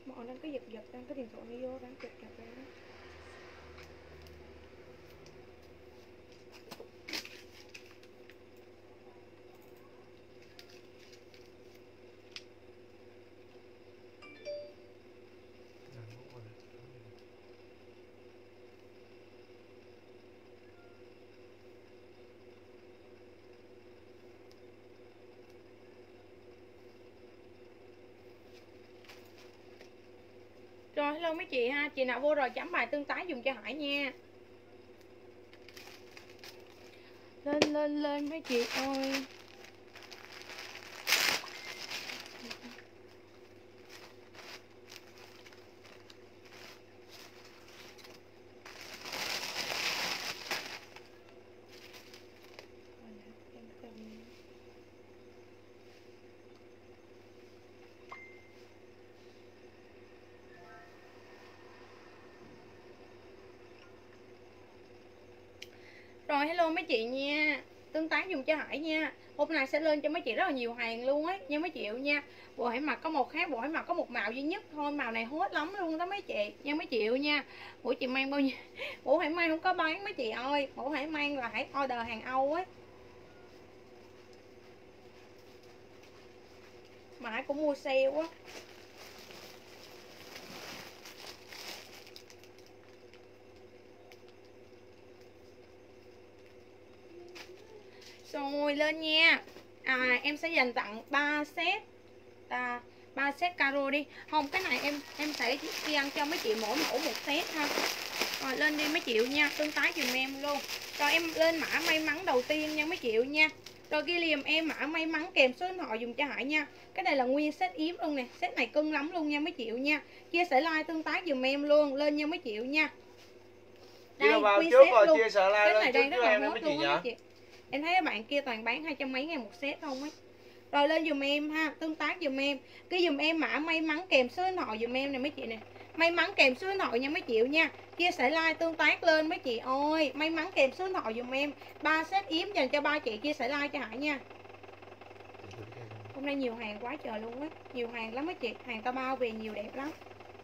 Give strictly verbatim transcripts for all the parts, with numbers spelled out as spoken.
Mọi đang cái giật giật, đang cái điện thoại này vô, đang giật giật ra đó. Rồi hello mấy chị ha, chị nào vô rồi chấm bài tương tác dùng cho Hải nha. Lên lên lên mấy chị ơi. Rồi hello mấy chị nha, tương tác dùng cho Hải nha. Hôm nay sẽ lên cho mấy chị rất là nhiều hàng luôn ấy nha mấy chị nha. Bộ Hải mặc có một khác, bộ Hải mặc có một màu duy nhất thôi, màu này hot lắm luôn đó mấy chị nha mấy chị nha. Bộ chị mang bao nhiêu? Bộ Hải mang không có bán mấy chị ơi, bộ Hải mang là Hải order hàng Âu ấy. Mà Hải cũng mua sale á. Rồi lên nha. À, em sẽ dành tặng ba set à, ba set caro đi. Không, cái này em em sẽ đi ăn cho mấy chị mỗi mẫu một set ha. Rồi lên đi mấy chị nha, tương tác giùm em luôn. Rồi em lên mã may mắn đầu tiên nha mấy chị nha. Rồi ghi liềm em mã may mắn kèm số điện thoại dùng cho Hải nha. Cái này là nguyên set yếm luôn nè, set này cưng lắm luôn nha mấy chị nha. Chia sẻ like tương tác giùm em luôn, lên nha mấy chị nha. Đây, vào trước rồi chia sẻ like lên trước cho em mấy chị nhỉ. Em thấy các bạn kia toàn bán hai trăm mấy ngàn một set không ấy. Rồi lên dùm em ha, tương tác dùm em. Cái dùm em mã may mắn kèm số điện thoại dùm em nè mấy chị nè. May mắn kèm số điện thoại nha mấy chị nha. Chia sẻ like tương tác lên mấy chị ơi. May mắn kèm số điện thoại dùm em. ba set yếm dành cho ba chị, chia sẻ like cho Hải nha. Hôm nay nhiều hàng quá trời luôn á, nhiều hàng lắm mấy chị, hàng tao bao về nhiều đẹp lắm.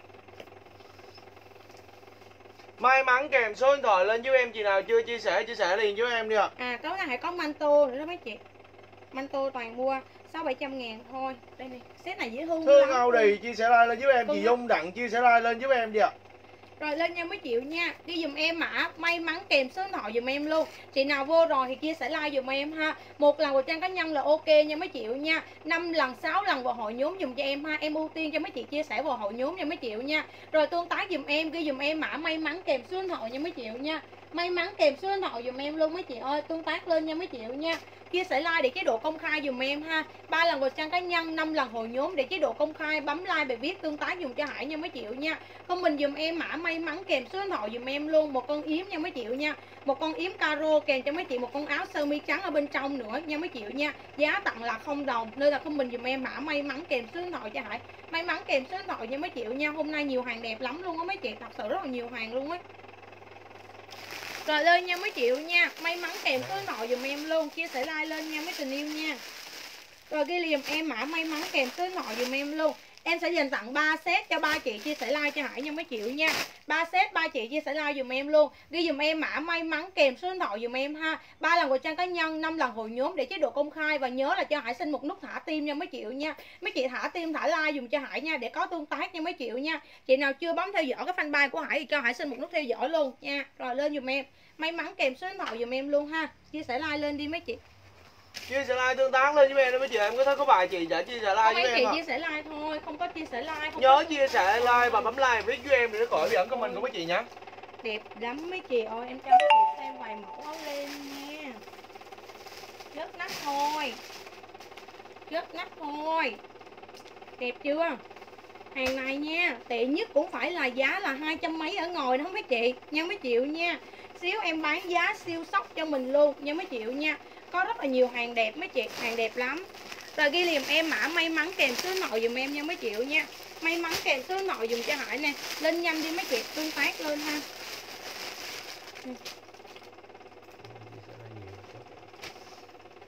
May mắn kèm số điện thoại lên với em, chị nào chưa chia sẻ chia sẻ liền với em đi ạ. À, tối nay Hải có manto nữa đó mấy chị. Manto toàn mua sáu bảy trăm ngàn thôi. Đây này, set này dễ thương. Thương Audi chia sẻ like lên với em, chị Dung Đặng chia sẻ like lên với em đi ạ. Rồi lên nha mấy chị nha. Ghi dùm em mã may mắn kèm số điện thoại dùm em luôn. Chị nào vô rồi thì chia sẻ like dùm em ha. Một lần vào trang cá nhân là ok nha mấy chị nha. Năm lần sáu lần vào hội nhóm dùm cho em ha. Em ưu tiên cho mấy chị chia sẻ vào hội nhóm nha mấy chị nha. Rồi tương tác dùm em, ghi dùm em mã may mắn kèm số điện thoại nha mấy chị nha. May mắn kèm số điện thoại dùm em luôn mấy chị ơi, tương tác lên nha mấy chị nha. Chia sẻ like để chế độ công khai dùm em ha. Ba lần vào trang cá nhân, năm lần hội nhóm để chế độ công khai, bấm like bài viết tương tác dùng cho Hải nha mấy chị nha. Comment dùm em mã may mắn kèm số điện thoại dùm em luôn, một con yếm nha mấy chị nha. Một con yếm caro kèm cho mấy chị một con áo sơ mi trắng ở bên trong nữa nha mấy chị nha. Giá tặng là không đồng, nên là comment dùm em mã may mắn kèm số điện thoại cho Hải. May mắn kèm số điện thoại nha mấy chị nha. Hôm nay nhiều hàng đẹp lắm luôn á mấy chị, thật sự rất là nhiều hàng luôn á. Rồi lên nha mấy chị nha, may mắn kèm số điện thoại dùm em luôn, chia sẻ like lên nha mấy tình yêu nha. Rồi ghi liềm em mã may mắn kèm số điện thoại dùm em luôn. Em sẽ dành tặng ba set cho ba chị chia sẻ like cho Hải nha mấy chị nha. ba set ba chị chia sẻ like dùm em luôn. Ghi dùm em mã may mắn kèm số điện thoại dùm em ha. ba lần vào trang cá nhân, năm lần hội nhóm để chế độ công khai, và nhớ là cho Hải xin một nút thả tim nha mấy chị nha. Mấy chị thả tim thả like dùm cho Hải nha để có tương tác nha mấy chị nha. Chị nào chưa bấm theo dõi cái fanpage của Hải thì cho Hải xin một nút theo dõi luôn nha. Rồi lên dùm em may mắn kèm số điện thoại dùm em luôn ha. Chia sẻ like lên đi mấy chị. Chia sẻ like tương tác lên với em đó mấy chị, em có thấy có bài chị đã chia sẻ like không với em chị à? Chia sẻ like thôi, không có chia sẻ like. Không nhớ có... chia sẻ like và bấm like viết với em để nó khỏi bị ẩn comment của mấy chị nhé. Đẹp lắm mấy chị ơi, em cho mấy chị xem vài mẫu áo len nha. Rớt nắp thôi, rớt nắp thôi, đẹp chưa? Hàng này nha, tiện nhất cũng phải là giá là hai trăm mấy ở ngồi đó mấy chị nha mấy chị nha. Xíu em bán giá siêu sốc cho mình luôn nha mấy chị nha. Có rất là nhiều hàng đẹp mấy chị, hàng đẹp lắm. Rồi ghi liềm em mã may mắn kèm số nội dùm em nha mấy chị nha. May mắn kèm số nội dùm cho Hải nè. Lên nhanh đi mấy chị, tương tác lên ha.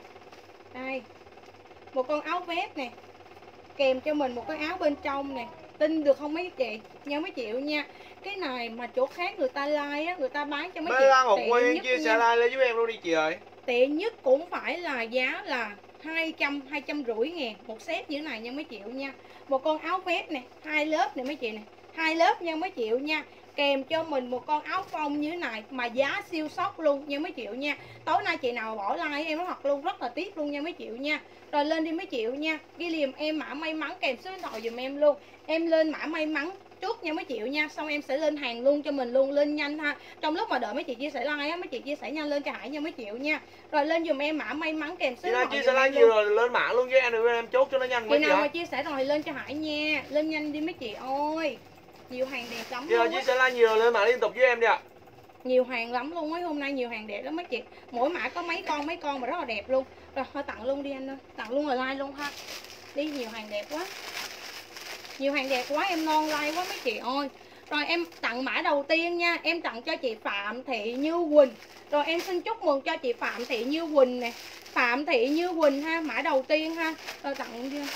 Đây, một con áo vest nè, kèm cho mình một cái áo bên trong nè, tin được không mấy chị nha mấy triệu nha. Cái này mà chỗ khác người ta like á, người ta bán cho mấy Bé chị Lan Ngọc tiện Nguyên nhất chia nha. sẻ like lên giúp em luôn đi chị ơi. Tiện nhất cũng phải là giá là hai trăm, hai trăm rưỡi ngàn một set như thế này nha mấy triệu nha. Một con áo vest nè, hai lớp nè mấy chị nè, hai lớp nha mấy triệu nha. Kèm cho mình một con áo phông như thế này mà giá siêu sốc luôn nha mấy triệu nha. Tối nay chị nào bỏ like em nó thật luôn, rất là tiếc luôn nha mấy triệu nha. Rồi lên đi mấy triệu nha, ghi liềm em mã may mắn kèm số điện thoại dùm em luôn. Em lên mã may mắn trước nha mấy triệu nha, xong em sẽ lên hàng luôn cho mình luôn, lên nhanh ha. Trong lúc mà đợi mấy chị chia sẻ like á, mấy chị chia sẻ nhanh lên cho Hải nha mấy triệu nha. Rồi lên dùm em mã may mắn kèm số Chị điện nào thoại chia dùm sẻ like em nhiều luôn. rồi lên mạng luôn với em rồi em chốt cho nó nhanh Chị mấy chị nào mà hả? chia sẻ rồi thì lên cho Hải nha, lên nhanh đi mấy chị ơi. Nhiều hàng đẹp lắm Chị nào luôn chia á. sẻ like nhiều rồi lên mạng liên tục với em đi ạ. Nhiều hàng lắm luôn ấy, hôm nay nhiều hàng đẹp lắm mấy chị. Mỗi mã có mấy con mấy con mà rất là đẹp luôn. Rồi thôi tặng luôn đi anh ơi, tặng luôn rồi like luôn ha. Đi nhiều hàng đẹp quá. Nhiều hàng đẹp quá em non like quá mấy chị ơi. Rồi em tặng mã đầu tiên nha, em tặng cho chị Phạm Thị Như Quỳnh. Rồi em xin chúc mừng cho chị Phạm Thị Như Quỳnh nè. Phạm Thị Như Quỳnh ha, mã đầu tiên ha. Rồi tặng đi.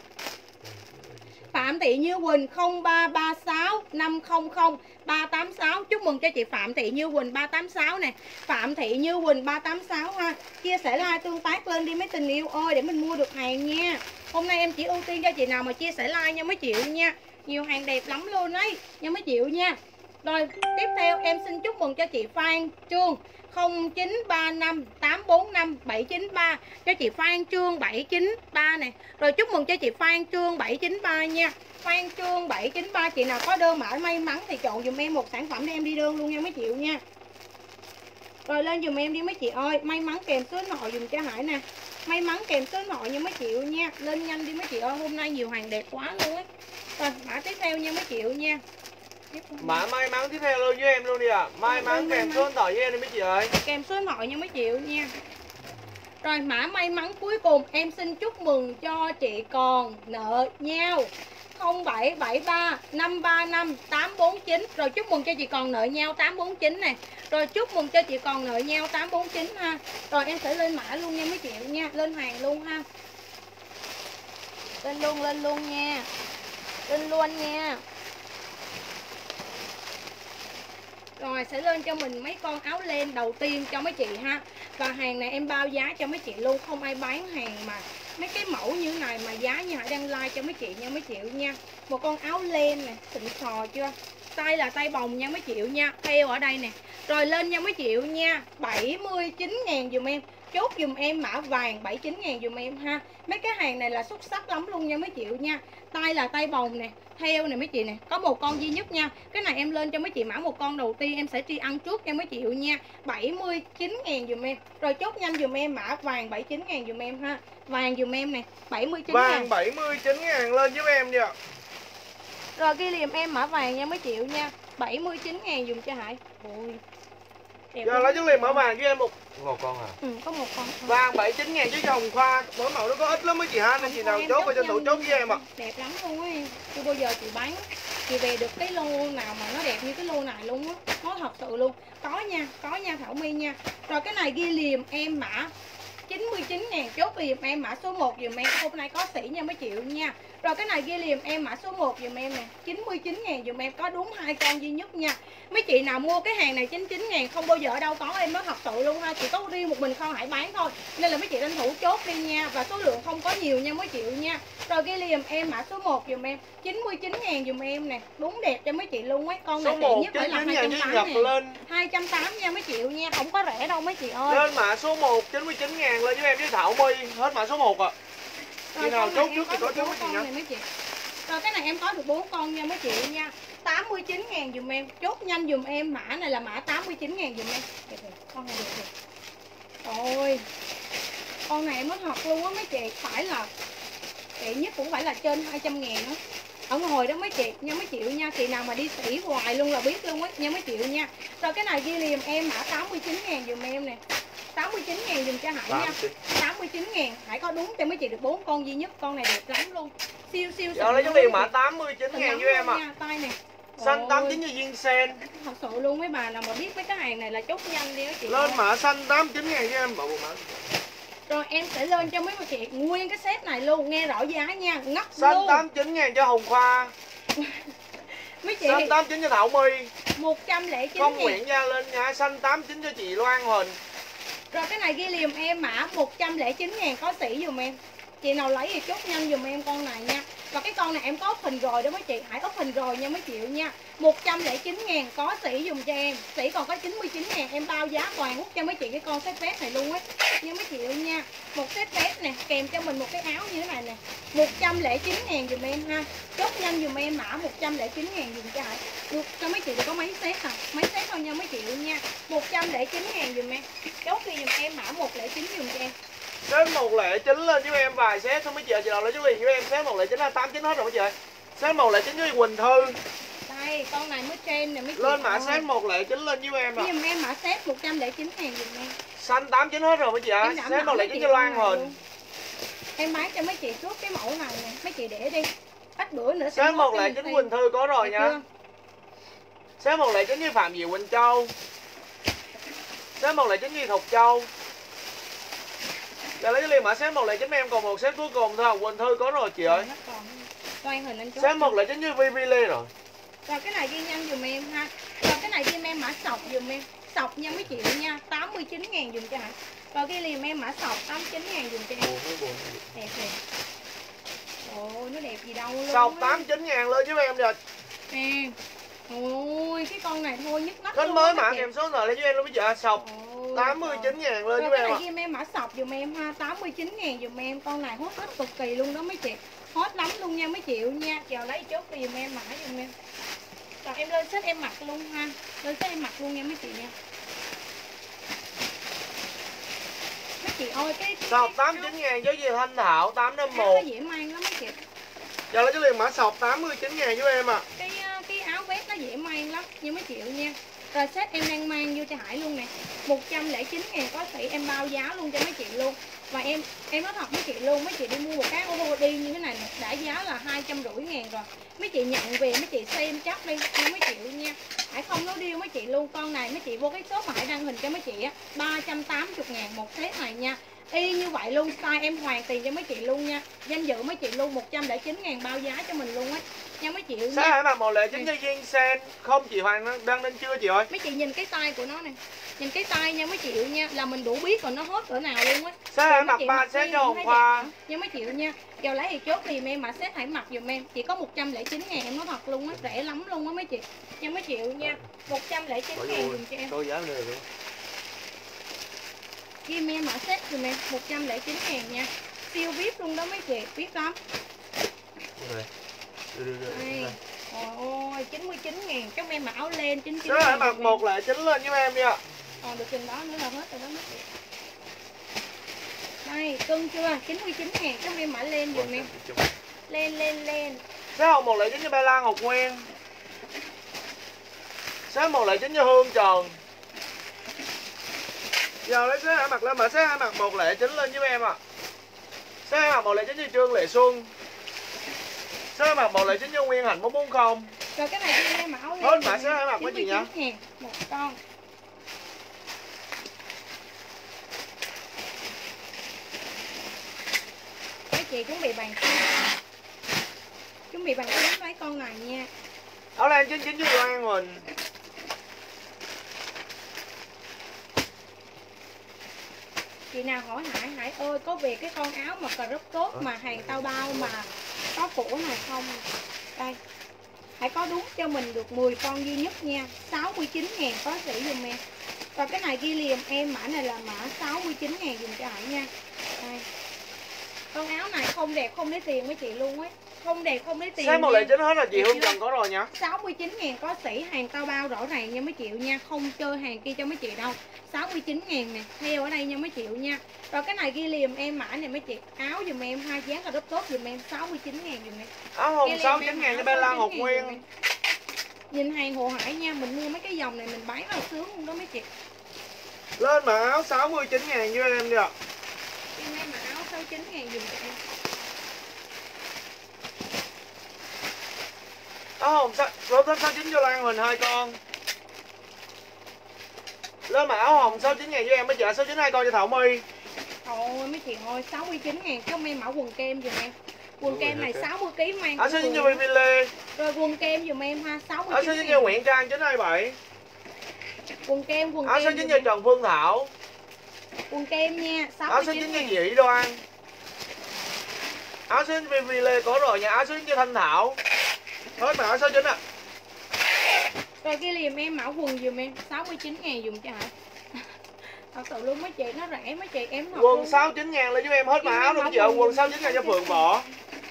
Phạm Thị Như Quỳnh không ba ba sáu năm không không ba tám sáu. Chúc mừng cho chị Phạm Thị Như Quỳnh ba tám sáu nè. Phạm Thị Như Quỳnh ba tám sáu ha. Chia sẻ like tương tác lên đi mấy tình yêu ơi để mình mua được hàng nha. Hôm nay em chỉ ưu tiên cho chị nào mà chia sẻ like nha mấy triệu nha. Nhiều hàng đẹp lắm luôn đấy nha mấy triệu nha. Rồi tiếp theo em xin chúc mừng cho chị Phan Trương không chín ba năm tám bốn năm bảy chín ba. Cho chị Phan Trương bảy chín ba nè. Rồi chúc mừng cho chị Phan Trương bảy chín ba nha. Phan Trương bảy chín ba, chị nào có đơn mã may mắn thì chọn dùm em một sản phẩm để em đi đơn luôn nha mấy triệu nha. Rồi lên dùm em đi mấy chị ơi. May mắn kèm số điện thoại dùm cho Hải nè. May mắn kèm số điện thoại nha mấy triệu nha. Lên nhanh đi mấy chị ơi, hôm nay nhiều hàng đẹp quá luôn á. Rồi mã tiếp theo nha mấy triệu nha. Mã may mắn tiếp theo luôn với em luôn đi ạ. À. May mắn kèm số điện thoại với em đi mấy chị ơi. Kèm số điện thoại nha mấy triệu nha. Rồi mã may mắn cuối cùng em xin chúc mừng cho chị còn nợ nhau không bảy bảy ba năm ba năm tám bốn chín. Rồi chúc mừng cho chị còn nợ nhau tám bốn chín này. Rồi chúc mừng cho chị còn nợ nhau tám bốn chín ha. Rồi em sẽ lên mã luôn nha mấy triệu nha. Lên hàng luôn ha. Lên luôn lên luôn nha. Lên luôn nha. Rồi sẽ lên cho mình mấy con áo len đầu tiên cho mấy chị ha. Và hàng này em bao giá cho mấy chị luôn. Không ai bán hàng mà mấy cái mẫu như này mà giá như Hải đang like cho mấy chị nha mấy triệu nha. Một con áo len nè, xịn sò chưa. Tay là tay bồng nha mấy triệu nha. Theo ở đây nè. Rồi lên nha mấy triệu nha. bảy mươi chín ngàn dùm em. Chốt dùm em mã vàng bảy mươi chín ngàn dùm em ha. Mấy cái hàng này là xuất sắc lắm luôn nha mấy triệu nha. Tay là tay bồng nè. Theo nè mấy chị nè. Có một con duy nhất nha. Cái này em lên cho mấy chị mã một con đầu tiên. Em sẽ tri ăn trước cho mấy triệu nha. bảy mươi chín ngàn dùm em. Rồi chốt nhanh dùm em mã vàng bảy mươi chín ngàn dùm em ha. Vàng dùm em nè bảy mươi chín ngàn. Vàng bảy mươi chín ngàn lên giúp em đi ạ. Rồi ghi liềm em mã vàng nha mấy triệu nha. bảy mươi chín ngàn dùm cho Hải. Ôi giờ lấy chứng liền mở vàng với em một một con à. Ừ, có một con. Vàng bảy mươi chín ngàn chứ Hồng Khoa. Mỗi mẫu nó có ít lắm mấy chị ha. Nên chị nào chốt phải tranh thủ chốt với em ạ. À. Đẹp lắm luôn ấy. Chưa bao giờ chị bán chị về được cái lô nào mà nó đẹp như cái lô này luôn á. Nó thật sự luôn. Có nha, có nha Thảo My nha. Rồi cái này ghi liềm em mã chín mươi chín ngàn. Chốt liềm em mã số một dùm em. Hôm nay có sỉ nha mấy triệu nha. Rồi cái này ghi liềm em mã số một dùm em nè chín mươi chín ngàn dùm em. Có đúng hai con duy nhất nha. Mấy chị nào mua cái hàng này chín mươi chín ngàn không bao giờ ở đâu có, em nói thật sự luôn ha. Chỉ có riêng một mình Kho Hải bán thôi. Nên là mấy chị tranh thủ chốt đi nha. Và số lượng không có nhiều nha mấy triệu nha. Rồi ghi liềm em mã số một dùm em chín mươi chín ngàn dùm em nè. Đúng đẹp cho mấy chị luôn ấy. Con này tiện nhất phải là hai trăm tám mươi nè. hai trăm tám mươi nha mấy triệu nha. Không có rẻ đâu mấy chị ơi. Lên mã số một chín mươi chín ngàn lên giúp em với Thảo My. Hết mã số một ạ. À. Chị nào chốt trước thì có chốt mấy chị nha. Mấy chị. Rồi cái này em có được bốn con nha mấy chị nha. tám mươi chín ngàn dùm em. Chốt nhanh dùm em. Mã này là mã tám mươi chín ngàn dùm em. Được rồi. Con này được rồi. Ôi. Con này em nói thật luôn á mấy chị. Phải là chị nhất cũng phải là trên hai trăm ngàn đó. Ở ngoài đó mấy chị nha mấy triệu nha. Chị nào mà đi sỉ hoài luôn là biết luôn á nha mấy triệu nha. Rồi cái này ghi liềm em mã tám mươi chín ngàn dùm em nè. tám mươi chín ngàn dùm cho Hải nha. tám mươi chín ngàn. Hải có đúng cho mấy chị được bốn con duy nhất. Con này đẹp lắm luôn. Siêu siêu. Giờ lấy giống liền mã tám mươi chín ngàn với em ạ. À. Tay nè. Xanh tám mươi chín như viên sen. Thật sự luôn mấy bà nào mà biết mấy cái hàng này là chốt nhanh đi đó chị. Lên mã xanh tám mươi chín ngàn với em. Bộ bộ mã. Rồi em sẽ lên cho mấy bà chị nguyên cái set này luôn. Nghe rõ giá nha. Ngắt xanh luôn. tám mươi chín ngàn cho Hồng Khoa. Mấy chị Xanh tám chín cho Thảo My. một trăm lẻ chín Không ngàn. Nguyễn Gia Linh nha. Xanh tám chín cho chị Loan Huỳnh. Rồi cái này ghi liềm em mã một trăm lẻ chín ngàn có sỉ dùm em. Chị nào lấy thì chốt nhanh dùm em con này nha. Và cái con này em có ốp hình rồi đó mấy chị. Hãy ốp hình rồi nha mấy chị nha. một trăm lẻ chín ngàn có sỉ dùm cho em. Sỉ còn có chín mươi chín ngàn. Em bao giá toàn hút cho mấy chị cái con set vest này luôn á nha mấy chị nha. Một set vest nè, kèm cho mình một cái áo như thế này nè. một trăm lẻ chín ngàn dùm em ha. Chốt nhanh dùm em mã một trăm lẻ chín ngàn dùm cho Hải. Được cho mấy chị thì có mấy set à? Mấy set thôi nha mấy chị nha. một trăm lẻ chín ngàn dùm em. Chốt đi dùm em mã một trăm lẻ chín dùm cho em. Set một trăm lẻ chín lên với em vài set thôi mấy chị ơi. Chị nào lấy số liền với em. Set một trăm lẻ chín là tám chín hết rồi mấy chị ơi. Set một trăm lẻ chín với Quỳnh Thư. Đây, con này mới trend nè mấy chị. Lên mã set một trăm lẻ chín lên với em ạ. Dùm em mã set một trăm lẻ chín ngàn dùm em. Xanh tám chín hết rồi mấy chị ơi. Set một trăm lẻ chín cho Loan Huỳnh. Em bán cho mấy chị trước cái mẫu này nè, mấy chị để đi. Ít bữa nữa Set một trăm lẻ chín Quỳnh Thư có rồi nha. Set một trăm lẻ chín với Phạm Diệu Quỳnh Châu. Set một trăm lẻ chín với Thục Châu. Giờ lấy cái liền mã set một trăm lẻ chín em còn một set cuối cùng thôi. Quỳnh Thư có rồi chị ơi. Quay hình lên chốt. Set một trăm lẻ chín với Vi Vi Lê rồi. Rồi cái này ghi nhanh dùm em ha. Rồi cái này ghi em mã sọc dùm em. Sọc nha mấy chị nha, tám mươi chín ngàn dùm cho hả. Rồi ghi liền em mã sọc tám mươi chín ngàn dùm cho em. Đẹp kìa. Ôi nó đẹp gì đâu luôn. Sọc tám mươi chín ngàn lên với em rồi. Nè. Ôi cái con này thôi nhức mắt. Kênh mới mã kèm số này lên với em luôn bây giờ. Sọc tám mươi chín ngàn lên với em ạ. Cái này ghi em mã sọc dùm em ha, tám mươi chín ngàn dùm em. Con này hot hết cực kỳ luôn đó mấy chị. Hot lắm luôn nha mấy chị nha. Chờ lấy chốt đi dùm em mã dùm em. Rồi em lên set em mặc luôn ha. Lên set em mặc luôn nha mấy chị nha. Mấy chị ơi cái, cái sọc tám mươi chín ngàn với gì Thanh Thảo tám năm một. Nó dễ mang lắm mấy chị. Giờ lấy cái liền mã sọc tám mươi chín ngàn với em ạ. À. Cái cái áo vest nó dễ mang lắm như mấy triệu nha. Rồi set em đang mang vô cho Hải luôn nè. một trăm lẻ chín ngàn có sỉ em bao giá luôn cho mấy chị luôn. Và em em nói thật mấy chị luôn, mấy chị đi mua một cái ô tô đi như thế này nè, đã giá là hai trăm rưỡi ngàn rồi. Mấy chị nhận về mấy chị xem chắc đi nha mấy chị nha. Hải không nói điêu mấy chị luôn, con này mấy chị vô cái số mà Hải đăng hình cho mấy chị á, ba trăm tám mươi ngàn một set này nha. Y như vậy luôn, size em hoàn tiền cho mấy chị luôn nha. Danh dự mấy chị luôn, một trăm lẻ chín ngàn bao giá cho mình luôn á. Nha mấy chị nha. Sáng Hải mặc một lệ chính cho Duyên Sen. Không chị Hoàng đăng lên chưa chị ơi? Mấy chị nhìn cái tay của nó nè. Nhìn cái tay nha mấy chị nha, là mình đủ biết rồi nó hết cỡ nào luôn á. Sáng Hải mặc ba set cho Hồng Khoa. Nha mấy chị nha. Giờ lấy thì chốt thì em mà set Hải mặc dùm em. Chỉ có một trăm lẻ chín ngàn em nói thật luôn á, rẻ lắm luôn á mấy chị. Nha mấy chị nha. một trăm lẻ chín ngàn dùm cho em. Tôi giá này luôn. Kim em mã set dùm em một trăm lẻ chín ngàn nha. Siêu vip luôn đó mấy chị, vip lắm. Đây. Đưa, đưa, đưa, đây. Ôi ôi, chín mươi chín ngàn, trong em mặc áo len chín mươi chín ngàn. Sáng Hải mặc một lệ chính lên với em đi ạ. Còn được chừng đó nữa là hết rồi đó mấy chị. Đây, cưng chưa? chín mươi chín ngàn, trong em mã len dùm em. Lên lên lên. Sáng Hồng một lệ chính cho Ba Lan Ngọc Nguyên. Sáng một lệ chính cho Hương Trần. Giờ lấy Sáng Hải mặc lên mà Sáng Hải mặc một lệ chính lên với em ạ. À. Sáng Hải mặc một lệ chính cho Trương Lệ Xuân. Sáng Hải mặc một lệ chính cho Nguyên Hạnh bốn bốn không. Rồi cái này đi em áo len. Hết mã Sáng Hải mặc với chị nhá. Một con. Mấy chị chuẩn bị bàn phím. Chuẩn bị bàn phím lấy con này nha. Áo len chín chín với Loan Huỳnh. Chị nào hỏi Hải, Hải ơi có về cái con áo mà crop tốt mà hàng tao bao mà có cổ này không? Đây. Hải có đúng cho mình được mười con duy nhất nha. sáu mươi chín ngàn có sỉ dùm em. Và cái này ghi liềm em mã này là mã sáu mươi chín ngàn dùm cho Hải nha. Đây. Con áo này không đẹp không lấy tiền mấy chị luôn ấy. Không đẹp không lấy tiền. Sáng một lệ chính hết là chị Hương Trần có rồi nha. sáu mươi chín ngàn có sỉ, hàng tao bao rõ ràng nha mấy chị nha. Không chơi hàng kia cho mấy chị đâu. sáu mươi chín ngàn nè, theo ở đây nha mấy chị nha. Rồi cái này ghi liềm em mã này mấy chị. Áo dùm em hai dáng là rất tốt dùm em sáu mươi chín ngàn dùm em. Áo hồng sáu mươi chín ngàn cho Ba Lan Ngọc Nguyên. Nhìn hàng Hồ Hải nha, mình mua mấy cái dòng này mình bán rất là sướng luôn đó mấy chị. Lên mà áo sáu mươi chín ngàn cho em đi ạ. Em em mà áo sáu mươi chín ngàn dùm cho em. Áo hồng sáu mươi chín cho Lan Huỳnh hai con. Lên mà áo hồng sáu mươi chín ngàn cho em mấy chị, sáu mươi chín hai con cho Thảo My. Ôi mấy chị ơi, sáu mươi chín ngàn cho em mã quần kem dùm em. Quần kem này sáu mươi ki lô gam mang. Áo sáu mươi chín cho Baby Lê. Rồi quần kem dùm em ha, sáu mươi Áo chín số chín ngàn. cho Nguyễn Trang chín hai bảy. Quần kem, quần Áo kem số dùm chín cho em. Trần Phương Thảo. Quần kem nha, sáu Áo mươi số chín chín cho ngàn. chị Ý Đoan. Áo số chín cho Vi Lê có rồi nha. Áo số chín cho Thanh Thảo. Hết mà áo số chín ạ. Rồi ghi liềm em mã quần dùm em, sáu mươi chín ngàn dùm cho hả? Thật sự luôn mấy chị, nó rẻ mấy chị, em thật Quần luôn. sáu mươi chín ngàn lên giúp em hết mà áo luôn chị ơi. Quần sáu mươi chín ngàn cho Phượng Võ.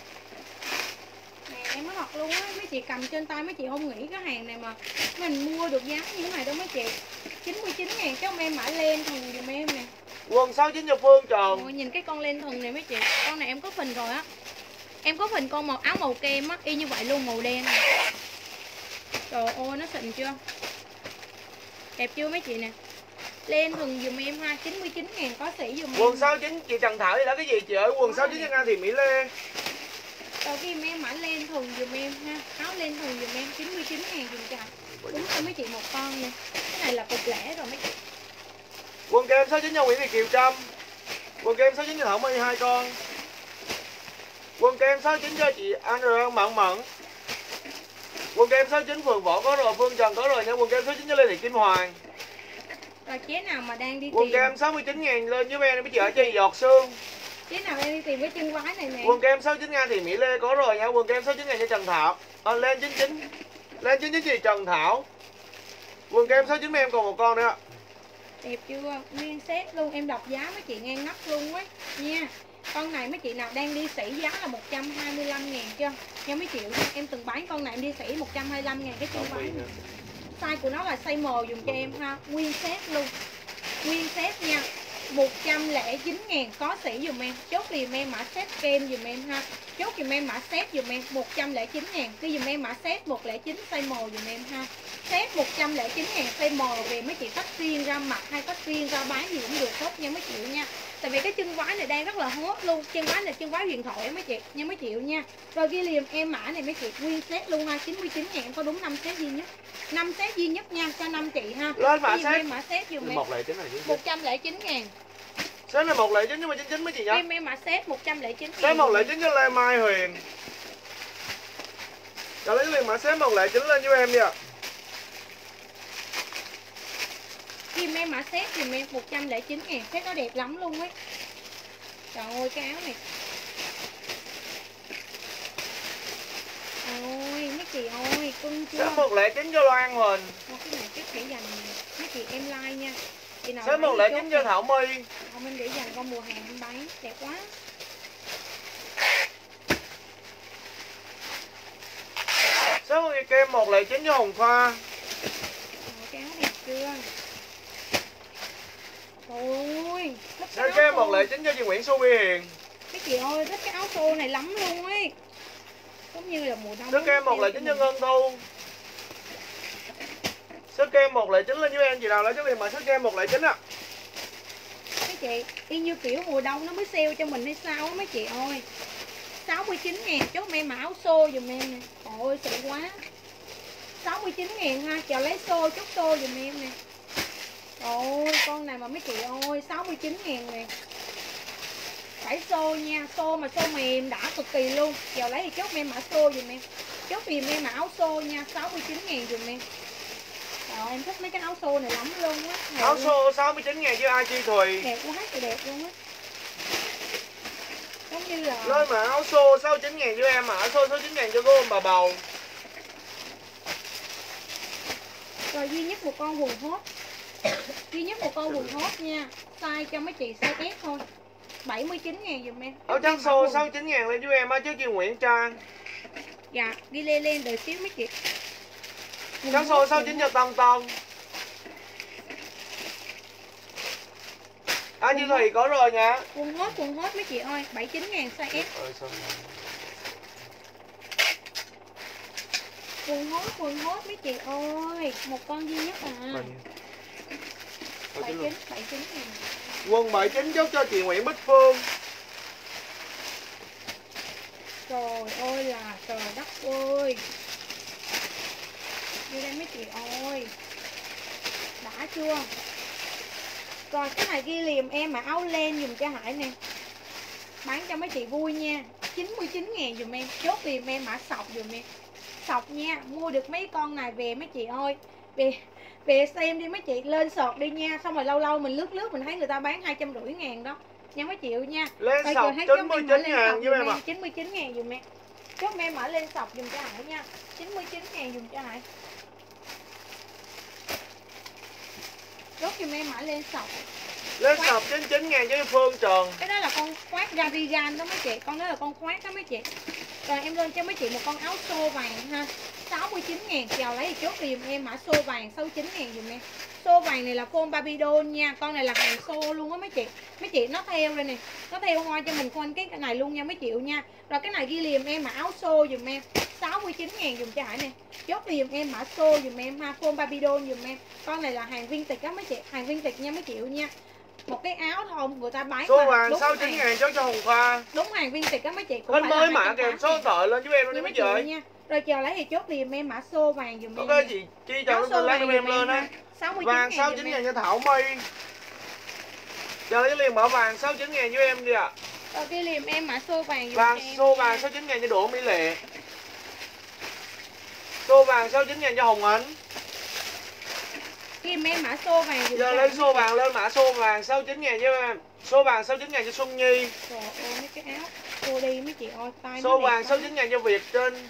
Nè em nói thật luôn á, mấy chị cầm trên tay mấy chị không nghĩ cái hàng này mà mình mua được giá như thế này đâu mấy chị. Chín mươi chín ngàn cho em mã len thùng dùm em nè. Quần sáu mươi chín cho Phương Trần. Ôi, nhìn cái con len thùng này mấy chị, con này em có phình rồi á. Em có phình con màu áo màu kem á, y như vậy luôn, màu đen này. Trời ơi nó xịn chưa, đẹp chưa mấy chị nè. Len thùng dùm em ha, chín mươi chín ngàn có sỉ dùm em. Quần sáu mươi chín chị Trần Thảo thì là cái gì chị ơi? Quần sáu mươi chín cho Nga Thị Mỹ Lê. Đầu tiên em mã len thùng dùm em ha, áo len thùng dùm em chín mươi chín ngàn dùm cho. Đúng cho mấy chị một con nè. Cái này là cục lẻ rồi mấy chị. Quần kem sáu mươi chín cho Nguyễn Thị Kiều Trâm. Quần kem sáu mươi chín cho Thảo My hai con. Quần kem sáu mươi chín cho chị An Mận Mận. Quần kem sáu mươi chín Phượng Võ có rồi, Phương Trần có rồi nha. Quần kem sáu mươi chín cho Lê Thị Kim Hoàng. Rồi chế nào mà đang đi Quần tìm. kem sáu mươi chín ngàn lên với em mấy chị ở chơi giọt xương. Chế nào đang đi tìm cái chân váy này nè. Quần kem sáu mươi chín ngàn thì Mỹ Lê có rồi nha. Quần kem sáu mươi chín ngàn cho Trần Thảo. À, lên chín chín. Lên chín chín chị Trần Thảo. Quần kem sáu mươi chín em còn một con nữa ạ. Đẹp chưa? Nguyên set luôn, em đọc giá mấy chị ngang nắp luôn á nha. Con này mấy chị nào đang đi sỉ giá là một trăm hai mươi lăm ngàn chưa? Nha mấy triệu nha. Em từng bán con này em đi sỉ một trăm hai mươi lăm ngàn cái chân váy này. Size của nó là size M dùng cho em ha. Nguyên set luôn. Nguyên set nha, một trăm lẻ chín ngàn có sỉ dùm em. Chốt dùm em mã set kem dùm em ha. Chốt dùm em mã set dùm em một trăm lẻ chín ngàn. Cứ dùm em mã set một trăm lẻ chín size M dùm em ha. Set một trăm lẻ chín ngàn size M về mấy chị tách riêng ra mặt hay tách riêng ra bán gì cũng được hết nha mấy chị nha. Tại vì cái chân váy này đang rất là hot luôn. Chân váy này chân váy huyền thoại mấy chị nha mấy chị nha. Rồi ghi liềm em mã này mấy chị nguyên set luôn ha, chín mươi chín ngàn em có đúng năm set duy nhất. năm set duy nhất nha cho năm chị ha. Lên mã set. Em mã set dùm em. một lẻ chín này chứ. một trăm lẻ chín ngàn. Set là một lẻ chín nhưng mà chín chín mấy chị nhá. Em em mã set một trăm lẻ chín ngàn. Set một lẻ chín cho Lê Mai Huyền. Cho lấy liền mã set một lẻ chín lên cho em đi ạ. Kim em mã set dùm em một trăm lẻ chín ngàn. Set nó đẹp lắm luôn ấy. Trời ơi cái áo này. Ôi mấy chị ơi cưng chưa. Set một lẻ chín cho Loan Huỳnh. Một cái này chắc để dành mấy chị em like nha. Chị nào Set một lẻ chín cho Thảo My. Không em để dành con mùa hè em bán đẹp quá. Set một kem một lẻ chín cho Hồng Khoa. Ôi, cái áo đẹp chưa. Ôi Set kem một lẻ chín cho chị Nguyễn Xu Vi Hiền. mấy chị ơi thích cái áo xô này lắm luôn ấy. Giống như là mùa đông. Set kem một lẻ chín cho Ngân Thu. Set kem một lẻ chín lên với em chị nào lấy cho em mà set kem một lẻ chín ạ. Mấy chị y như kiểu mùa đông nó mới sale cho mình hay sao á mấy chị ơi. sáu mươi chín ngàn chốt em mà áo xô dùm em nè. Ôi xịn quá. sáu mươi chín ngàn ha, chờ lấy xô chốt xô dùm em nè. Ôi con này mà mấy chị ơi sáu mươi chín ngàn nè. Phải xô nha, xô mà xô mềm đã cực kỳ luôn. Giờ lấy thì chốt em mã xô dùm em. Chốt dùm em mã áo xô nha, sáu mươi chín ngàn dùm em. Trời em thích mấy cái áo xô này lắm luôn á. Áo xô sáu mươi chín ngàn với ai Chi Thùy. Đẹp quá thì đẹp luôn á. Giống như là Lên mà áo xô sáu mươi chín ngàn với em mà áo xô sáu mươi chín ngàn cho cô bà bầu. rồi duy nhất một con quần hot. Duy nhất một con quần hot nha. Size cho mấy chị size S thôi. bảy mươi chín ngàn dùm em. Áo trắng xô sáu mươi chín ngàn lên với em á chứ kêu Nguyễn Trang. Dạ, ghi lên lên đợi xíu mấy chị. Trắng xô sáu mươi chín cho Tân Tân. À như Thùy có rồi nha. Quần hot, quần hot mấy chị ơi, bảy mươi chín ngàn size S. Quần hot, quần hot mấy chị ơi. Một con duy nhất à. bảy mươi chín, bảy mươi chín ngàn. Quần bảy mươi chín chốt cho chị Nguyễn Bích Phương. Trời ơi là trời đất ơi. Như đây mấy chị ơi. Đã chưa? Rồi cái này ghi liềm em mà áo len dùm cho Hải nè. Bán cho mấy chị vui nha. chín mươi chín ngàn dùm em. Chốt liềm em mã sọc dùm em. Sọc nha, mua được mấy con này về mấy chị ơi, về về xem đi mấy chị, lên sọt đi nha. Xong rồi lâu lâu mình lướt lướt mình thấy người ta bán hai trăm rưỡi ngàn đó nha mấy triệu nha. Lên Rồi sọc chín mươi chín ngàn giúp em ạ. chín mươi chín ngàn dùm em. Chốt em mở lên sọc dùm cho Hải nha. chín mươi chín ngàn dùm cho Hải. Chốt dùm em mở lên sọc. Lên sọc chín mươi chín ngàn cho Phương Trần. Cái đó là con khoác Garigan đó mấy chị, con đó là con khoác đó mấy chị. Rồi em lên cho mấy chị một con áo xô vàng ha, sáu mươi chín ngàn. Chào lấy thì chốt dùm em mã xô vàng sáu mươi chín ngàn dùm em. Xô vàng này là phôn Babydol nha, con này là hàng xô luôn á mấy chị. Mấy chị nó theo đây nè, nó theo hoa cho mình khoanh cái này luôn nha mấy chị nha. Rồi cái này ghi liềm em mã áo xô dùm em, sáu mươi chín ngàn dùm cho Hải nè. Chốt liềm em mã xô dùm em ha, phôn Babydol dùm em. Con này là hàng vintage đó mấy chị, hàng vintage nha mấy chị nha. Một cái áo thôi người ta bán số vàng sáu mươi chín ngàn chốt cho Hồng Khoa. Đúng hàng vintage đó mấy chị. Hết mới mã kèm số điện thoại lên giúp em luôn đi mấy chị nha. Rồi chờ lấy thì chốt liềm em mã xô vàng dùm em. Ok chị chi cho nó lát em lên á. Vàng sáu mươi chín ngàn cho Thảo My. Chờ lấy liền mở vàng sáu mươi chín ngàn với em đi ạ. Rồi cái liềm em mã xô vàng dùm vàng em. xô vàng sáu mươi chín ngàn cho Đỗ Mỹ Lệ. Xô vàng sáu mươi chín ngàn cho Hồng Ánh. Kim em mã xô vàng dùm. Giờ lấy xô vàng lên mã xô vàng sáu mươi chín ngàn với em. Xô vàng sáu mươi chín ngàn cho Xuân Nhi. Trời ơi mấy cái áo cô đi mấy chị ơi tay. Xô vàng sáu mươi chín ngàn cho Việt Trinh.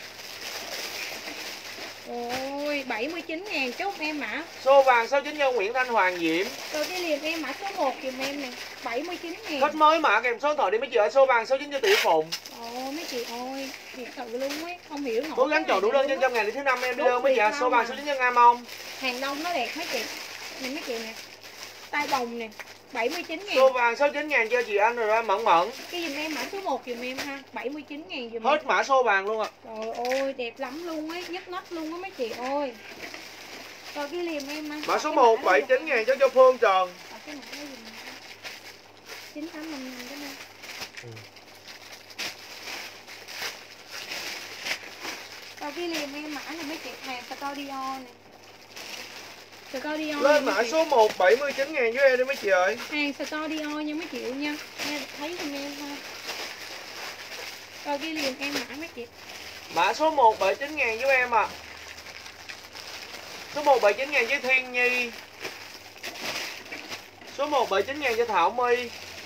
Ôi bảy mươi chín ngàn chốt em mã. Xô vàng sáu mươi chín cho Nguyễn Thanh Hoàng Diễm. Rồi cái liềm em mã số một dùm em nè, bảy mươi chín ngàn. Hết mới mã kèm số điện thoại đi mấy chị ơi. Xô vàng sáu mươi chín cho Tiểu Phụng. Ồ mấy chị ơi, thiệt sự luôn ấy, không hiểu nổi. Cố gắng chọn đủ đơn trên trăm ngàn đi thứ năm em đi đơn mấy chị ạ. Xô vàng sáu mươi chín cho Nga Mông. Hàng đông nó đẹp mấy chị. Nè mấy chị nè. Tay bồng nè, bảy mươi chín ngàn. Xô vàng sáu mươi chín ngàn cho chị anh rồi ra Mẫn Mẫn. Cái dùm em mã số một dùm em ha, bảy mươi chín ngàn dùm hết em. mã xô vàng luôn ạ. À. Trời ơi đẹp lắm luôn ấy, nhấc nách luôn á mấy chị ơi. Rồi cái liềm em ha. Mã số một bảy mươi chín ngàn cho cho Phương Trần. Cái mã đó dùm chín tám năm năm đúng không? Ừ. Rồi cái liềm em mã này mấy chị, hàng Studio nè. Studio lên mã số một bảy mươi chín ngàn với em đi mấy chị ơi. Hàng Studio nha mấy chị nha. Nghe thấy giùm em ha. Rồi ghi liền em mã mấy chị. Mã số một bảy mươi chín ngàn với em ạ. À. Số một bảy mươi chín ngàn với Thiên Nhi. Số một bảy mươi chín ngàn cho Thảo My.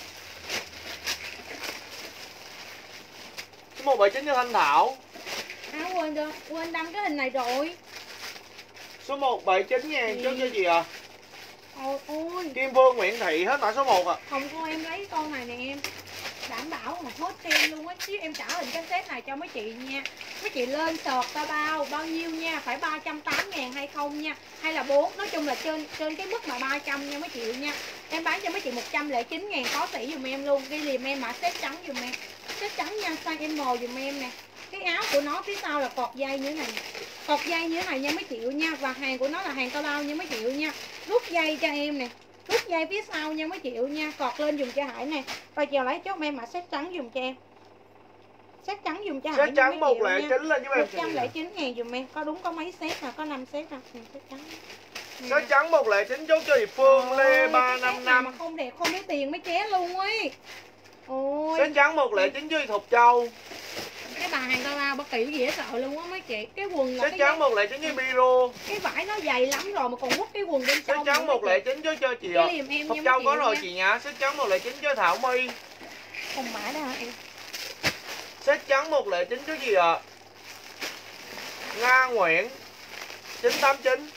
Số một bảy mươi chín cho Thanh Thảo. À quên rồi, quên đăng cái hình này rồi. Số một bảy mươi chín ngàn chốt cho gì ạ? À? Ôi ôi. Kim Vương Nguyễn Thị hết mã số một ạ. À. Không thôi em lấy con này nè em. Đảm bảo mà hết tem luôn á, chứ em trả hình cái set này cho mấy chị nha. Mấy chị lên sọt ta bao bao nhiêu nha, phải ba trăm tám mươi ngàn hay không nha, hay là bốn, nói chung là trên trên cái mức mà ba trăm nha mấy chị nha. Em bán cho mấy chị một trăm lẻ chín ngàn có tỷ dùm em luôn. Đi liềm em mã set trắng dùm em. Set trắng nha, size M dùm em nè. Cái áo của nó phía sau là cọt dây như thế này. Cọt dây như thế này nha mấy chị nha, và hàng của nó là hàng cao bao nha mấy chị nha. Rút dây cho em nè. Rút dây phía sau nha mấy triệu nha, cọt lên dùng cho Hải nè. Rồi chờ lấy chốt em mã set trắng dùng cho em. Set trắng dùng cho Hải. Set trắng một lẻ chín lên với em. một trăm lẻ chín ngàn dùm em. Có đúng có mấy set mà có năm set không? Set trắng. Set trắng một lẻ chín chốt cho Hiệp Phương Lê ba năm năm. Mà không đẹp không lấy tiền mấy ché luôn ấy. Ôi. Set trắng một lẻ chín cho Thục Châu. Cái bà hàng tao bao bất kỳ dễ sợ luôn á mấy chị. Cái quần là set trắng một lẻ chín với Biro. Cái vải nó dày lắm rồi mà còn quất cái quần bên trong. Set trắng một lẻ chín cho cho chị ạ. Thục Châu có rồi chị nhá. Set trắng một lẻ chín cho Thảo My. Không mã đó hả em? Set trắng một lẻ chín cho gì ạ? À? Nga Nguyễn chín tám chín.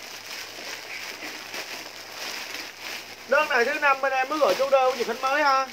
Đơn này thứ năm bên em mới gọi số đơn gì khánh mới ha.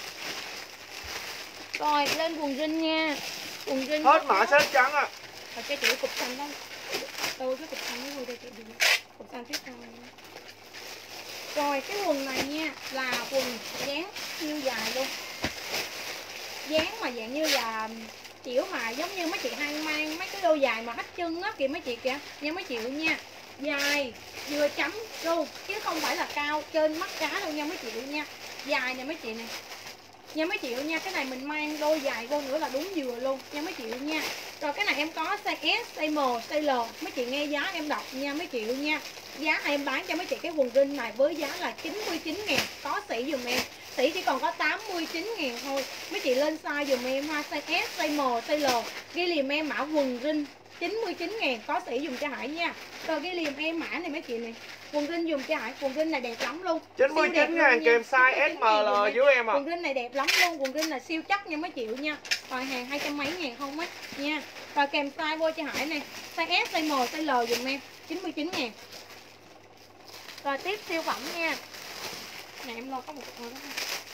Rồi lên quần jean nha. Quần jean hết mã set trắng à. Rồi cho chị cục xanh đó. Tôi cái cục xanh nó vui cho chị đi. Cục xanh phía sau. Rồi cái quần này nha là quần dáng siêu dài luôn. Dáng mà dạng như là kiểu mà giống như mấy chị hay mang mấy cái đôi dài mà hất chân á kìa mấy chị kìa, nha mấy chị nha. Dài vừa chấm luôn chứ không phải là cao trên mắt cá đâu nha mấy chị nha. Dài nè mấy chị nè. Nha mấy chị nha, cái này mình mang đôi dài vô nữa là đúng vừa luôn nha mấy chị nha. Rồi cái này em có size S, size M, size L. Mấy chị nghe giá em đọc nha mấy chị nha. Giá này em bán cho mấy chị cái quần jean này với giá là chín mươi chín ngàn. Có sỉ dùm em. Sỉ chỉ còn có tám mươi chín ngàn thôi. Mấy chị lên size dùm em ha, size S, size M, size L. Ghi liềm em mã quần jean chín mươi chín ngàn có sỉ dùng cho Hải nha. Rồi cái liềm em mã này mấy chị này. Quần jean dùng cho Hải, quần jean này đẹp lắm luôn. chín mươi chín ngàn kèm size ét em lờ dưới em ạ. Quần jean này đẹp lắm luôn, quần jean là siêu chắc nha mấy triệu nha. Rồi hàng hai trăm mấy ngàn không á nha. Rồi kèm size vô cho Hải này. Size S, size M, size L dùm em chín mươi chín ngàn. Rồi tiếp siêu phẩm nha. Nè em lo có một cục nữa đó.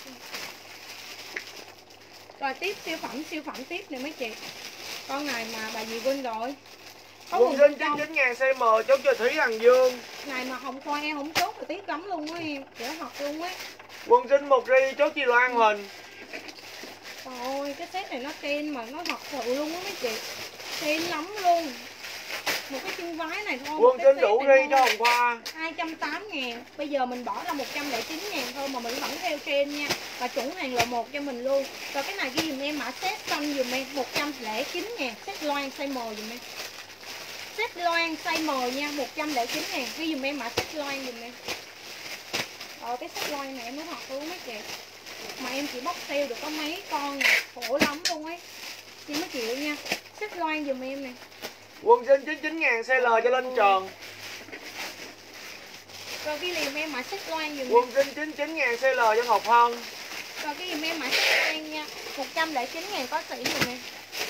Rồi tiếp siêu phẩm, siêu phẩm tiếp nè mấy chị. Con này mà bà gì quên rồi. Có quần jean chín mươi chín ngàn size M chốt cho Thúy Hằng Dương. này mà không coi em không chốt là tiếc lắm luôn á em. Để học luôn á. Quần jean một ri chốt chị Loan Huỳnh. Trời ơi cái set này nó trend mà nó thật sự luôn á mấy chị. Trend lắm luôn. Một cái chân váy này thôi. Quần jean đủ ri cho Hồng Khoa hai trăm tám ngàn. Bây giờ mình bỏ ra một trăm lẻ chín ngàn thôi mà mình vẫn theo trend nha. Và chuẩn hàng loại một cho mình luôn. Rồi cái này ghi dùm em mã set xanh dùm em một trăm lẻ chín ngàn. Set loan size M dùm em. Set loan size M nha, một trăm lẻ chín ngàn. Ghi dùm em mã set loan dùm em. Rồi cái set loan này em nói thật luôn mấy chị. Mà em chỉ bóc sale được có mấy con nè, khổ lắm luôn ấy. Nhưng mấy triệu nha. Set loan dùm em nè. Quần jean chín mươi chín ngàn size L cho Linh Trần. Rồi cái liềm em mã set loan dùm Quần jean chín mươi chín ngàn size L cho Ngọc Hân. Rồi cái liềm em mã set loan nha, một trăm lẻ chín ngàn có sỉ dùm em.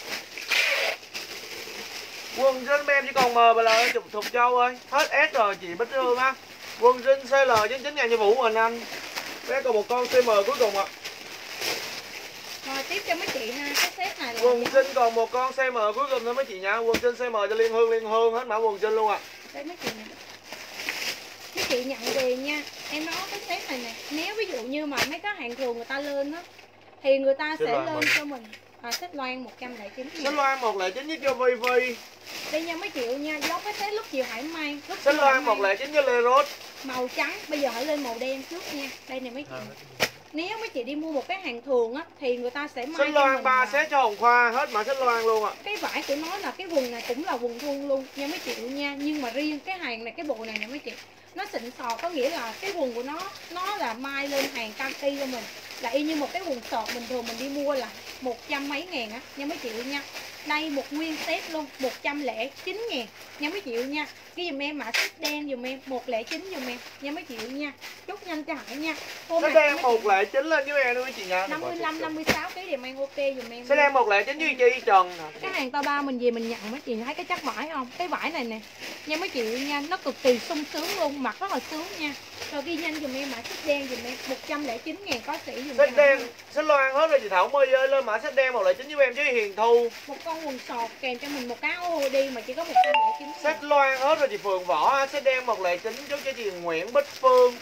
Quần jean em chỉ còn M và L chụp Thục Châu ơi. Hết S rồi chị Bích Hương á. Quần jean size L chín mươi chín ngàn cho Vũ Huỳnh Anh. Bé còn một con size M cuối cùng ạ. Rồi tiếp cho mấy chị ha, cái set này là Quần jean còn một con size M cuối cùng thôi mấy chị nha. Quần jean size M cho Liên Hương, Liên Hương hết mã quần jean luôn ạ. À. Đây mấy chị nè. Mấy chị nhận về nha. Em nói cái set này nè, nếu ví dụ như mà mấy cái hàng thường người ta lên á thì người ta sẽ lên mình. cho mình à, set loan một trăm lẻ chín. Set loan một trăm lẻ chín với cho Vi Vi. Đây nha mấy triệu nha, giống cái set lúc chiều Hải May. Set loan một trăm lẻ chín với Lê Rốt. Màu trắng, bây giờ hãy lên màu đen trước nha. Đây nè mấy chị. À, nếu mấy chị đi mua một cái hàng thường á thì người ta sẽ may set loan ba set cho Hồng Khoa, hết mã set loan luôn ạ. À. Cái vải của nó là cái quần này cũng là quần thun luôn nha mấy chị nha, nhưng mà riêng cái hàng này, cái bộ này nè mấy chị, nó xịn sò, có nghĩa là cái quần của nó nó là may lên hàng kaki cho mình, là y như một cái quần sọt bình thường mình đi mua là một trăm mấy ngàn á nha mấy chị nha. Đây một nguyên set luôn, một trăm lẻ chín ngàn nha mấy chị nha. Ghi dùm em mã set đen dùm em một trăm lẻ chín dùm em nha mấy chị nha. Chốt nhanh cho Hải nha. Set đen một trăm lẻ chín lên với em luôn mấy chị nha. năm mươi lăm năm mươi sáu ký thì mang ok dùm em. Set đen một trăm lẻ chín với Chi Trần. Cái hàng to ba mình về mình nhận mấy chị thấy cái chất vải không? Cái vải này nè nha mấy chị nha, nó cực kỳ sung sướng luôn, mặc rất là sướng nha. Rồi ghi nhanh dùm em mã set đen dùm em một trăm lẻ chín ngàn có sỉ dùm. Set đen, set loan hết rồi chị Thảo My ơi, lên mã set đen một trăm lẻ chín với em chứ Hiền Thu. Một con quần sọt kèm cho mình một cái áo hoodie mà chỉ có một trăm lẻ chín. Set loan hết rồi chị Phượng Võ, set đen một trăm lẻ chín chốt cho chị Nguyễn Bích Phương.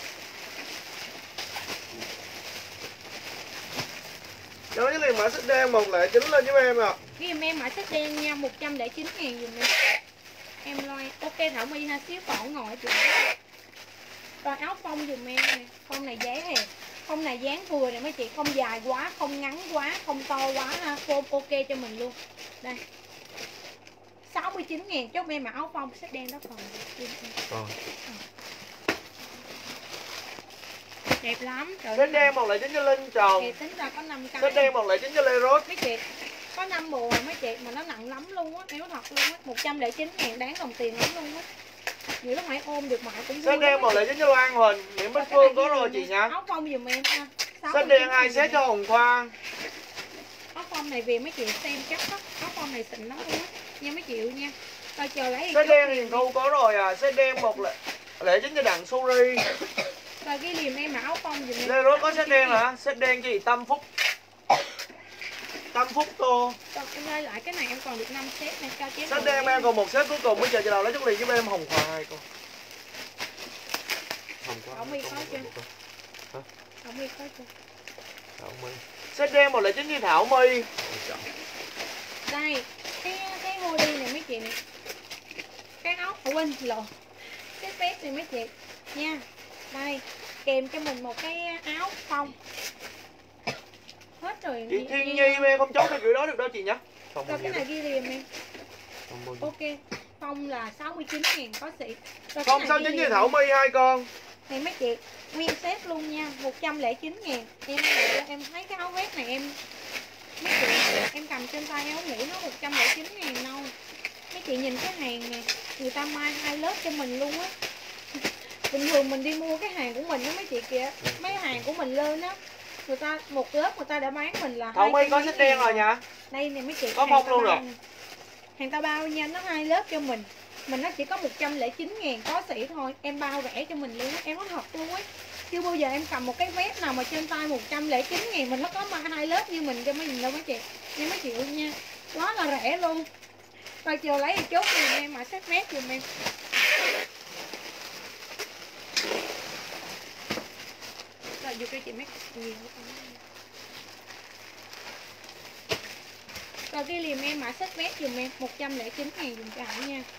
Đó với liền mã set đen một trăm lẻ chín lên với em ạ. À. Ghi dùm em mã set đen nha, một trăm lẻ chín ngàn dùm em. Em loan, ok Thảo My ha, xíu cổ ngồi chị. Rồi áo phông dùm em nè, phông này giá hè. Phông này dáng vừa nè mấy chị, không dài quá, không ngắn quá, không to quá ha, phông ok cho mình luôn. Đây. sáu mươi chín ngàn chốt em mà áo phông set đen đó còn. Còn. Đẹp lắm. Set đen một trăm lẻ chín cho Linh Trần. Thì tính ra có năm cái. Set đen một trăm lẻ chín cho Lê Rốt. Mấy chị, có năm bộ rồi mấy chị mà nó nặng lắm luôn á, nếu thật luôn á, một trăm lẻ chín ngàn đáng đồng tiền lắm luôn á. Nhiều lúc hãy ôm được mãi cũng vui. Set đen một trăm lẻ chín cho Loan Huỳnh, Nguyễn Bích Phương có rồi chị nha. Áo phông giùm em ha. Set đen hai set cho Hồng Khoa. Áo phông này về mấy chị xem chắc đó, áo phông này xịn lắm luôn á. Nha mấy chị nha. Rồi chờ lấy. Set đen Hiền Thu có rồi à, set đen một lẻ chín cho Đặng Suri. Rồi ghi liềm em mà áo phông giùm em. Lê Rốt có set đen hả? Set đen cho chị Tâm Phúc. Tâm Phúc Tô. Rồi em lấy lại cái này em còn được năm set này cao chế. Set đen em còn một set cuối cùng, bây giờ chờ đầu lấy chút liền giúp em Hồng Khoa hai con. Hồng Khoa. Hồng My có chưa? Hả? Hồng My có chưa? Hồng My. Set đen một trăm lẻ chín với Thảo My. Đây, cái cái hoodie này mấy chị nè. Cái áo phụ huynh lộn. Cái vest này mấy chị nha. Đây, kèm cho mình một cái áo phông. Hết rồi. Chị Thiên Nhi em không chốt cái kiểu đó được đâu chị nhá. Rồi cái này ghi liềm em. Ok, phông là sáu mươi chín ngàn có xỉ. Phông sáu mươi chín với Thảo My hai con. Này mấy chị, nguyên set luôn nha, một trăm lẻ chín ngàn. Em em thấy cái áo vest này em mấy chị, em cầm trên tay em không nghĩ nó một trăm lẻ chín ngàn đâu. Mấy chị nhìn cái hàng này, người ta may hai lớp cho mình luôn á. Bình thường mình đi mua cái hàng của mình đó mấy chị kìa, mấy hàng của mình lên á, người ta một lớp người ta đã bán mình là Thảo My có xích đen rồi nha. Đây nè mấy chị, có phong luôn rồi. Hàng ta bao nha, nó hai lớp cho mình. Mình nó chỉ có một trăm lẻ chín ngàn có sỉ thôi. Em bao rẻ cho mình luôn á, em nói thật luôn á. Chưa bao giờ em cầm một cái vest nào mà trên tay một trăm lẻ chín ngàn mình nó có mà hai lớp như mình cho mấy nhìn đâu mấy chị. Nha mấy triệu nha. Quá là rẻ luôn. Rồi chiều lấy thì chốt giùm em mà set vest giùm em. Rồi vô cho chị mấy nhiều. Rồi cái liềm em mã set vest dùm em một trăm lẻ chín ngàn dùm cho Hải nha.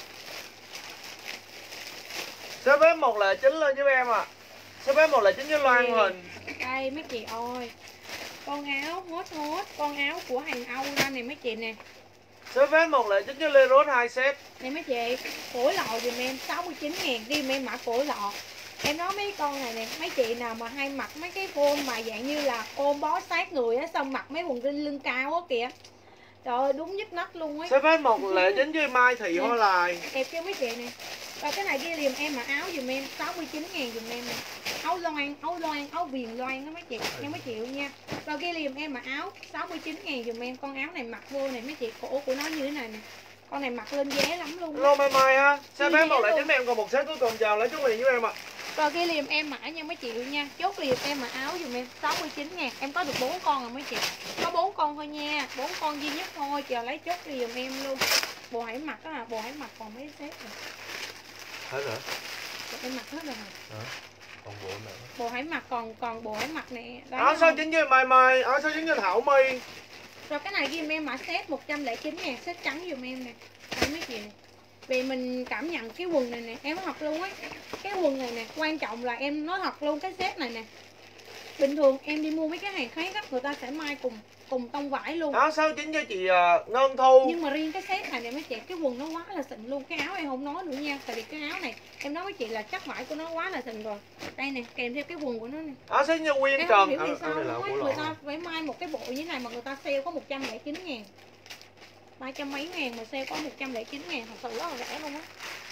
Set vest một lẻ chín lên giúp em à. Set vest một lẻ chín với loan hình. Đây mấy chị ơi. Con áo hốt hốt, con áo của hàng Âu ra này mấy chị nè. Set vest một lẻ chín với lê rốt hai set. Này mấy chị, cổ lọ dùm em sáu mươi chín ngàn đi em mã cổ lọ. Em nói mấy con này nè, mấy chị nào mà hay mặc mấy cái form mà dạng như là ôm bó sát người á, xong mặc mấy quần jean lưng cao á kìa. Trời ơi đúng nhức nách luôn á. Set vest một lẻ chín với Mai Thị Hoa Lài. Đẹp cho mấy chị nè. Và cái này ghi liềm em mà áo dùm em sáu mươi chín ngàn dùm em nè. Áo loan, áo loan, áo viền loan đó mấy chị, nha mấy triệu nha. Và ghi liềm em mà áo sáu mươi chín ngàn dùm em. Con áo này mặc vô này mấy chị, cổ của nó như thế này nè. Con này mặc lên vé lắm luôn. Lô Mai Mai ha. Set vest một lẻ chín em còn một set cuối cùng, chào lấy chú Huyền với em ạ. À. Rồi ghi liềm em mã nha mấy chị nha. Chốt liềm em mà áo dùm em sáu mươi chín ngàn. Em có được bốn con rồi mấy chị. Có bốn con thôi nha, bốn con duy nhất thôi. Chờ lấy chốt liềm em luôn. Bộ hải mặc á, bộ hải mặc còn mấy set rồi. Hết rồi. Em mặc hết rồi. À, còn bộ nữa. Bộ hải mặc còn còn bộ hải mặc nè. Áo số chín với Mai Mai, áo số chín với Thảo My. Rồi cái này ghi em mã set một trăm lẻ chín ngàn, set trắng dùm em nè. Đây mấy chị. Vì mình cảm nhận cái quần này nè, em nói thật luôn á. Cái quần này nè, quan trọng là em nói thật luôn cái set này nè. Bình thường em đi mua mấy cái hàng khác á, người ta sẽ may cùng cùng tông vải luôn. Áo sáu chín cho chị uh, Ngân Thu. Nhưng mà riêng cái set này nè mấy chị, cái quần nó quá là xịn luôn. Cái áo em không nói nữa nha. Tại vì cái áo này em nói với chị là chắc vải của nó quá là xịn rồi. Đây nè, kèm theo cái quần của nó nè. Áo xếp như Quyên em Trần. không hiểu vì sao à, luôn á, người ta phải may một cái bộ như thế này mà người ta sale có một trăm lẻ chín ngàn. Ba trăm mấy ngàn mà sale có một trăm lẻ chín ngàn, thật sự rất là rẻ luôn á.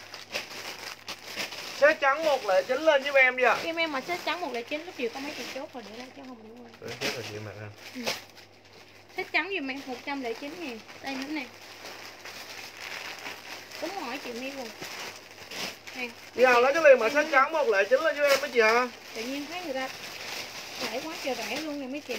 Set trắng một lẻ chín lên giúp em đi ạ. Em em mà set trắng một lẻ chín lúc chiều có mấy tiền chốt rồi để đây chứ không đủ rồi. Set là chị mặc ha. Ừ. Set trắng giùm em một trăm lẻ chín ngàn. Đây nữa nè. Đúng rồi chị mi quần. Nè. Giờ lấy cái liền mà set trắng một lẻ chín lên giúp em mấy chị hả? Tự nhiên thấy người ta rẻ quá trời rẻ luôn nè mấy chị.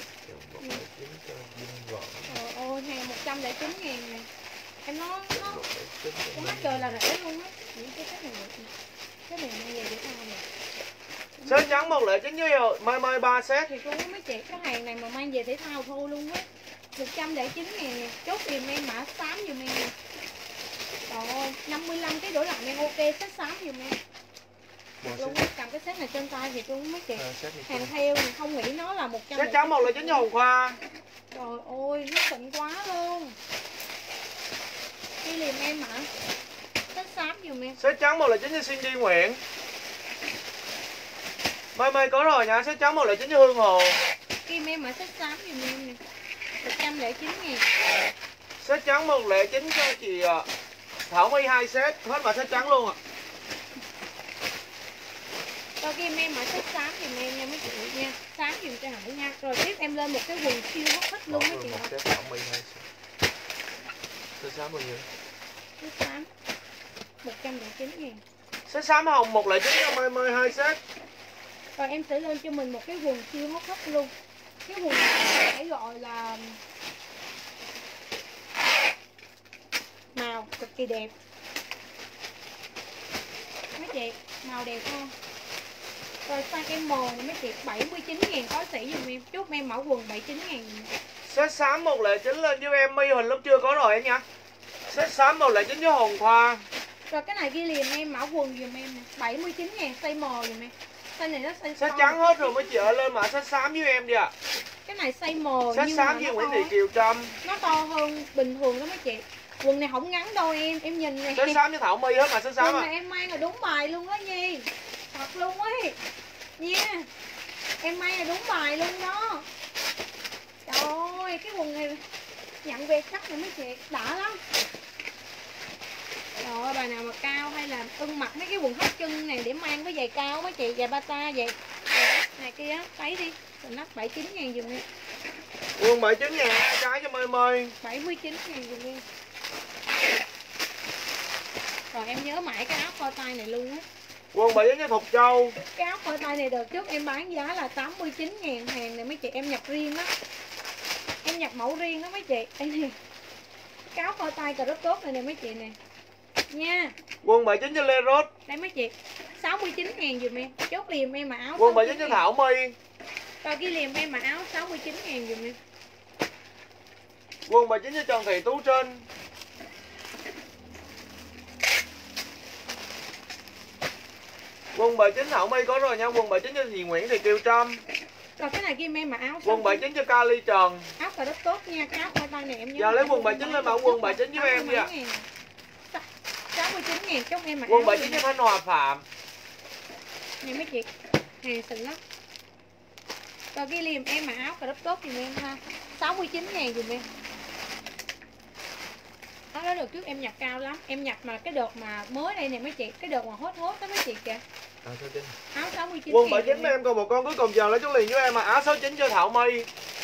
Trời ơi, hàng một trăm lẻ chín ngàn nè. Em nói nó quá trời là rẻ luôn á. Những cái này cái này mang về để sao nè. Set trắng một lẻ chín với Mai Mai ba set. Thì luôn mấy chị, cái hàng này mà mang về thể thao thôi luôn á. một trăm lẻ chín ngàn nè. Chốt giùm em mã xám giùm em nè. Trời ơi, năm mươi lăm cái đổi lại em ok, set xám giùm em. Luôn cầm cái set này trên tay thì luôn mấy chị. Hàng theo thì không nghĩ nó là một trăm. Set trắng một lẻ chín Hồng Khoa. Trời ơi, nó xịn quá luôn. Đi liềm em hả? Set xám giùm em. Set trắng một lẻ chín cho Cindy Nguyễn. Mai Mai có rồi nha, set trắng một lẻ chín cho Hương Hồ. Kim em mà set xám giùm em nè. một trăm lẻ chín ngàn. Set trắng một lẻ chín cho chị Thảo My hai set, hết mà set trắng luôn ạ. À. Rồi Kim em mà set xám giùm em nha mấy chị nha. Xám giùm cho Hải nha. Rồi tiếp em lên một cái quần siêu hot hit luôn mấy chị. Một set Thảo My hai set. Set xám bao nhiêu? Set xám một trăm lẻ chín ngàn. Set xám hồng một lẻ chín cho Mai Mai hai set. Rồi em sẽ lên cho mình một cái quần siêu hot hit luôn. Cái quần này phải gọi là màu cực kỳ đẹp. Mấy chị, màu đẹp không? Rồi size em mờ này mấy chị, bảy mươi chín ngàn có sỉ giùm em. Chúc em mẫu quần bảy mươi chín ngàn. Set xám một lẻ chín lên giúp em, My hình lúc chưa có rồi em nha. Set xám một lẻ chín với Hồng Khoa. Rồi cái này ghi liền em mẫu quần giùm em nè, bảy mươi chín ngàn size M giùm em. Size này nó size set trắng hết rồi mấy chị ơi, lên mã set xám với em đi ạ. À. Cái này size M. Set xám với Nguyễn Thị Kiều Trâm. Nó to hơn bình thường đó mấy chị. Quần này không ngắn đâu em, em nhìn nè. Set xám với Thảo My hết mà set xám. Quần này em mang là đúng bài luôn đó Nhi. Thật luôn ấy. Nha. Em mang là đúng bài luôn đó. Trời ơi, cái quần này nhận về chắc là mấy chị đã lắm. Trời ơi, bà nào mà cao hay là ưng mặc mấy cái quần thắt chân này để mang với giày cao mấy chị, giày bata, giày này kia thấy đi, mình nắp bảy mươi chín ngàn dùm đi. Quần bảy mươi chín ngàn hai cái cho mời mời. bảy mươi chín ngàn dùm đi. Rồi em nhớ mãi cái áo kho tay này luôn á. Quần bảy mươi chín cho Thục Châu. Cái áo kho tay này đợt trước em bán giá là tám mươi chín ngàn, hàng này mấy chị em nhập riêng đó. Em nhập mẫu riêng đó mấy chị. Đây nè. Cái áo kho tay cà rất tốt này nè mấy chị nè. Nha. Quần bảy mươi chín cho Lê Rốt. Đây mấy chị, sáu mươi chín ngàn dùm em. Chốt liềm em mà áo. Quần bảy mươi chín cho Thảo My. Rồi cái liềm em mà áo sáu mươi chín ngàn dùm em. Quần bảy mươi chín cho Trần Thị Tú Trinh. Quần bảy mươi chín Thảo My có rồi nha. Quần bảy mươi chín cho Dì Nguyễn Thị Kiều Trâm. Rồi cái này kim em mà áo. Quần bảy mươi chín cho Kali Trần. Áo cà rất tốt nha. Cái áo kho tay này em nhớ. Giờ lấy quần bảy mươi chín lên mẫu quần bảy mươi chín với em nha. sáu mươi chín ngàn chốt em mà Quần áo. bảy mươi chín cho Thanh Hòa Phạm. Nè mấy chị, hàng xịn lắm. Rồi cái liềm em mà áo cà rất tốt dùm em ha. sáu mươi chín ngàn dùm em. Áo đó được trước em nhập cao lắm. Em nhập mà cái đợt mà mới đây nè mấy chị. Cái đợt mà hot hot đó mấy chị kìa. Áo sáu mươi chín. Quần bảy mươi chín em còn một con cuối cùng giờ lấy chút liền với em mà áo sáu mươi chín cho Thảo My.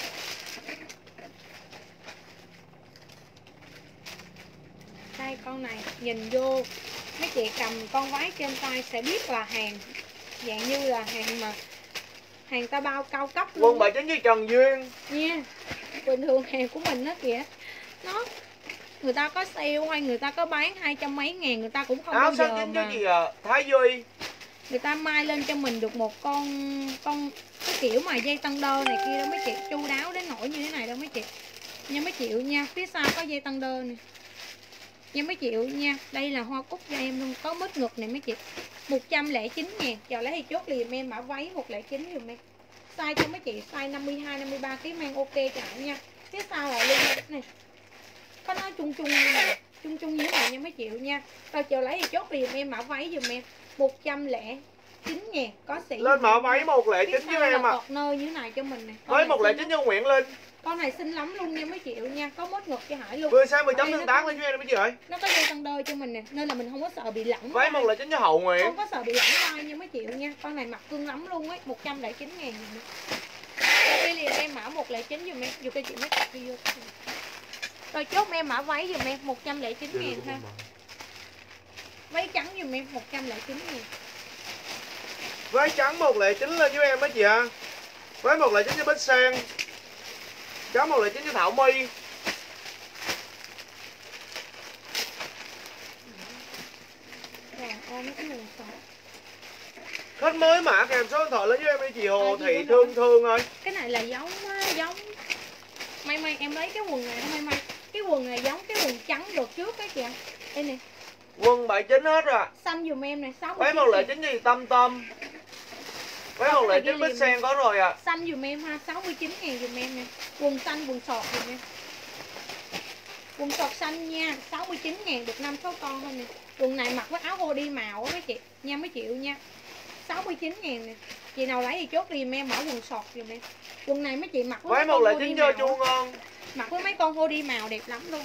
Đây con này nhìn vô mấy chị cầm con váy trên tay sẽ biết là hàng dạng như là hàng mà hàng ta bao cao cấp luôn. Quần bảy mươi chín cho Trần Duyên Nha. Bình thường hàng của mình đó kìa. Nó người ta có sale hay người ta có bán hai trăm mấy ngàn người ta cũng không áo bao sáu giờ mươi chín mà cho gì à? Thái Duy. người ta mai lên cho mình được một con con cái kiểu mà dây tăng đơ này kia đâu mấy chị, chu đáo đến nỗi như thế này đâu mấy chị nha mấy chịu nha. Phía sau có dây tăng đơ nè nha mấy chịu nha. Đây là hoa cúc cho em luôn, có mít ngực này mấy chị. Một trăm lẻ chín ngàn. Giờ lấy thì chốt liền em mã váy một lẻ chín dùm em. Size cho mấy chị size năm mươi hai năm mươi ba ký mang ok chẳng nha. Phía sau lại luôn này, có nói chung chung chung chung như thế này nha mấy chịu nha. Rồi chờ lấy thì chốt liền em mã váy dùm em một trăm lẻ chín ngàn có sĩ. Lên mã váy một lẻ chín với em à. Nơ như thế này cho mình nè. Váy một lẻ chín cho Nguyễn Linh. Con này xinh lắm luôn nha mấy triệu nha, có mốt ngực cho Hải luôn. Vừa size mười chấm tương tác lên cho em mấy chị ơi. Nó có dây tăng đôi cho mình nè, nên là mình không có sợ bị lỏng. Váy một lẻ chín cho Hậu Nguyễn. Không có sợ bị lỏng vai nha mấy triệu nha. Con này mặc cưng lắm luôn ấy, một trăm lẻ chín ngàn dùm em. Liền em mã một lẻ chín dùm em, dù cho chị mấy cặp đi vô. Rồi chốt em mã váy dùm em một trăm lẻ chín ngàn ha. Váy trắng dùm em một trăm lẻ chín ngàn. Váy trắng một lẻ chín lên với em mấy chị ạ. Váy một lẻ chín cho Bích Sen. Trắng một lẻ chín cho Thảo My. Rồi ôm cái quần sọt. Khách mới mã kèm số điện thoại lên với em đi chị Hồ Thị Thương Thương ơi. Cái này là giống giống may may em lấy cái quần này may may cái quần này giống cái quần trắng đợt trước cái kìa. Đây nè. Quần bảy chín hết rồi. Xanh dùm em này sáu. Váy một lẻ chín gì Tâm Tâm. Váy một lẻ chín Bích Sen có rồi à. Xanh dùm em ha, sáu mươi chín ngàn dùm em nè. Quần xanh quần sọt dùm em. Quần sọt xanh nha, sáu mươi chín ngàn được năm sáu con thôi nè. Quần này mặc với áo hoodie màu á mấy chị, nha mấy triệu nha. sáu mươi chín ngàn nè. Chị nào lấy thì chốt dùm em mở quần sọt dùm em. Quần này mấy chị mặc với váy một lẻ chín cho Chu Ngon. Mặc với mấy con hoodie màu đẹp lắm luôn.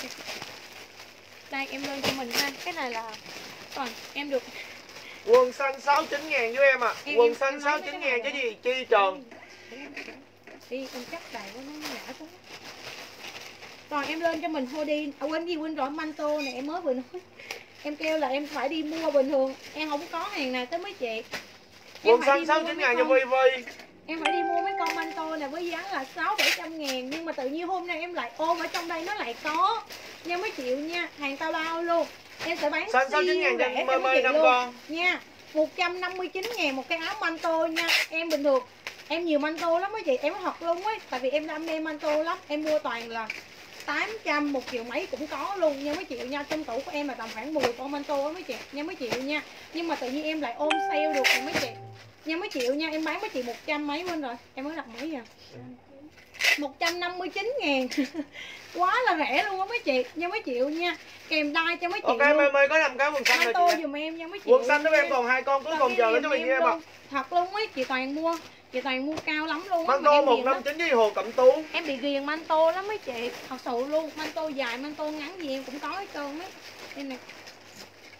Đây em lên cho mình ha. Cái này là còn em được quần xanh sáu mươi chín ngàn với em à. Em, quần em, xanh em sáu mươi chín ngàn cái gì Chi Trần. Đi em chắc đầy quá nó ngã xuống. Rồi em lên cho mình hoodie. À quên gì quên rồi manto này em mới vừa nói. Em kêu là em phải đi mua bình thường. Em không có hàng nào tới mấy chị. Quần xanh sáu mươi chín ngàn cho Vi Vi. Em phải đi mua mấy con manto này với giá là sáu bảy trăm ngàn. Nhưng mà tự nhiên hôm nay em lại ôm ở trong đây nó lại có. Nha mấy triệu nha. Hàng tao bao luôn. Em sẽ bán xanh sáu mươi chín ngàn cho Mơ Mơ năm con nha. Một trăm năm mươi chín ngàn một cái áo manto nha. Em bình thường em nhiều manto lắm mấy chị. Em thật luôn ấy. Tại vì em đam mê manto lắm. Em mua toàn là tám trăm, một triệu mấy cũng có luôn nha mấy triệu nha. Trong tủ của em là tầm khoảng mười con manto á mấy chị nha mấy triệu nha. Nhưng mà tự nhiên em lại ôm sale được rồi mấy chị nha mấy triệu nha. Em bán mấy chị một trăm mấy quên rồi. Em mới đặt mấy giờ một trăm năm mươi chín ngàn. Quá là rẻ luôn á mấy chị nha mấy triệu nha. Kèm đai cho mấy chị. Ok mày mày có năm cái quần xanh rồi tôi chị. dùm em nha mấy chị. Quần xanh đó em còn hai con cuối cùng chờ lấy cho mình em ạ. Thật luôn ấy, chị toàn mua. Chị toàn mua cao lắm luôn á. Manto một năm chín với Hồ Cẩm Tú. Em bị ghiền manto lắm mấy chị. Thật sự luôn, manto dài, manto ngắn gì em cũng có hết trơn ấy. Đây nè.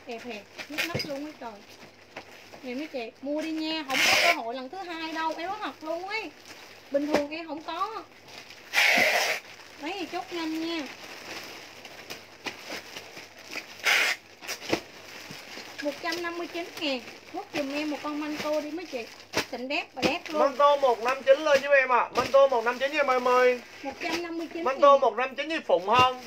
Đẹp hẹp, nhức mắt luôn á trời. Nè mấy chị, mua đi nha, không có cơ hội lần thứ hai đâu, em nói thật luôn ấy. Bình thường em không có. Lấy thì chốt nhanh nha. một trăm năm mươi chín ngàn. Quất dùm em một con Manto đi mấy chị. Xịn đét và đét luôn. Manto một năm chín lên giúp em ạ. À. Manto một năm chín cho em em ơi. một trăm năm mươi chín. Manto một năm chín với Phụng không?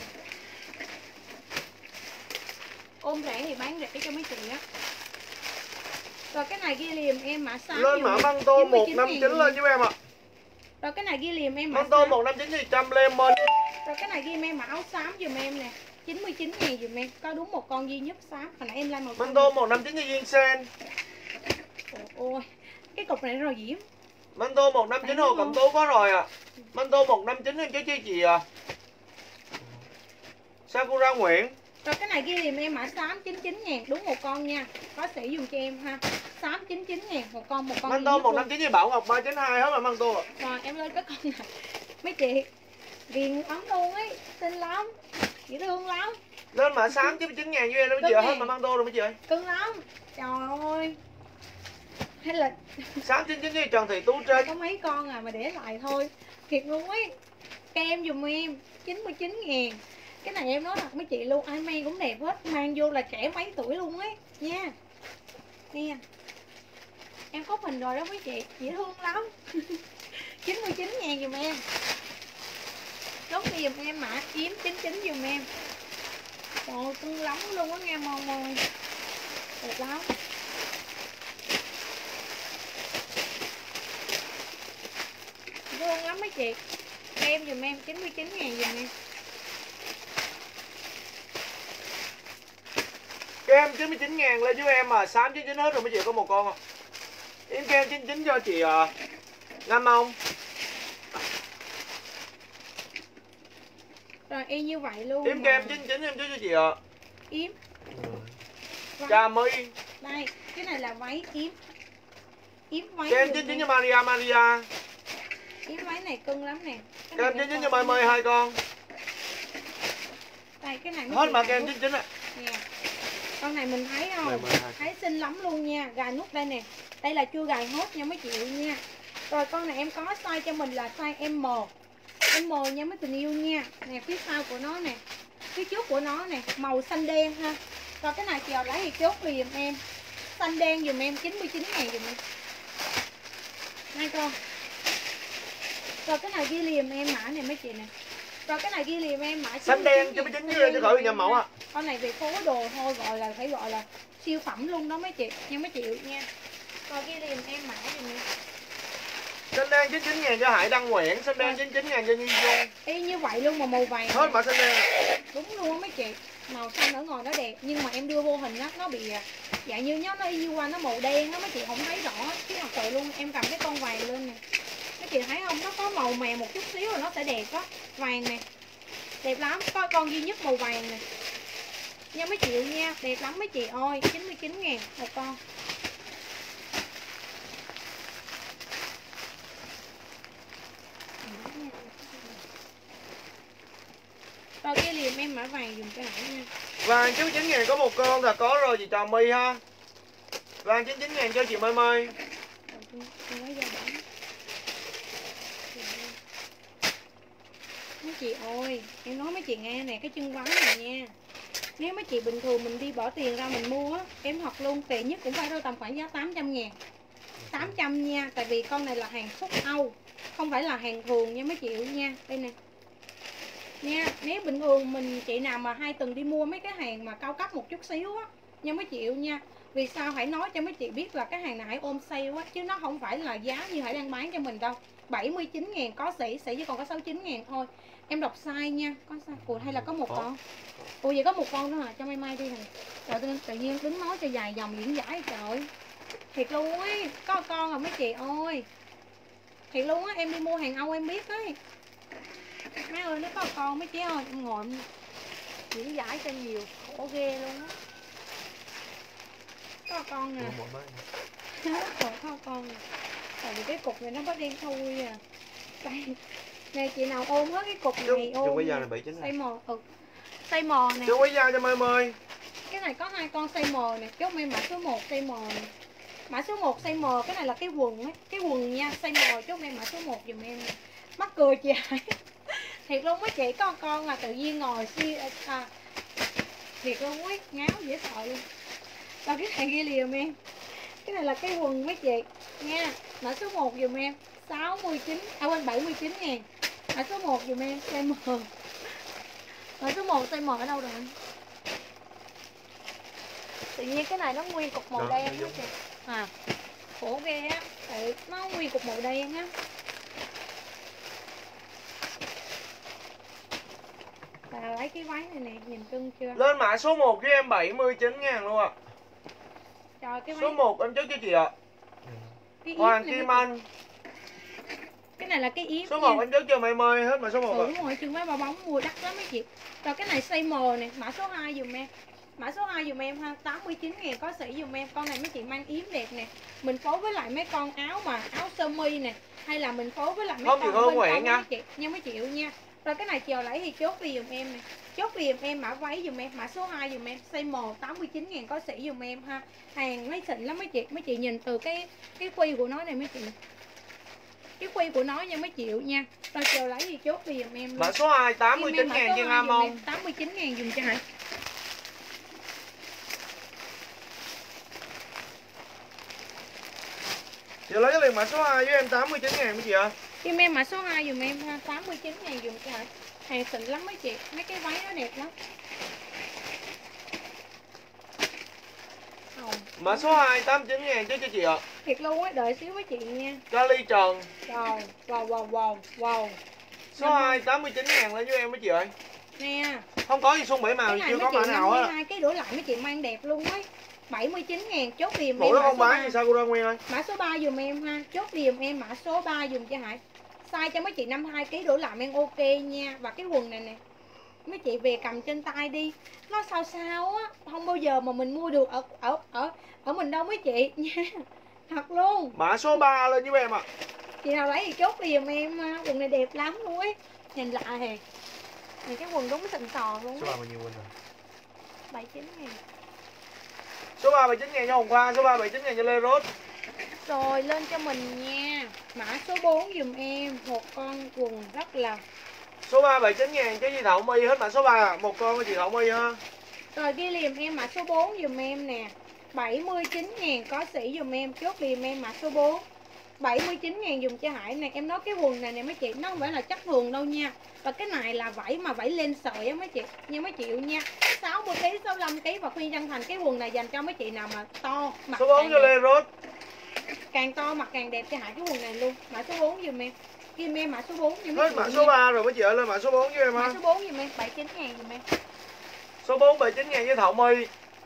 Ôm rẻ thì bán rẻ cho mấy chị á. Rồi cái này ghi liềm em mã sáu. Lên mã Manto một năm chín lên giúp em ạ. À. Rồi cái này ghi liềm em mã Manto một năm chín thì trăm lên mình. Rồi cái này ghi em mã áo xám dùm em nè. chín mươi chín ngàn dùm em. Có đúng một con duy nhất xám. Hồi nãy em lên màu xám. Manto một năm chín với viên sen. Ôi, cái cục này rồi Diễm. Manto một năm chín Hồ Cẩm Tú có rồi à. Manto một năm chín em chứ chứ chị à. Sakura Nguyễn. Rồi cái này ghi liềm em mã xám chín mươi chín ngàn. Đúng một con nha. Có sĩ dùng cho em ha. Xám chín mươi chín ngàn. Một con một con. Manto một năm chín với Bảo Ngọc ba chín hai hết mà Manto. Rồi em lên cái con này. Mấy chị ghiền lắm luôn ấy. Xinh lắm. Dễ thương lắm. Lên mã xám chín mươi chín ngàn với em đó mấy chị ơi. Hết mà Manto rồi mấy chị ơi. Cưng lắm. Trời ơi. Hay là xám chín chín với Trần Thị Tú Trinh. có mấy con à mà để lại thôi. Thiệt luôn ấy. Kem dùm em chín mươi chín ngàn. Cái này em nói thật mấy chị luôn, ai mang cũng đẹp hết. Mang vô là trẻ mấy tuổi luôn ấy nha. Nè. Em có hình rồi đó mấy chị. Dễ thương lắm. chín mươi chín ngàn dùm em. Chốt đi dùm em mã kiếm chín chín dùm em. Trời ơi cưng lắm luôn á nghe Mon ơi. Đẹp lắm. Thương lắm mấy chị. Em dùm em chín mươi chín ngàn dùm em. Kem chín mươi chín ngàn lên giúp em mà. Xám chín mươi chín hết rồi mấy chị có một con không? Yếm kem chín mươi chín cho chị à. Ngâm không? Rồi y như vậy luôn. Yếm kem chín mươi chín em chứ cho chị ạ. À. Yếm. Trà My. Đây, cái này là váy yếm. Yếm váy. Kem chín mươi chín cho Maria Maria. Yếm váy này cưng lắm nè. Kem chín mươi chín cho My My hai con. Đây cái này hết mà kem chín mươi chín ạ. Nè. Con này mình thấy không? Thấy xinh lắm luôn nha. Gài nút đây nè. Đây là chưa gài hốt nha mấy chị nha. Rồi con này em có size cho mình là size M. M nha mấy tình yêu nha. Nè phía sau của nó nè. Phía trước của nó nè. Màu xanh đen ha. Rồi cái này chiều lấy thì chốt liền giùm em. Xanh đen dùm em chín mươi chín ngàn dùm em. Hai con. Rồi cái này ghi liềm em mã này mấy chị nè. Rồi cái này ghi liềm em mã xanh đen chín mươi chín chứ khỏi bị nhầm mẫu á. Con này về phố đồ thôi gọi là phải gọi là siêu phẩm luôn đó mấy chị. nha mấy chị nha. Rồi ghi liềm em mã dùm em. Xanh đen chín mươi chín ngàn cho Hải Đăng Nguyễn, xanh đen chín mươi chín ngàn cho Nhi Dung. Y như vậy luôn mà màu vàng. Hết mà xanh đen. Đúng luôn á mấy chị. Màu xanh ở ngoài nó đẹp nhưng mà em đưa vô hình á nó bị dạng như nhớ nó y như qua nó màu đen á mấy chị không thấy rõ chứ thật sự luôn. Em cầm cái con vàng lên nè. Mấy chị thấy không? Nó có màu mè một chút xíu rồi nó sẽ đẹp á. Vàng nè. Đẹp lắm, có con duy nhất màu vàng nè. Nha mấy chị nha, đẹp lắm mấy chị ơi, chín mươi chín ngàn một con. Rồi cái liềm em mã vàng dùng cho nãy nha. Vàng chín mươi chín ngàn có một con là có rồi chị Trà My ha. Vàng chín mươi chín ngàn cho chị My My. Mấy chị ơi, em nói mấy chị nghe nè, cái chân váy này nha. Nếu mấy chị bình thường mình đi bỏ tiền ra mình mua á, em thật luôn, tiền nhất cũng phải rơi tầm khoảng giá tám trăm ngàn. tám trăm nha, tại vì con này là hàng xuất Âu, không phải là hàng thường nha mấy chị nha. Đây nè. Nha, nếu bình thường mình chị nào mà hay từng đi mua mấy cái hàng mà cao cấp một chút xíu á, nha mấy chị nha. Vì sao hãy nói cho mấy chị biết là cái hàng này hãy ôm sale á, chứ nó không phải là giá như Hải đang bán cho mình đâu. bảy mươi chín ngàn có sỉ, sỉ chỉ còn có sáu mươi chín ngàn thôi. Em đọc sai nha, có sai Ủa, hay là có một con? Ủa vậy có một con nữa hả? Cho May May đi hả? Trời tự, tự nhiên đứng nói cho dài dòng diễn giải trời. Thiệt luôn ấy, có con rồi mấy chị ơi. Thiệt luôn á, em đi mua hàng Âu em biết ấy. Má ơi nó có con mấy chị ơi, em ngồi em diễn giải cho nhiều, khổ ghê luôn á. Có con nè. Rồi có con nè. Tại vì cái cục này nó có đen thui à. Đây. Nè chị nào ôm hết cái cục này ôm. Chung bây giờ là bảy chín Xây mò, ừ. Xây mò nè. Chung bây giờ cho My My. Cái này có hai con size M này, chốt em mã số một size M này. Mã số một size M, cái này là cái quần ấy, cái quần nha, size M, chốt em mã số một dùm em nè. Mắc cười chị Hải. Thiệt luôn mấy chị, có con là tự nhiên ngồi si à, thiệt luôn ấy, ngáo dễ sợ luôn. Rồi cái này ghi liềm em. Cái này là cái quần mấy chị nha. Mã số một dùm em sáu mươi chín, à quên bảy mươi chín ngàn. Mã số một dùm em size M. Mã số một size M ở đâu rồi? Tự nhiên cái này nó nguyên cục màu đen á chị. À, khổ ghê á, tại nó nguyên cục màu đen á. Bà lấy cái váy này nè, nhìn cưng chưa? Lên mã số một với em bảy mươi chín ngàn luôn ạ. À. Trời, cái váy... Số một em chốt cho chị ạ. À. Hoàng Kim Anh. Cái này là cái yếm. Số một em chốt cho mày mời hết mà số một. Ừ, đúng rồi, chừng mấy ba bóng mua đắt lắm mấy chị. Rồi cái này size M nè, mã số hai dùm em. Mã số hai dùm em ha, tám mươi chín ngàn có sỉ dùm em. Con này mấy chị mang yếm đẹp nè. Mình phối với lại mấy con áo mà áo sơ mi nè, hay là mình phối với lại mấy không con bên trong nha. Mấy chị, nha mấy chịu nha. Rồi cái này chiều lấy thì chốt vì dùm em nè. Chốt vì dùm em mã váy dùm em, mã số hai dùm em, size M tám mươi chín ngàn có sỉ dùm em ha. Hàng mấy xịn lắm mấy chị. Mấy chị nhìn từ cái cái khuy của nó này mấy chị. Cái khuy của nó nha mấy chịu nha. Rồi chiều lấy thì chốt vì dùm em luôn. Mã số hai tám mươi chín ngàn trên Am không? tám mươi chín ngàn dùm cho Hải. Chị lấy cái liền mã số hai với em tám mươi chín ngàn mấy chị ạ. À? Kim em mã số hai dùm em ha, tám mươi chín ngàn dùm cho Hải. Hàng xịn lắm mấy chị, mấy cái váy nó đẹp lắm. Oh. Mã số hai tám mươi chín ngàn chứ cho chị ạ. À? Thiệt luôn á, đợi xíu với chị nha. Charlie Trần. Wow, wow, wow, wow, wow. Số hai tám mươi chín ngàn lên với em mấy chị ơi. Nè. Không có gì xung bảy màu, chưa có mã nào á. Cái đổ lại mấy chị mang đẹp luôn á. bảy mươi chín ngàn chốt điềm em. Ủa nó không bán thì sao cô Đoan Nguyên ơi? Mã số ba dùm em ha, chốt điềm em mã số ba dùm cho Hải. Size cho mấy chị năm mươi hai ký đổ lại em ok nha. Và cái quần này nè. Mấy chị về cầm trên tay đi. Nó sao sao á, không bao giờ mà mình mua được ở ở ở ở mình đâu mấy chị nha. Thật luôn. Mã số ba lên với em ạ. À. Chị nào lấy thì chốt điềm em, quần này đẹp lắm luôn ấy. Nhìn lạ hề. Này cái quần đúng xịn sò luôn. Số ba bao nhiêu quên rồi? bảy mươi chín ngàn. Số ba bảy mươi chín ngàn cho Hồng Khoa, số ba bảy mươi chín ngàn cho Lê Rốt. Rồi lên cho mình nha. Mã số bốn dùm em, một con quần rất là. Số ba bảy mươi chín ngàn cho chị Thảo My hết mã số ba, một con cho chị Thảo My ha. Rồi ghi liềm em mã số bốn dùm em nè. bảy mươi chín ngàn có sỉ dùm em, chốt liềm em mã số bốn. bảy mươi chín ngàn dùng cho Hải này. Em nói cái quần này nè mấy chị, nó không phải là chất thường đâu nha. Và cái này là vảy mà vảy lên sợi á mấy chị, nha mấy chị nha. sáu mươi ký, sáu mươi lăm ký và khuyên chân thành cái quần này dành cho mấy chị nào mà to mặt. Số bốn cho Lê Rốt. Càng to mặt càng đẹp cho Hải cái quần này luôn. Mã số bốn dùm em. Kim em mã số bốn dùm em. Mã số ba rồi mấy chị ơi, lên mã số bốn với em ha. Mã số bốn dùm em, bảy mươi chín ngàn dùm em. Số bốn bảy mươi chín ngàn với Thảo My.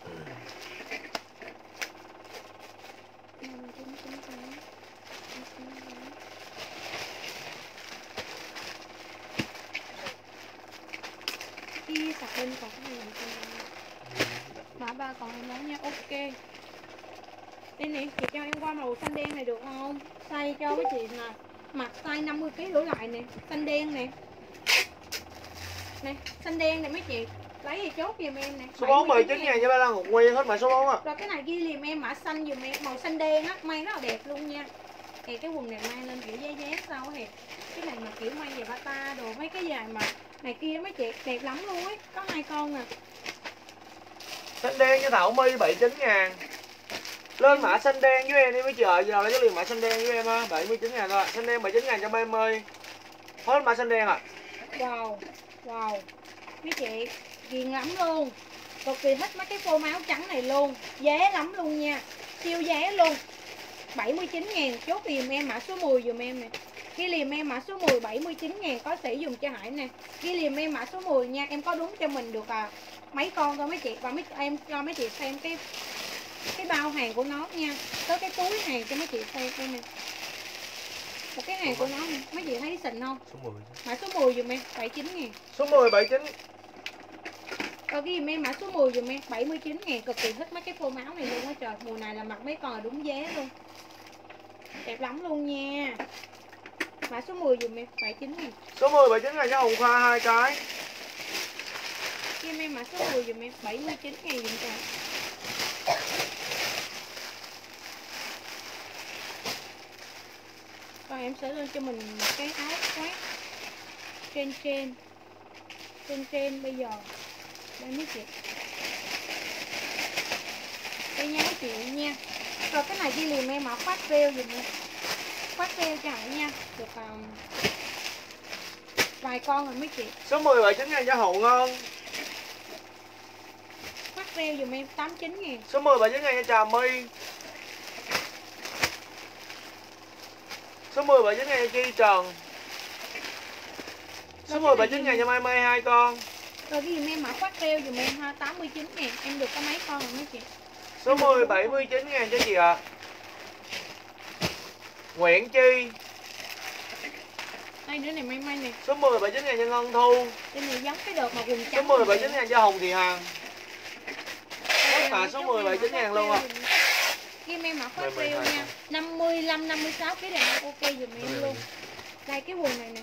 Kia sạc bên còn cái gì mã ba còn em nói nha, ok. Đây nè, chị cho em qua màu xanh đen này được không? Size cho mấy chị nè. Mặt size năm mươi ký đổ lại nè, xanh đen nè. Nè, xanh đen này mấy chị. Lấy thì chốt giùm em nè. Số bốn bảy mươi chín ngàn cho ba Lan Hồng Nguyên hết mã số bốn á. Rồi cái này ghi liềm em mã xanh giùm em, màu xanh đen á, may rất là đẹp luôn nha. Thì cái quần này may lên kiểu dây dép sau thì cái này mà kiểu may về bata đồ mấy cái dài mà này kia mấy chị đẹp lắm luôn ấy, có hai con à. Xanh đen cho Thảo My bảy mươi chín ngàn. Lên mã xanh đen với em đi mấy chị ơi, giờ lấy cái liền mã xanh đen với em á, bảy mươi chín ngàn thôi. Xanh đen bảy mươi chín ngàn cho ba mươi. Hết mã xanh đen à. Wow, wow. Mấy chị ghiền lắm luôn. Cực kỳ thích mấy cái phô áo trắng này luôn. Giá lắm luôn nha. Siêu giá luôn. bảy mươi chín ngàn chốt liềm em mã số mười dùm em nè. Ghi liềm em mã số mười bảy mươi chín ngàn có sỉ dùng cho Hải nè. Ghi liềm em mã số mười nha. Em có đúng cho mình được à mấy con thôi mấy chị. Và mấy em cho mấy chị xem cái cái bao hàng của nó nha. Có cái túi hàng cho mấy chị xem đây nè. Một cái hàng của nó nè. Mấy chị thấy xịn không? Số mười. Mã số mười dùm em bảy mươi chín ngàn. Số mười bảy mươi chín. Rồi ghi em mã số mười dùm em bảy mươi chín ngàn. Cực kỳ thích mấy cái phô áo này luôn á trời. Mùa này là mặc mấy con là đúng giá luôn. Đẹp lắm luôn nha. Mã số mười dùm em bảy mươi chín ngàn. Số mười bảy mươi chín ngàn cho Hồng Khoa hai cái. Kim em mã số mười dùm em bảy mươi chín ngàn dùm cho. Rồi em sẽ lên cho mình một cái áo khoác trên trên trên trên bây giờ đây mấy chị, đây nha mấy chị nha. Rồi cái này đi liền em mã khoác rêu dùm em, khoác rêu cho Hải nha, được um, vài con rồi mấy chị. Số mười bảy chín ngàn cho Hậu Ngon. Khoác rêu dùm em tám mươi chín ngàn. Số mười bảy chín ngàn cho Trà My. Số mười bảy chín ngàn cho Chi Trần. Số mười bảy chín ngàn cho Mai Mai hai con. Rồi cái dùm em mã khoác rêu dùm em ha, tám mươi chín ngàn. Em được có mấy con rồi mấy chị? Số mười bảy mươi chín ngàn cho chị ạ. À. Nguyễn Chi. Đây nữa này Mai Mai nè. Số mười bảy chín ngàn cho Ngân Thu. Cái này giống cái đợt mà quần trắng. Số mười bảy chín ngàn cho Hồng Thị Hằng. Tất cả số mười bảy chín ngàn luôn à. Kim em mã khoác rêu nha. năm mươi lăm năm mươi sáu cái này ok dùm em luôn. Đây cái quần này nè.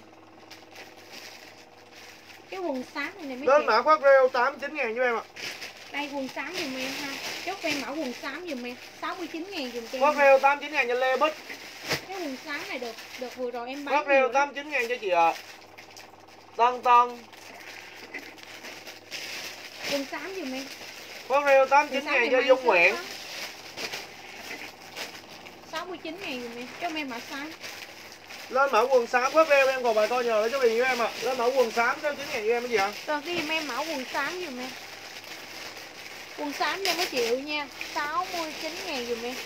Cái quần xám này nè mấy Lên chị. mã khoác rêu tám mươi chín ngàn cho em ạ. Đây quần xám dùm em ha. Chốt em mã quần xám dùm em sáu mươi chín ngàn dùm cho em. Khoác rêu tám mươi chín ngàn cho Lê Bích. Cái quần xám này được được vừa rồi em bán. Khoác rêu tám mươi chín ngàn cho chị ạ. À. Tân Tân. Quần xám dùm em. Khoác rêu tám mươi chín ngàn cho Dung Nguyễn. sáu mươi chín ngàn dùm em. Cho em mã xám. Lên mã quần xám khoác rêu em còn vài con nhờ lấy cho mình với em ạ. À. Lên mã quần xám sáu mươi chín ngàn cho em cái gì ạ? Rồi cái dùm em mã quần xám dùm em. Quần xám cho mấy triệu nha, sáu mươi chín ngàn dùm em.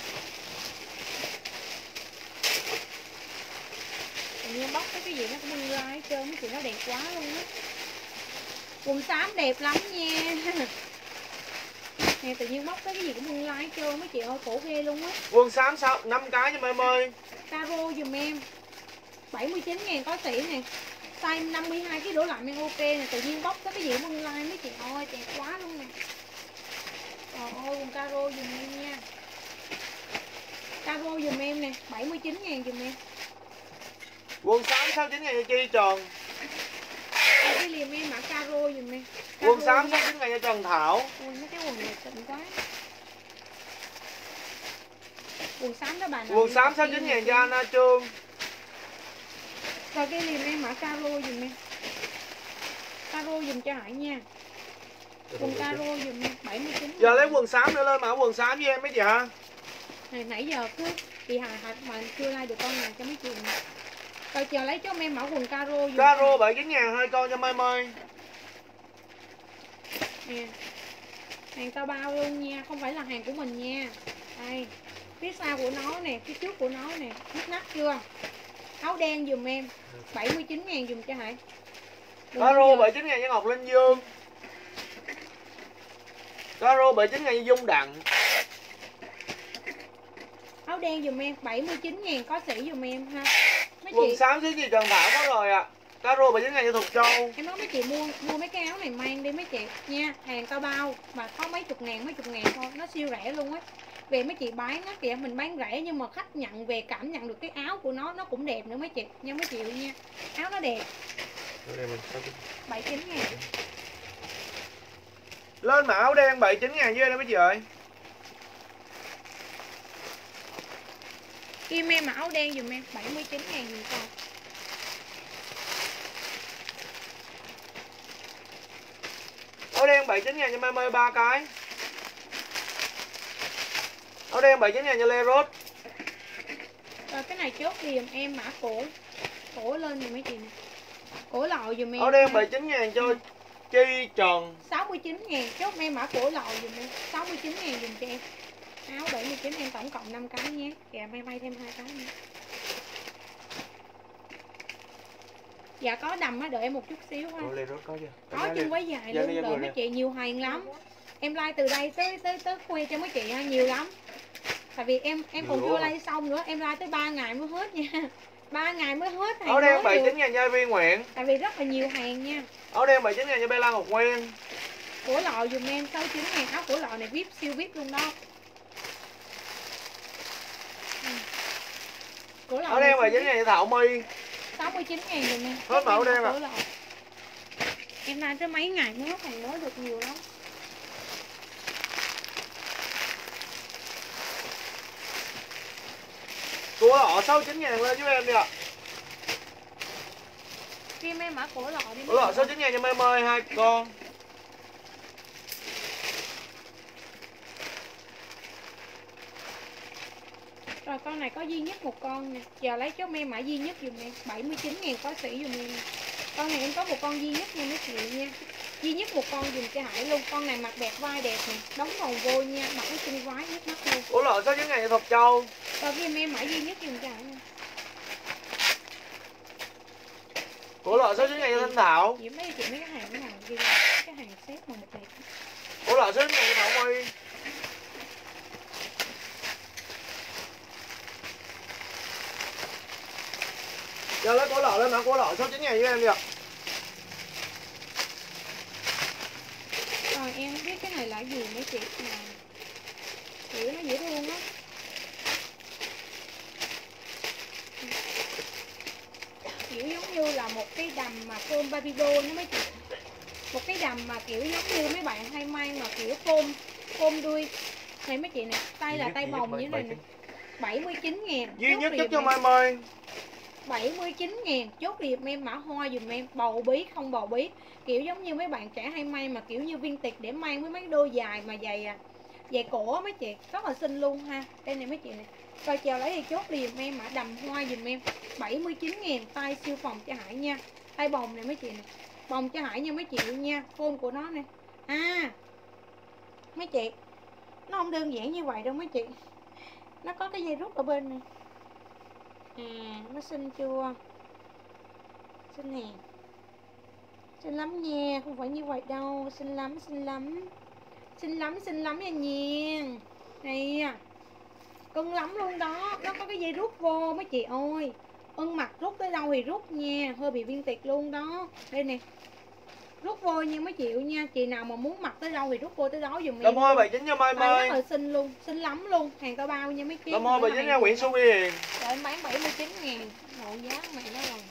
Tự nhiên bóc cái gì nó cũng bưng ra hết trơn, mấy chị nó đẹp quá luôn á. Quần xám đẹp lắm nha. Nè tự nhiên bóc cái gì cũng bưng ra hết trơn, mấy chị ơi khổ ghê luôn á. Quần xám sao năm cái cho em ơi. Caro dùm em bảy mươi chín ngàn có sỉ nè. Size năm mươi hai ký đổ lại men ok nè, tự nhiên bóc cái gì cũng bưng ra mấy chị ơi đẹp quá luôn nè. Trời ơi quần caro dùm em nha. Caro dùm em nè, bảy mươi chín ngàn dùm em. Quần xám sáu mươi chín ngàn cho Chi Trần. Đây cái liềm em mã caro dùm em. Quần xám sáu mươi chín ngàn cho Trần Thảo. Ui mấy cái quần này xịn quá. Quần xám đó bà nào. Quần xám sáu mươi chín ngàn cho Anna Trương. Rồi cái liềm em mã caro dùm em. Caro dùm cho Hải nha. Quần caro dùm em bảy mươi chín. Giờ lấy quần xám nữa lên mã quần xám với em mấy chị hả? Này nãy giờ cứ chị Hà Hạch mà chưa like được con nào cho mấy chị nè. Rồi chờ lấy cho em mẫu quần caro dùm. Caro bảy mươi chín ngàn hai con cho Mai Mai. Nè. Hàng tao bao luôn nha, không phải là hàng của mình nha. Đây. Phía sau của nó nè, phía trước của nó nè, nhức nắp chưa? Áo đen dùm em, bảy mươi chín ngàn dùm cho Hải. Caro bảy mươi chín ngàn cho Ngọc Linh Dương. Caro bảy mươi chín ngàn cho Dung Đặng. Áo đen dùm em, bảy mươi chín ngàn có sỉ dùm em ha. Mấy Quần chị xám xứ gì Trần Thảo có rồi ạ. À. Caro bảy mươi chín ngàn cho Thục Châu. em nói mấy chị mua mua mấy cái áo này mang đi mấy chị nha. Hàng tao bao mà có mấy chục ngàn, mấy chục ngàn thôi, nó siêu rẻ luôn á. Về mấy chị bán á kìa, mình bán rẻ nhưng mà khách nhận về cảm nhận được cái áo của nó nó cũng đẹp nữa mấy chị nha mấy chị nha. Áo nó đẹp. bảy mươi chín ngàn. Lên mã áo đen bảy mươi chín ngàn với đây mấy chị ơi. Kim em mã áo đen dùm em bảy mươi chín ngàn dùm con. Áo đen bảy mươi chín ngàn cho Mai Mai ba cái. Áo đen bảy mươi chín ngàn cho Lê Rốt. Rồi cái này chốt đi dùm em mã cổ. Cổ lên dùm mấy chị nè. Cổ lọ dùm em. Áo đen bảy mươi chín ngàn cho Chi Trần. sáu mươi chín ngàn chốt em mã cổ lọ dùm em. sáu mươi chín ngàn dùm cho em. Áo bảy mươi chín em tổng cộng năm cái nhé. Kìa may may thêm hai cái nữa. Dạ có đầm á, đợi em một chút xíu ha. Lê Rốt có chưa? Có chân váy dài luôn, đợi mấy chị nhiều hàng lắm. Em like từ đây tới tới tới khoe cho mấy chị ha, nhiều lắm. Tại vì em em còn chưa like xong nữa, em like tới ba ngày mới hết nha. ba ngày mới hết hàng. Áo đen bảy mươi chín ngàn cho Vi Nguyễn. Tại vì rất là nhiều hàng nha. Áo đen bảy mươi chín ngàn cho Bella Ngọc Nguyên. Cổ lọ dùm em sáu mươi chín ngàn, áo cổ lọ này vip siêu vip luôn đó. Cổ lọ Áo đen bảy mươi chín ngàn cho Thảo My. sáu mươi chín ngàn dùm em. Hết mẫu đen ạ. Em ra tới mấy ngày mới hết hàng mới được nhiều lắm. Cua lọ sáu mươi chín ngàn lên giúp em đi ạ. Kim em mã cổ lọ đi. Cổ lọ sáu mươi chín ngàn cho em ơi, hai con. Rồi con này có duy nhất một con nè. Giờ lấy cho em mã duy nhất dùm em, bảy mươi chín ngàn có sỉ dùm em. Con này em có một con duy nhất nha mấy chị nha. Duy nhất một con dùm cho Hải luôn. Con này mặc đẹp vai đẹp nè, đóng vòng vô nha, mặc cái xinh quái nhức mắt luôn. Cổ lọ sáu mươi chín ngàn cho Thục Châu. Rồi em em mã duy nhất dùm cho Hải nha. Cổ lọ sáu mươi chín ngàn cho Thanh Thảo. Chị mấy chị mấy cái hàng cái nào ghi cái hàng xếp mà một đẹp. Cổ lọ sáu mươi chín ngàn cho Thảo My. Giờ lấy cổ lọ lên mã cổ lọ sáu mươi chín ngàn cho em đi ạ. Rồi em biết cái này là gì mấy chị nè. Kiểu nó dễ thương á. Kiểu giống như là một cái đầm mà phôm baby doll đó mấy chị. Một cái đầm mà kiểu giống như mấy bạn hay may mà kiểu phôm phôm đuôi. Này mấy chị nè, tay là tay bồng như thế này nè. bảy mươi chín ngàn. Duy nhất giúp cho em ơi. bảy mươi chín ngàn. Chốt điệp em mã hoa dùm em. Bầu bí không bầu bí. Kiểu giống như mấy bạn trẻ hay may mà kiểu như vintage để may với mấy đôi dài mà dày à. Dày cổ mấy chị. Rất là xinh luôn ha. Đây này mấy chị nè. Coi chờ lấy thì chốt điệp em mã đầm hoa dùm em. bảy mươi chín ngàn. Tay siêu phòng cho Hải nha. Tay bồng này mấy chị nè. Bồng cho Hải nha mấy chị nha. Phôn của nó nè. À mấy chị, nó không đơn giản như vậy đâu mấy chị. Nó có cái dây rút ở bên này. À nó xinh chưa? Xinh nè. Xinh lắm nha. Không phải như vậy đâu. Xinh lắm xinh lắm. Xinh lắm xinh lắm nha nha. Nè, cưng lắm luôn đó. Nó có cái dây rút vô mấy chị ơi. Ưng mặc rút tới đâu thì rút nha. Hơi bị viên tiệt luôn đó. Đây nè, rút vô nha mấy triệu nha. Chị nào mà muốn mặc tới đâu thì rút vô tới đó dùm em. Đâm hoa bảy chín cho Mai Mai. Rất là xinh luôn, xinh lắm luôn. Hàng tao bao nha mấy chị. Đâm hoa bảy chín nha Nguyễn Xuân Hiền. Rồi em bán bảy mươi chín ngàn. Ngộ giá mày đó rồi.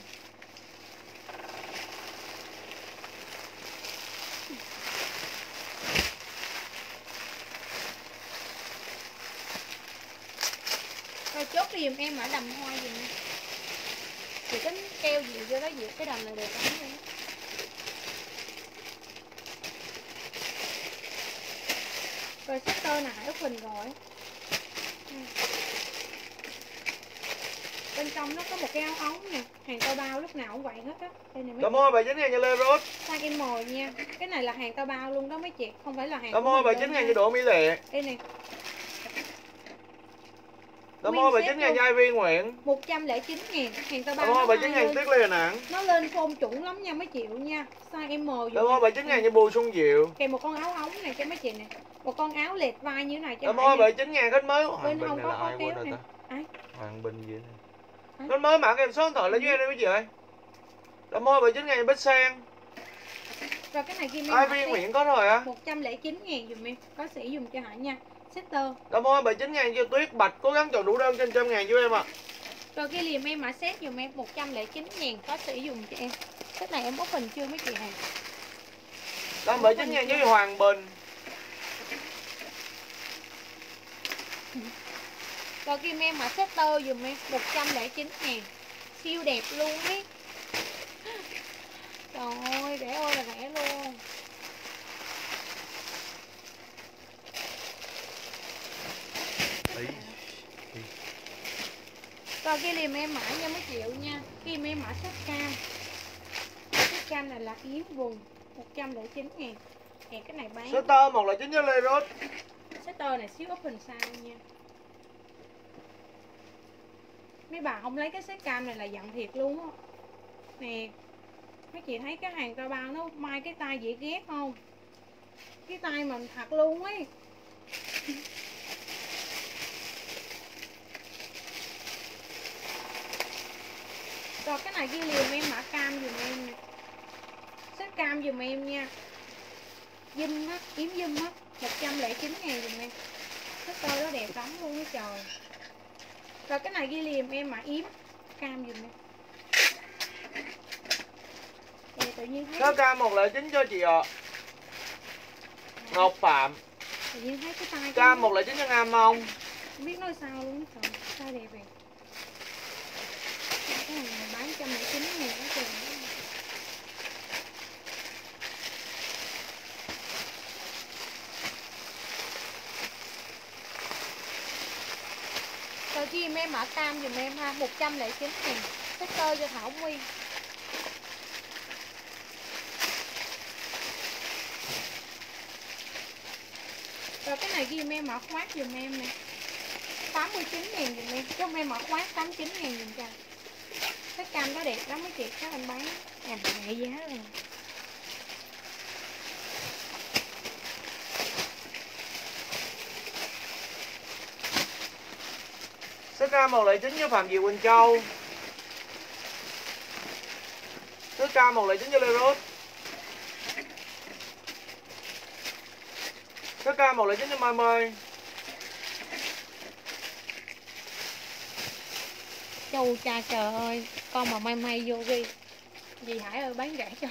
Rồi chốt đi dùm em ở đầm hoa dùm em. Chị tính keo gì vô đó dịu cái đầm này được lắm luôn. Rồi sector này Hải Phình rồi. Bên trong nó có một cái áo ống nè. Hàng tao bao lúc nào cũng vậy hết á. Đây này mấy Đâm hoa bảy chín ngàn cho Lê Rốt. size M nha. Cái này là hàng tao bao luôn đó mấy chị. Không phải là hàng. Đâm hoa bảy chín ngàn cho Đỗ Mỹ Lệ. Đây nè. Đâm hoa bảy chín ngàn cho Ivy Nguyễn. một trăm lẻ chín ngàn. Hàng tao bao. Đâm hoa bảy chín ngàn Tuyết Lê Đà Nẵng. Nó lên phôn chuẩn lắm nha mấy triệu nha. Size M dùm. Đâm hoa bảy chín ngàn cho Bùi Xuân Diệu. Kèm một con áo ống này cho mấy chị nè. Một con áo lệch vai như thế này cho. Đâm hoa bảy chín ngàn khách mới. Bên hông có có kéo nè. Ai? Hoàng Bình gì nè. Khách mới mã kèm số điện thoại lấy với em đây mấy chị ơi. Đâm hoa bảy chín ngàn cho Bích Sang. Rồi cái này kim Ivy Nguyễn có rồi á. một trăm lẻ chín ngàn dùm em. Có sĩ dùng cho Hải nha. Setter. Đâm hoa bảy chín ngàn cho Tuyết Bạch. Cố gắng chọn đủ đơn trên trăm ngàn cho em ạ. À. Rồi cái liềm em mã set dùm em một trăm lẻ chín ngàn. Có sĩ dùng cho em. Cái này em bóc hình chưa mấy chị hàng. Đâm bảy chín ngàn với Hoàng Bình. Rồi kim em mã setter dùm em một trăm lẻ chín ngàn. Siêu đẹp luôn ấy. Trời ơi, rẻ ơi là rẻ luôn. Rồi cái liềm em mã nha mấy triệu nha. Kim em mã set cam. Set cam này là yếm vùng một trăm lẻ chín ngàn. Thì cái này bán Setter một là chín với Lê Rốt. Setter này xíu up hình sao nha. Mấy bà không lấy cái set cam này là giận thiệt luôn á. Nè, mấy chị thấy cái hàng tao bao nó mai cái tay dễ ghét không? Cái tay mình thật luôn ấy. Rồi cái này ghi liềm em mã cam dùm em nè. Set cam dùm em nha. Dinh á, yếm dinh á, một trăm lẻ chín ngàn dùm em. Set tơ đó đẹp lắm luôn á trời. Rồi cái này ghi liềm em mã yếm cam dùm em. Thì tự nhiên thấy Số K một không chín cho chị ạ. Ngọc Phạm. tự nhiên thấy cái tay K một không chín cho Nga Mông. không biết nói sao luôn. Trời, sao đẹp vậy. Cái này bán một trăm lẻ chín ngàn đó trời. Rồi chi em em mã cam dùm em ha, một trăm lẻ chín ngàn. Sticker cho Thảo My. Rồi cái này ghi em em mã khoát dùm em nè, tám mươi chín ngàn dùm em. Chứ không em mã khoát tám mươi chín ngàn dùm cho. Cái cam đó đẹp lắm mấy chị, các anh bán à, mẹ giá rồi. Số K một không chín cho Phạm Diệu Quỳnh Châu. Số K một không chín cho Lê Rốt. Số K một không chín cho Mai Mai. Châu cha trời ơi, con mà may may vô đi. Dì Hải ơi bán rẻ cho.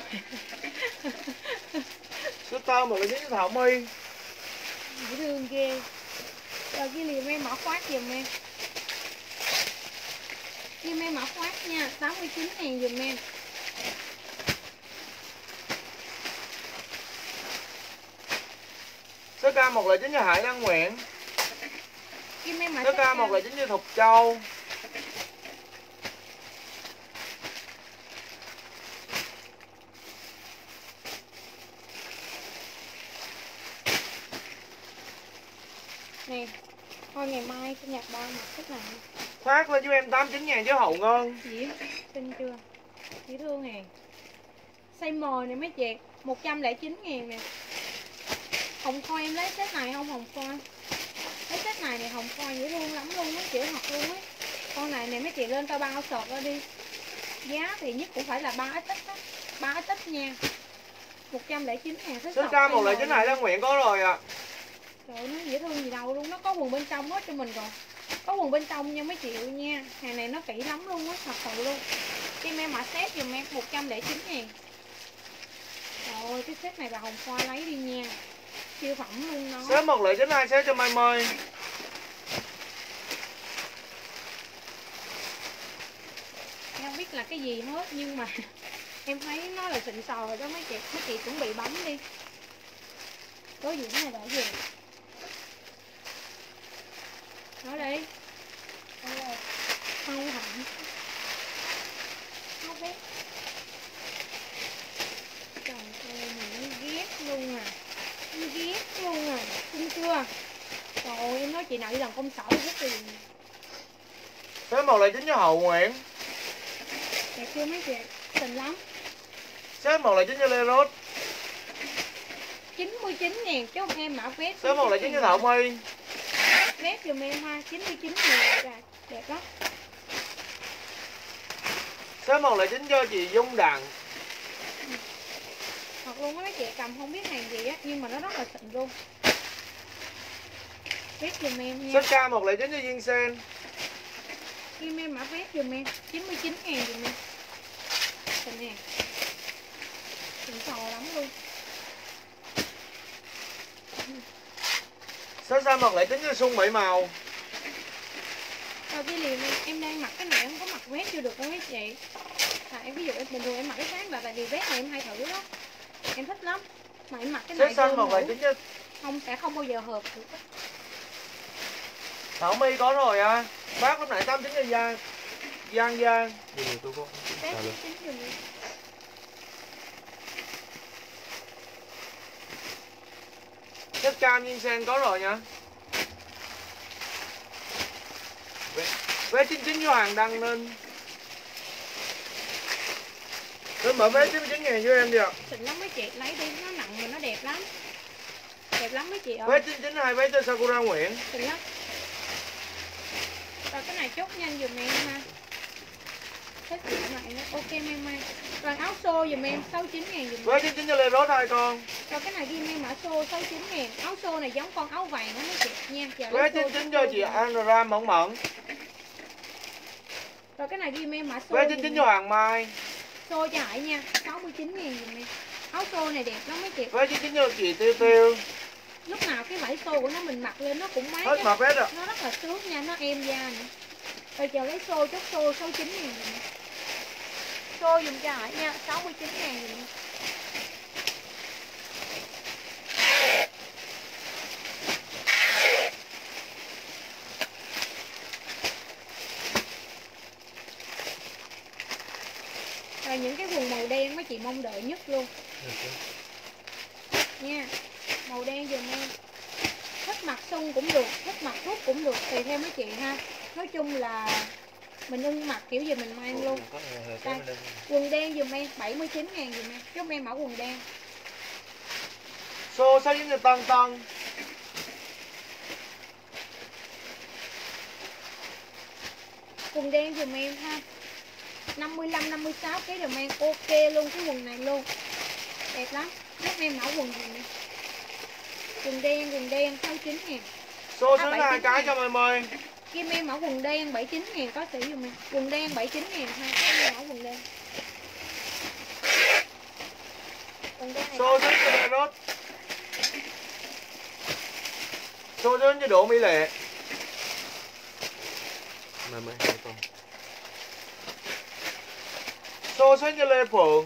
Số Tơ một không chín cho Thảo My. Dễ thương ghê. Rồi ghi liền em mã khoát dùm em. Ghi em mã khoát nha, tám mươi chín ngàn dùm em. Số K một không chín cho Hải Đăng Nguyễn. Ghi em mã Số K một không chín cho Thục Châu. nè. Thôi ngày mai sinh nhật ba mặc thích này. Khoát lên cho em tám mươi chín ngàn chứ Hậu Ngân. Dĩ xinh chưa? Dễ thương nè. Size M này mấy chị, một trăm lẻ chín ngàn nè. Hồng khoai em lấy set này không hồng khoai? Lấy set này này hồng khoai dễ thương lắm luôn á, chữ học luôn á. Con này này mấy chị lên tao bao sọt ra đi. Giá thì nhất cũng phải là ba x á, ba x nha. một trăm lẻ chín ngàn Số K một không chín Hải Đăng Nguyễn có rồi ạ. À. Trời ơi, nó dễ thương gì đâu luôn, nó có quần bên trong hết cho mình rồi. Có quần bên trong nha mấy triệu nha. Hàng này nó kỹ lắm luôn á, thật sự luôn. Cho em mã set dùm em một trăm lẻ chín ngàn. Trời ơi, cái set này là hồng khoa lấy đi nha. Siêu phẩm luôn nó. Số một không chín hai set cho Mai Mai. Em không biết là cái gì hết nhưng mà em thấy nó là xịn sò rồi đó mấy chị. Mấy chị chuẩn bị bấm đi. Đối diện này là gì? Nói đi. Không hẳn. Không biết. Trời ơi, mình ghét luôn à. Em ghét luôn à. Xinh chưa? Trời ơi, em nói chị nào đi làm công sở rất tiền. Số một không chín cho Hậu Nguyễn. Đẹp chưa mấy chị? Xinh lắm. Số một không chín cho Lê Rốt. chín mươi chín ngàn chứ không em mã vét. Số một không chín cho Thảo My. Vét dùm em ha, chín mươi chín ngàn rồi. Đẹp lắm. Số một không chín cho chị Dung Đặng. Thật luôn á mấy chị, cầm không biết hàng gì á nhưng mà nó rất là xịn luôn. Vét dùm em nha. Số K một không chín cho Duyên Sen. Kim em mã vét dùm em, chín mươi chín ngàn dùm em. Xịn nè. Xịn sò lắm luôn. Số Sa một không chín cho Xuân Mỹ Màu. Rồi cái liền em, em đang mặc cái này em không có mặc vét chưa được đâu mấy chị. À, em ví dụ em bình thường em mặc cái khác là tại vì vét này em hay thử đó. Em thích lắm. Mà em mặc cái Số này xanh một không chín cho không sẽ không bao giờ hợp được á. Thảo My có rồi à. Bác lúc nãy tám mươi chín cho Giang. Giang Giang. Vét chín dùm em. Chất cam Duyên Sen có rồi nha. Vé chín mươi chín cho Hoàng Đăng Ninh. Tôi mở vé chín mươi chín ngàn cho em đi ạ. Xịn lắm mấy chị, lấy đi, nó nặng mà nó đẹp lắm. Đẹp lắm mấy chị ơi. Vé chín mươi chín hai vé cho Sakura Nguyễn. Xịn lắm. Rồi cái này chốt nhanh dùm em ha. Hết chuyện lại nữa. Ok em ơi. Rồi áo xô dùm em sáu mươi chín ngàn dùm em. Vé chín mươi chín cho Lê Rốt hai con. Rồi cái này ghi em mã xô sáu mươi chín ngàn. Áo xô này giống con áo vàng đó mấy chị nha. Vé chín mươi chín cho chị Andra Mẫn Mẫn. Rồi cái này ghi em mã xô. Vé chín mươi chín cho Hoàng Mai. xô cho Hải nha, sáu mươi chín ngàn dùm em. Áo xô này đẹp lắm mấy chị. Với chín chín cho chị Tiêu Tiêu. Lúc nào cái vải xô của nó mình mặc lên nó cũng mát. Hết mập hết rồi. Nó rất là sướng nha, nó êm da nữa. Rồi chờ lấy xô, chốt xô sáu mươi chín ngàn dùm em. Xô dùm cho Hải nha, sáu mươi chín ngàn dùm em. Rồi những cái quần màu đen mấy chị mong đợi nhất luôn nha, màu đen dùm em. Thích mặc sung cũng được, thích mặc rút cũng được, tùy theo mấy chị ha. Nói chung là mình ưng mặc kiểu gì mình mang luôn. Đây, quần đen dùm em, bảy mươi chín ngàn dùm em. Chúc em mẫu quần đen. Xô sáu chín cho Tân Tân. Quần đen dùm em ha, năm mươi lăm năm mươi sáu ký dùm em. Ok luôn cái quần này luôn, đẹp lắm. Chúc em mẫu quần gì nè, quần đen, quần đen sáu mươi chín ngàn. Xô sáu hai cái cho mời mời. Kim em mẫu quần đen bảy mươi chín ngàn có sĩ dùm em. Quần đen bảy mươi chín ngàn ha, có mẫu quần đen. Quần đen này Xô sáu cho Rốt. Xô sáu cho Độ Mỹ Lệ. Mời mời hai con. Xô sáu cho Lê Phượng.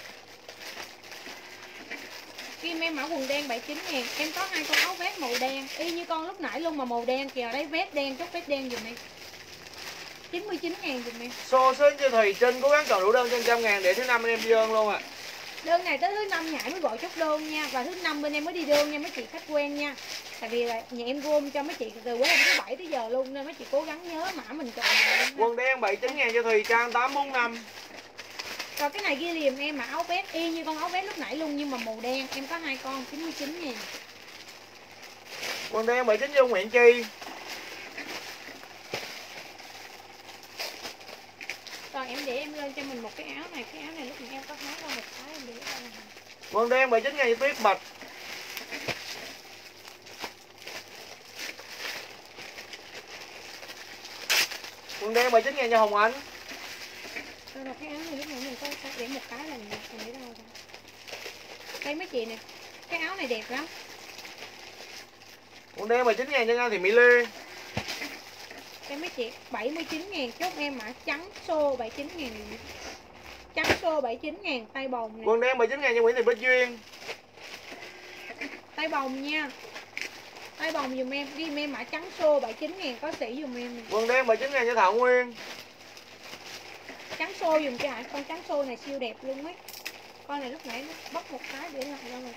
Kim em mẫu quần đen bảy mươi chín ngàn. Em có hai con áo vest màu đen y như con lúc nãy luôn mà màu đen kìa. Đấy vest đen, chốt vest đen dùm em, chín mươi chín ngàn dùm em. Xô sáu cho Thùy Trinh, cố gắng chọn đủ đơn trên trăm ngàn để thứ năm anh em đi đơn luôn ạ. À. Đơn này tới thứ năm Nhãi mới gọi chốt đơn nha. Và thứ năm bên em mới đi đơn nha mấy chị khách quen nha. Tại vì là nhà em gom cho mấy chị từ bữa hôm thứ bảy tới giờ luôn, nên mấy chị cố gắng nhớ mã mình chọn. Quần đen bảy mươi chín ngàn cho Thùy Trang tám bốn năm. Rồi cái này ghi liềm em mà áo vest y như con áo vest lúc nãy luôn nhưng mà màu đen. Em có hai con chín mươi chín ngàn. Quần đen bảy mươi chín cho Nguyễn Chi. Rồi em để em lên cho mình một cái áo này. Cái áo này lúc nãy em có hái ra một cái em để ra này. Quần đen bảy mươi chín ngàn cho Tuyết Bạch. Quần đen bảy mươi chín ngàn cho Hồng Ánh. Rồi là cái áo này lúc nãy mình có để một cái là mình để đâu ra. Đây mấy chị nè, cái áo này đẹp lắm. Quần đen bảy mươi chín ngàn cho Nga Thị Mỹ Lê. Đây mấy chị bảy mươi chín ngàn, chốt em mã trắng xô bảy mươi chín ngàn. Trắng xô bảy mươi chín ngàn, tay bồng nè. Quần đen bảy mươi chín ngàn cho Nguyễn Thị Bích Duyên. Tay bồng nha. Tay bồng dùm em, ghi em mã trắng xô bảy mươi chín ngàn có sĩ dùm em nè. Quần đen bảy mươi chín ngàn cho Thảo Nguyên. Trắng xô dùm cho Hải, con trắng xô này siêu đẹp luôn ấy. Con này lúc nãy nó bóc một cái để lại đâu rồi.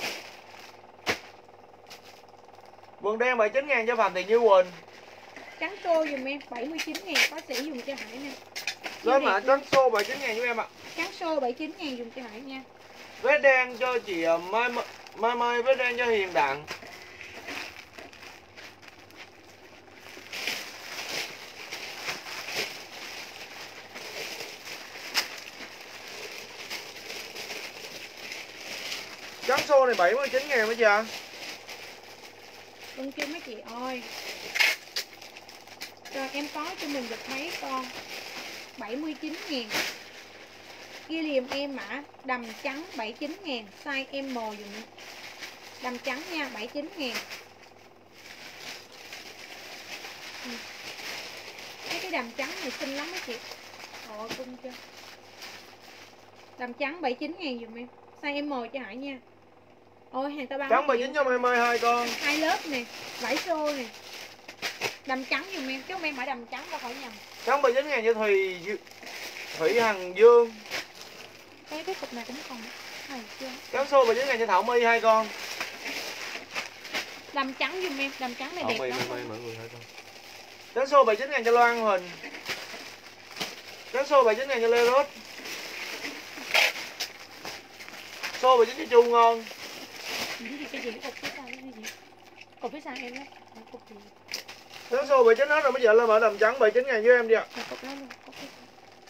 Quần đen bảy mươi chín ngàn cho Phạm Thị Như Quỳnh. Trắng xô dùm em bảy mươi chín ngàn có sĩ dùm cho Hải nè. Lên mã trắng xô bảy mươi chín ngàn giúp em ạ. Trắng xô bảy mươi chín ngàn dùm cho Hải nha. Vết đen cho chị Mai Mai Mai, vết đen cho Hiền Đặng. Trắng xô này bảy mươi chín ngàn mấy chị ạ. Vâng chưa mấy chị ơi. Rồi em có cho mình được mấy con bảy mươi chín ngàn. Ghi liềm em mã đầm trắng bảy mươi chín ngàn, size em mờ dùm. Đầm trắng nha, bảy mươi chín ngàn. Ừ. Cái cái đầm trắng này xinh lắm mấy chị. Ồ cung chưa. Đầm trắng bảy mươi chín ngàn dùm em, size em mờ cho Hải nha. Ôi hàng ta bán trắng bảy mươi chín cho em ơi, hai con. Hai lớp nè, vải xô nè. Đầm trắng dùm em, chứ không em买đầm trắng ra khỏi nhầm. Trắng bảy mươi chín ngàn cho Thùy Thủy Hằng Dương. Cái cái cục này cũng còn hay chưa. Trắng xô bảy mươi chín ngàn cho Thảo My hai con. Đầm trắng dùm em, đầm trắng này Thảo đẹp My, lắm. My, mọi người hai con. Trắng xô bảy mươi chín ngàn cho Loan Huỳnh. Trắng xô bảy mươi chín ngàn cho Lê Rốt. Xô bảy mươi chín cho Chu Ngon. Cái gì cái gì cục phía sau cái gì? Cục phía sau em đó. Cục gì? Trắng xô bảy mươi chín hết rồi bây giờ lên mở đầm trắng bảy mươi chín ngàn với em đi ạ. Cục đó luôn, cục phía sau.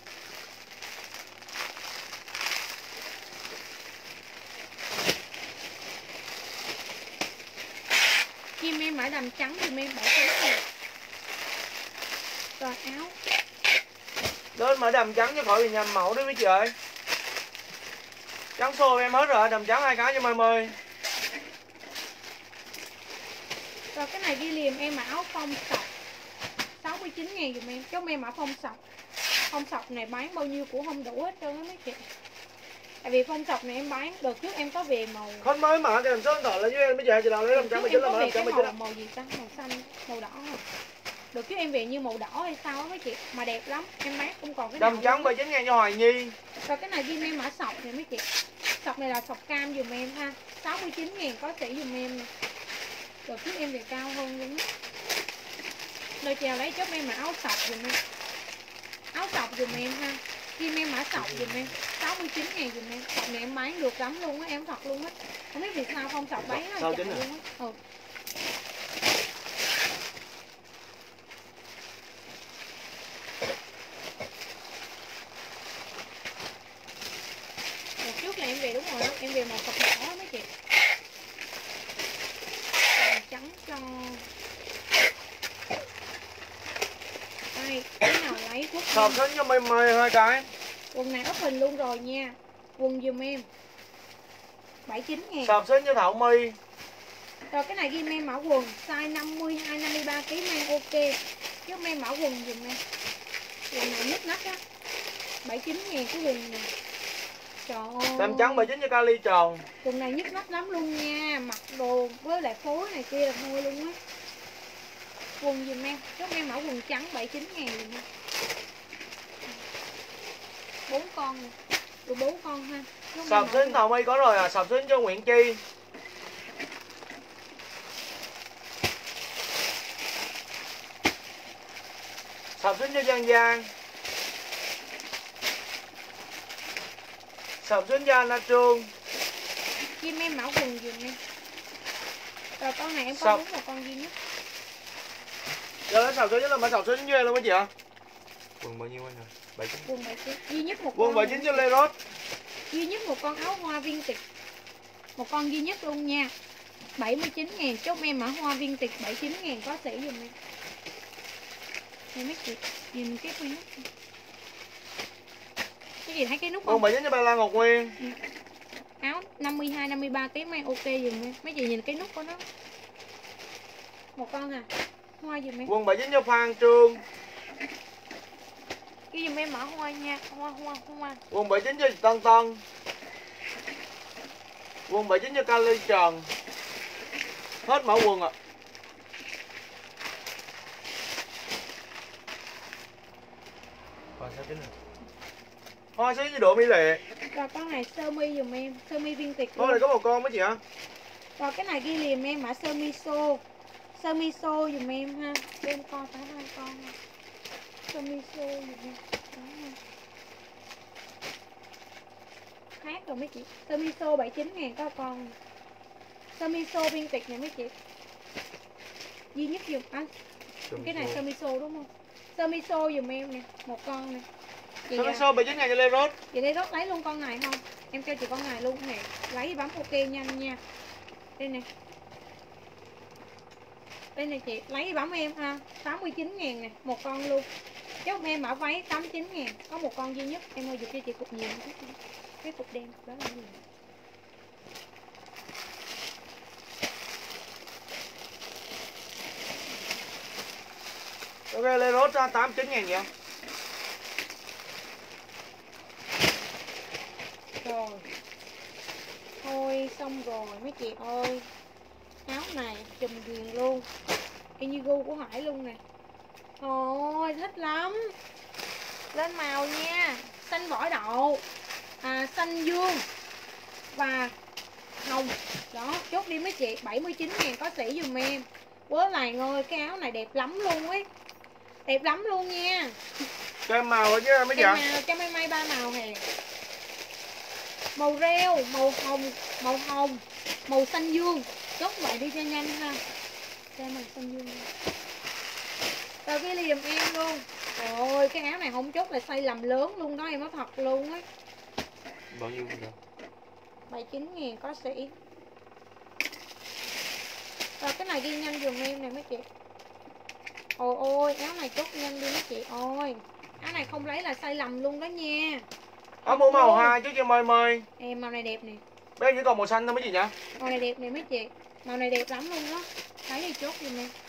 Chim em mã đầm trắng dùm em bảy mươi chín ngàn. Rồi áo. Lên mở đầm trắng cho khỏi bị nhầm mẫu đấy mấy chị ơi. Trắng xô em hết rồi, đầm trắng hai cái cho em ơi. Rồi cái này ghi liềm em mã áo phông sọc sáu mươi chín ngàn dùm em. Chốt em mã phông sọc. Phông sọc này bán bao nhiêu cũng không đủ hết trơn á mấy chị. Tại vì phông sọc này em bán đợt trước em có về màu Không mới mà cái đầm số điện thoại lên với em, bây giờ chị nào lấy đầm trắng mươi chín là em có mở về đầm cái trắng mươi chín màu, ạ. màu gì ta, màu xanh, màu đỏ không? Đợt trước em về như màu đỏ hay sao á mấy chị, mà đẹp lắm, em bán không còn cái nào Đầm trắng nữa. bảy mươi chín ngàn cho Hoài Nhi. Rồi cái này ghi em mã sọc này mấy chị. Sọc này là sọc cam dùm em ha, sáu mươi chín ngàn có sỉ dùm em nè. Đợt trước em về cao hơn luôn á. Lời chào lấy chốt em mã áo sọc dùm em. Áo sọc dùm em ha. Ghi em mã sọc dùm em, sáu mươi chín ngàn dùm em. Sọc này em bán được lắm luôn á, em thật luôn á. Không biết vì sao không sọc bán nó chạy luôn á. Ừ. Một trước là em về đúng rồi đó, em về màu sọc đỏ mấy chị. Màu trắng cho đây, cái nào lấy thuốc Sọc xính cho mày mày hai cái. quần này up hình luôn rồi nha. Quần dùm em bảy mươi chín ngàn. Sọc xính cho Thảo My. Rồi cái này ghi em mã quần size năm mươi hai năm mươi ba ký mang ok. Chứ em mã quần dùm em. Quần này nhức nách á. bảy mươi chín ngàn cái quần này. Trời ơi. Đầm trắng bảy mươi chín cho Kali tròn. Quần này nhức nách lắm luôn nha. Mặc đồ với lại phối này kia là thôi luôn á. Quần dùm em. Chốt em mã quần trắng bảy mươi chín ngàn dùm em. bốn con nè. Được bốn con ha. Sọc xính Thảo My có rồi à, sọc xính cho Nguyễn Chi. Sọc xính cho Giang Giang. Sọc xính cho Anna Trương. Kim em mã quần dùm em. Rồi con này em có Sọc. đúng một con duy nhất. Giờ lấy sọc xính là mã sọc xính với em luôn mấy chị ạ. Quần bao nhiêu anh rồi? bảy mươi chín. Quần bảy mươi chín. Duy nhất một Quần con. bảy mươi chín cho Lê Rốt. Duy nhất một con áo hoa viên tịch. Một con duy nhất luôn nha. bảy mươi chín ngàn. Chốt em mã hoa viên tịch bảy mươi chín ngàn có sỉ dùm em. Đây mấy chị. Nhìn cái cái nút. Cái gì thấy cái nút Quần không? bảy mươi chín cho Bà Lan Ngọc Nguyên. Ừ. Áo năm mươi hai năm mươi ba ký mang ok dùm em. Mấy chị nhìn cái nút của nó. Một con à. Hoa dùm em. Quần bảy mươi chín cho Phan Trương. Cái dùm em mã hoa nha. Hoa hoa hoa. Quần bảy mươi chín cho Tân Tân. Quần bảy mươi chín cho Kali Trần. Hết mẫu quần ạ. À. Hoa sáu chín. Hoa sáu với độ mỹ lệ. Rồi con này sơ mi dùm em. Sơ mi viên tịch. Thôi này có một con mấy chị hả? Rồi cái này ghi liềm em mã sơ mi xô. Sơ mi xô dùm em ha. Em con phải hai con ha. Sơ mi xô dùm em. Đó ha. Khác rồi mấy chị. Sơ mi xô bảy mươi chín ngàn có con. Sơ mi xô viên tịch này mấy chị. Duy nhất dùm anh. À, cái này sơ mi xô đúng không? Sơ mi xô dùm em nè. Một con nè. Sơ mi xô bảy mươi chín ngàn cho Lê Rốt. Vậy đây Rốt lấy luôn con này không? Em cho chị con này luôn nè. Lấy bấm ok nhanh nha. Đây nè. Đây nè chị, lấy bấm em ha. tám mươi chín ngàn nè, một con luôn. Chốt em mã váy tám mươi chín ngàn. Có một con duy nhất. Em ơi, giúp cho chị cục nhiều chút. Cái cục đen đó là gì? Ok, Lê Rốt tám mươi chín ngàn vậy. Rồi. Thôi xong rồi mấy chị ơi. Áo này chùm viền luôn. Y như gu của Hải luôn nè. Ôi thích lắm. Lên màu nha. Xanh vỏ đậu, à, xanh dương và hồng. Đó, chốt đi mấy chị. Bảy mươi chín ngàn có sỉ dùm em. Với lại ơi, cái áo này đẹp lắm luôn ấy. Đẹp lắm luôn nha. Cho em màu rồi chứ mấy chị. Em màu cho mấy may ba màu hè. Màu rêu, màu hồng, màu hồng, màu xanh dương. Chốt vậy đi cho nhanh ha. Cho màu xanh dương. Rồi cái liềm em luôn. Trời ơi, cái áo này không chốt là size làm lớn luôn đó, em nói thật luôn á. Bao nhiêu vậy? bảy mươi chín ngàn có sỉ. Rồi cái này ghi nhanh dùm em nè mấy chị. Ôi ôi, áo này chốt nhanh đi mấy chị ơi. Áo này không lấy là size lầm luôn đó nha. Áo mũ màu hai chứ cho mời mời. Em màu này đẹp nè. Bé chỉ còn màu xanh thôi mấy chị nhỉ? Màu này đẹp nè mấy chị. Màu này đẹp lắm luôn đó. Thấy thì chốt giùm em.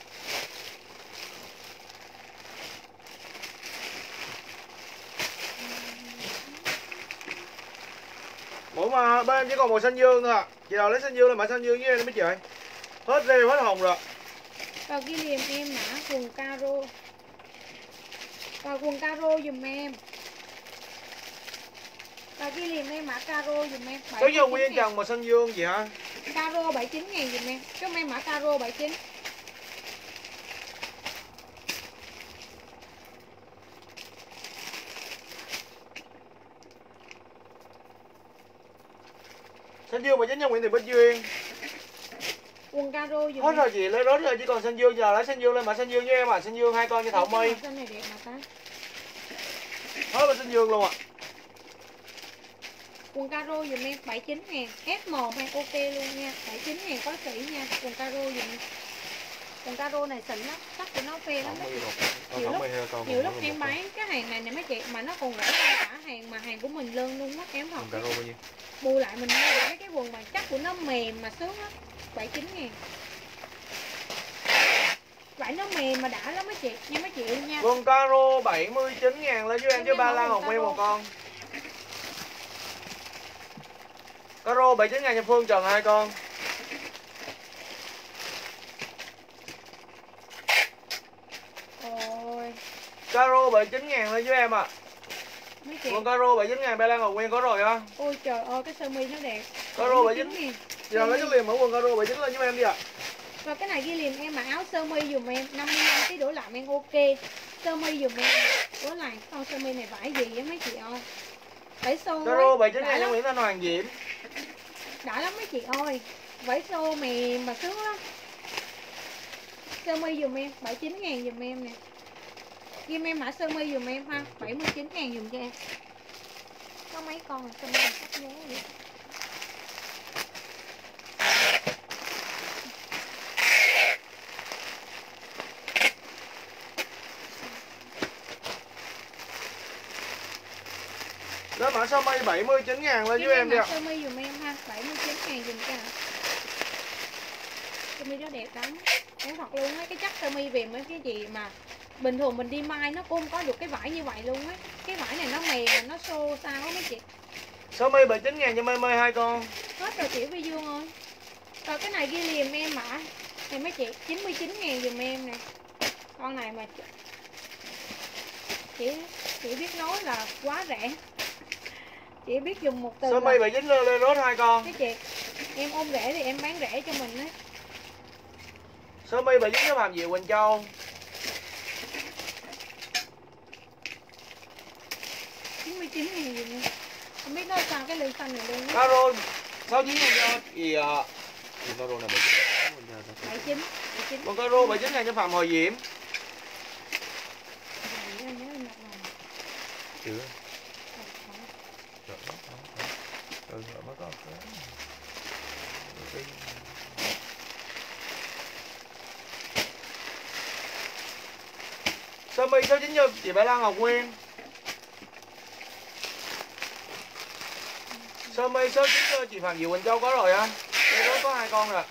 Mũ mà bên em chỉ còn màu xanh dương thôi à. Chị nào lấy xanh dương là mã xanh dương với em mấy chị ơi. Hết rêu hết hồng rồi. Vào ghi liềm em mã quần caro. Vào quần caro dùm em. Vào ghi liềm em mã caro dùm em. Có vô nguyên trần màu xanh dương chị hả? Caro bảy mươi chín ngàn dùm em. Chốt em mã caro bảy mươi chín. Xanh dương bảy chín cho Nguyễn Thị Bích Duyên. Quần caro dùm Hết em. rồi chị, lấy rớt rồi chỉ còn xanh dương, giờ lấy xanh dương lên mà xanh dương với em à, xanh dương hai con cho Thảo My. Xanh này đẹp mà ta. Hết là xanh dương luôn ạ. À. Quần caro dùm em bảy mươi chín ngàn. ét em hay ok luôn nha. bảy mươi chín ngàn có sỉ nha. Quần caro dùm em. Quần caro này xịn lắm, sắc của nó phê lắm. Nhiều lúc, nhiều lúc em bán cái hàng này nè mấy chị mà nó còn rẻ hơn cả hàng mà hàng của mình lơn luôn á em thật. Quần caro bao nhiêu? Bù lại mình mua được mấy cái quần mà chắc của nó mềm mà sướng lắm. bảy mươi chín ngàn. Vải nó mềm mà đã lắm mấy chị nha mấy chị yêu nha. Quần caro bảy mươi chín ngàn lên với em với ba lan Hồng Nguyên một con. Caro bảy mươi chín ngàn cho Phương Trần hai con. Ôi. Caro bảy mươi chín ngàn lên với em ạ. À. Mấy chị. Quần caro bảy mươi chín ngàn ba lan Hồng Nguyên có rồi á. Ôi trời ơi cái sơ mi nó đẹp. Caro bảy mươi chín. Giờ lấy cái liền mẫu quần caro bảy mươi chín lên với em đi ạ. À. Rồi cái này ghi liền em mà áo sơ mi dùm em năm mươi lăm ký đổ lại em ok. Sơ mi dùm em. Đổ lại con sơ mi này vải gì á mấy chị ơi. Vải xô. Caro bảy mươi chín ngàn cho Nguyễn Thanh Hoàng Diễm. Đã lắm mấy chị ơi. Vải xô mềm mà sướng lắm. Sơ mi dùm em bảy mươi chín ngàn dùm em nè. Ghi em mã sơ mi dùm em ha. bảy mươi chín ngàn dùm cho em. Có mấy con sơ mi sắp nhớ vậy. Đó mã sơ mi bảy mươi chín ngàn lên với em đi ạ. Sơ mi dùm em ha, bảy mươi chín ngàn dùm cho. Sơ mi đó đẹp lắm. Em thật luôn á, cái chất sơ mi về mấy cái gì mà bình thường mình đi mai nó cũng không có được cái vải như vậy luôn á. Cái vải này nó mềm mà nó xô sao á mấy chị. Sơ mi bảy mươi chín ngàn cho Mây Mây hai con. Hết rồi chị Vi Dương ơi. Rồi cái này ghi liền em mã này mấy chị chín mươi chín ngàn dùm em nè. Con này mà chị chị biết nói là quá rẻ. Chị biết dùng một từ. Sơ mi bảy mươi chín lên rốt hai con. Cái chị em ôm rẻ thì em bán rẻ cho mình á. Sơ mi bảy mươi chín cho Phạm Diệu Quỳnh Châu. chín mươi chín ngàn gì nữa. Không biết nó sao cái lưng xanh này luôn á. Caro sáu mươi chín ngàn cho gì ạ? Thì Caro này bảy mươi chín. bảy mươi chín. Còn Caro bảy mươi chín ngàn cho Phạm Hồi Diễm. Chưa. Ừ, mới có cái. Sơ mi sáu chín cho chị Bảy Lan Ngọc Nguyên. Sơ mi sáu chín cho chị Phạm Diệu Quỳnh Châu có rồi á. Đây đó có hai con rồi.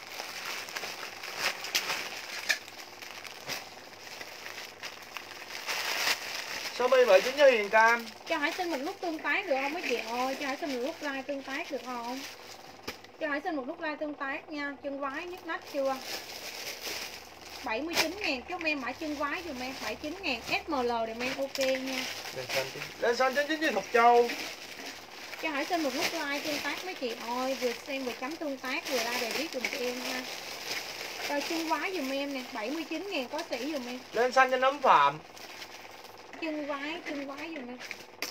Sơ mi bảy chín cho Hiền Cam. Cho Hải xin một nút tương tác được không mấy chị ơi? Cho Hải xin một nút like tương tác được không? Cho Hải xin một nút like tương tác nha. Chân vái nhức nách chưa? bảy mươi chín ngàn chốt em mã chân vái dùm em bảy mươi chín ngàn ét em lờ để em ok nha. Lên xanh chín chín cho Thục Châu. Cho Hải xin một nút like tương tác mấy chị ơi, vừa xem vừa chấm tương tác vừa like để biết dùm cho em ha. Rồi chân vái dùm em nè, bảy mươi chín ngàn có sỉ dùm em. Lên xanh cho Nấm Phạm. Chân vái, chân vái dùm em.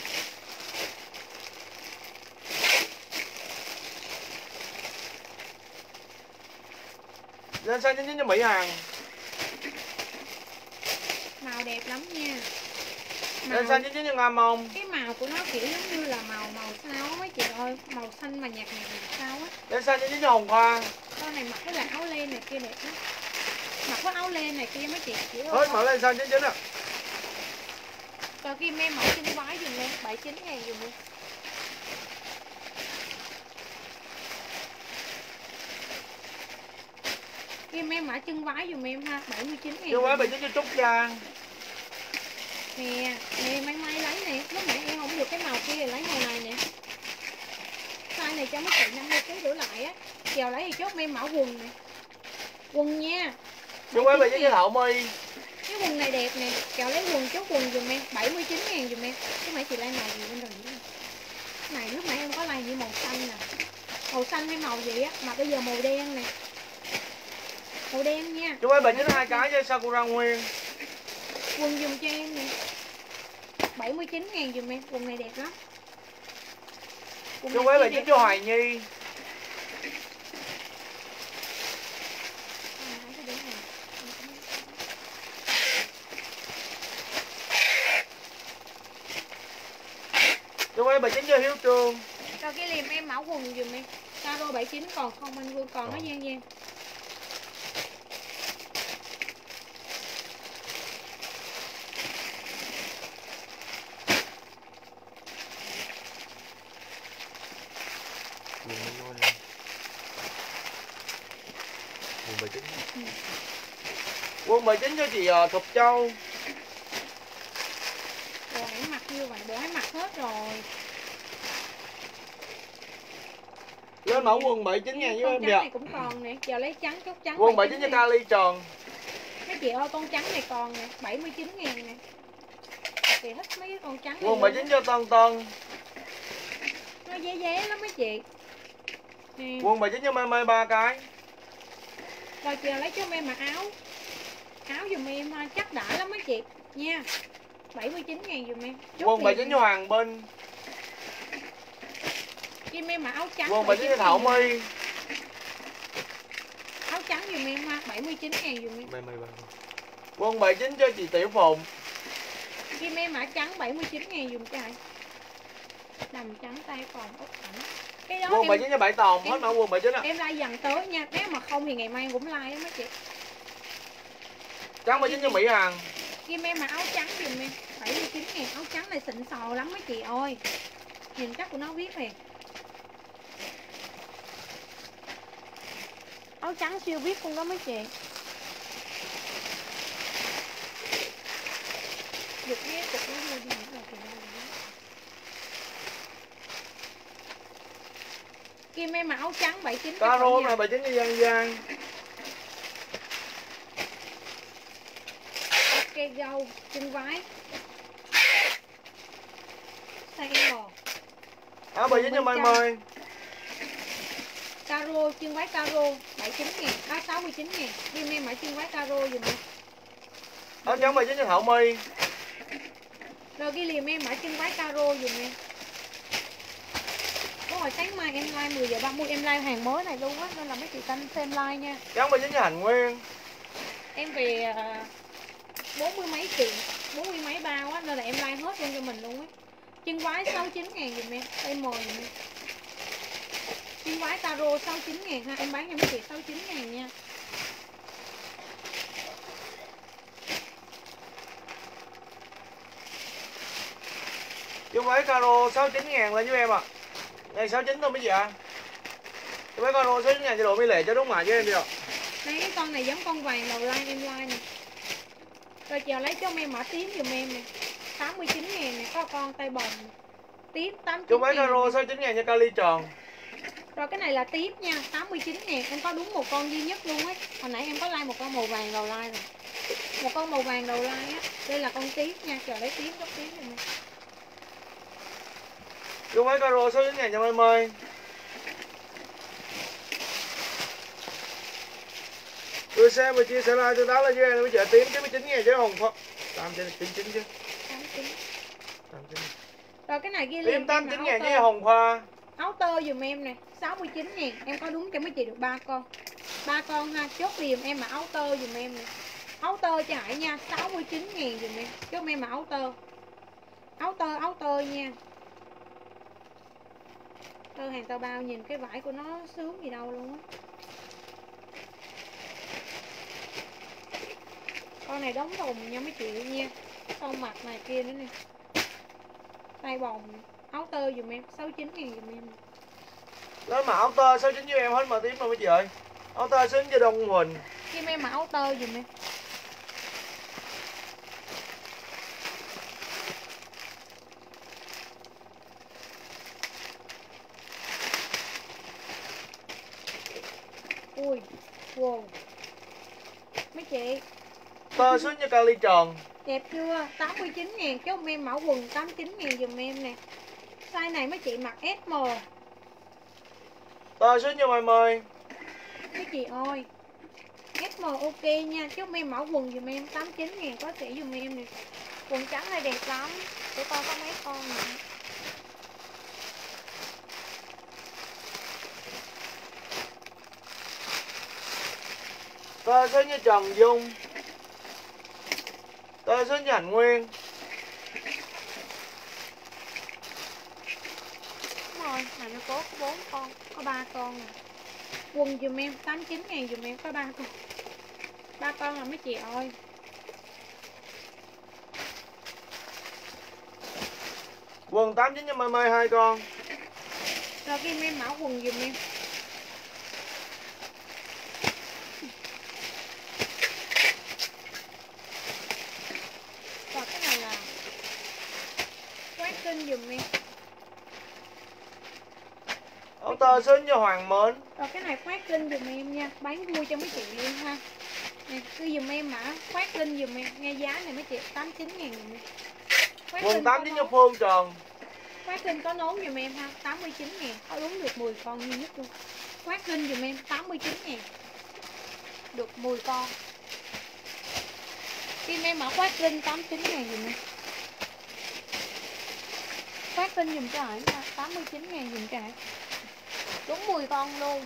Lên xanh chín chín cho Mỹ Hằng. Màu đẹp lắm nha. Màu... Lên xanh chín chín cho Nga Mông. Cái màu của nó kiểu giống như là màu màu sao á mấy chị ơi, màu xanh mà nhạt nhạt sao á. Lên xanh chín chín cho Hồng Khoa. Con này mặc với lại áo len này kia đẹp lắm. Mặc với áo len này kia mấy chị chỉ hết mở lên xanh chín chín ạ. Rồi kim em mẫu chân vái dùm em bảy mươi chín ngàn dùm em. Kim em mã chân váy dùm em ha, bảy mươi chín ngàn. Chân váy bảy mươi chín cho Trúc Trang. Nè, nè máy máy lấy nè, lúc nãy em không được cái màu kia thì lấy màu này nè. Size này cho mấy chị năm mươi ký rửa lại á. Chiều lấy thì chốt em mã quần nè. Quần nha. Chân váy bảy mươi chín cho Thảo My. Cái quần này đẹp nè, chiều lấy quần chốt quần dùm em, bảy mươi chín ngàn dùm em. Lúc nãy chị lấy màu gì bên rồi nhỉ? Này lúc nãy em có lấy như màu xanh nè. Màu xanh hay màu gì á, mà bây giờ màu đen nè. Màu đen nha. Chân váy bảy mươi chín hai cái cho Sakura Nguyên. Quần dùm cho em nè, bảy mươi chín ngàn dùm em, quần này đẹp lắm. Chân váy bảy mươi chín cho Hoài Nhi. Chân váy bảy mươi chín cho Hiếu Trương. Rồi cái liềm em mẫu quần dùm em. Caro bảy mươi chín còn không anh Vương còn nó Giang Giang. Quân bảy mươi chín cho chị uh, Thục Châu. Bộ hãy mặc như vậy, bộ hãy mặc hết rồi. Lên mẫu quần bảy mươi chín ngàn với em trắng dạ. Này cũng còn nè, giờ lấy trắng chốt trắng. Quần bảy mươi chín cho Kali Tròn. Mấy chị ơi con trắng này còn nè, bảy mươi chín ngàn nè. Chị thích mấy cái con trắng này. Quần bảy mươi chín cho Tân Tân. Nó dễ dễ lắm mấy chị. Nè. Quần bảy mươi chín cho Mai Mai ba cái. Rồi chị lấy cho em mặc áo. Áo dùm em chắc đã lắm mấy chị nha. bảy mươi chín ngàn dùm em. Quần bảy mươi chín cho Hoàng Binh. Kim em mặc áo trắng. Quần bảy mươi chín cho Thảo My. Áo trắng dùm em ha, bảy mươi chín ngàn dùm em. Mai Mai ba. Quần bảy mươi chín cho chị Tiểu Phụng. Kim em mã trắng bảy mươi chín ngàn dùm cho ai. Đầm trắng tay còn ốc ảnh. Cái đó Quần em, bảy mươi chín cho Bảy Tòng, hết mẫu quần bảy mươi chín á. em like dần tới nha, nếu mà không thì ngày mai em cũng like á mấy chị. Trắng bảy mươi chín cho Mỹ Hằng. Kim em mặc áo trắng dùm em, bảy mươi chín ngàn, áo trắng này xịn sò lắm mấy chị ơi. Nhìn chắc của nó viết nè. Áo trắng siêu viết luôn đó mấy chị. Dục nhé, cục nó mua đi những là thì Kim em mặc áo trắng bảy mươi chín. Caro này bảy mươi chín cho Giang Giang. Cây gâu, chân váy. Size M. Áo bảy mươi chín cho Mai Mai. Caro, chân váy caro bảy mươi chín ngàn, áo sáu mươi chín ngàn. Kim em mặc chân váy caro dùm em. Áo trắng bảy mươi chín cho Thảo My. Rồi ghi liềm em mặc chân váy caro dùm em. Có hồi sáng mai em like mười giờ ba mươi em like hàng mới này luôn á, nên là mấy chị canh xem like nha. Trắng bảy mươi chín cho Hành Nguyên. Em về bốn mươi mấy kiện, bốn mươi mấy bao á, nên là em like hết luôn cho mình luôn á. Chân váy sáu mươi chín ngàn dùm em, tay mồi dùm em. Chân váy caro sáu mươi chín ngàn ha, em bán cho mấy chị sáu mươi chín ngàn nha. Chân váy caro sáu mươi chín ngàn lên với em ạ. À. Đây sáu mươi chín thôi mấy chị ạ. À. Chân váy caro sáu mươi chín ngàn cho Độ Mỹ Lệ cho đúng mà với em đi ạ. Đây cái con này giống con vàng đầu like em like nè. Rồi chờ lấy cho em mã tím dùm em nè, tám mươi chín ngàn nè, có con tay bồng nè. Tím tám mươi chín. Chân váy caro sáu mươi chín ngàn cho Kali Tròn. Rồi cái này là tiếp nha, tám mươi chín ngàn, em có đúng một con duy nhất luôn ấy. Hồi nãy em có like một con màu vàng đầu like rồi. Một con màu vàng đầu like á, đây là con tiếp nha, chờ lấy tiếp gấp tiếp rồi. Chân váy caro sáu mươi chín ngàn cho Mai Mai. Tôi xem và chia sẻ like tôi đáo lên với em với chợ tím chín mươi chín ngàn chứ Hồng Phật. tám chín chín chứ. tám mươi chín. Rồi cái này ghi liền liền tám mươi chín ngàn với Hồng Khoa. Áo tơ dùm em nè, sáu mươi chín ngàn, em có đúng cho mấy chị được ba con. ba con ha, chốt liền em mà áo tơ dùm em nè. Áo tơ cho Hải nha, sáu mươi chín ngàn dùm em. Chốt em mà áo tơ. Áo tơ, áo tơ nha. Tơ hàng tao bao, nhìn cái vải của nó sướng gì đâu luôn á. Con này đóng thùng nha mấy chị nha. Son mặt này kia nữa nè. Tay bồng nè. Áo tơ dùm em, sáu mươi chín ngàn dùm em. Lên mà áo tơ sáu mươi chín với em hết mà tím rồi mấy chị ơi. Áo tơ sáu mươi chín cho Đông Huỳnh. Kim em mã áo tơ dùm em. Ui, wow. Mấy chị Tơ xuống như kali tròn. đẹp chưa? tám mươi chín ngàn. Chốt em mã quần tám mươi chín ngàn dùm em nè. Size này mấy chị mặc ét em. Tơ xuống như mười mười. Mấy chị ơi, ét em ok nha. Chốt em mã quần dùm em tám mươi chín ngàn có sỉ dùm em nè. Quần trắng này đẹp lắm. Để coi có mấy con nữa. Tơ xuống như Trần Dung. Tơ xuống như Hạnh Nguyên. Đúng rồi, này nó có bốn con, có ba con nè. Quần dùm em tám mươi chín ngàn dùm em có ba con. ba con là mấy chị ơi. Quần tám chín nhân mười mười hai con. Rồi kim em mã quần dùm em. Rồi cái này là quát kinh dùm em. Áo tơ xuống như Hoàng Mến. Rồi cái này khoát linh dùm em nha. Bán vui cho mấy chị luôn ha. Nè, cứ dùm em mã khoát linh dùm em. Nghe giá này mấy chị tám mươi chín ngàn dùm em. Khoát Quần linh tám có chín nón. như Phương Tròn. Khoát linh có nón dùm em ha. tám mươi chín ngàn. Có đúng được mười con duy nhất luôn. Khoát linh dùm em tám mươi chín ngàn. Được mười con. Kim em mã khoát linh tám mươi chín ngàn dùm em. Khoát linh dùm cho Hải nha. tám mươi chín ngàn dùm cho Hải. Đúng mười con luôn.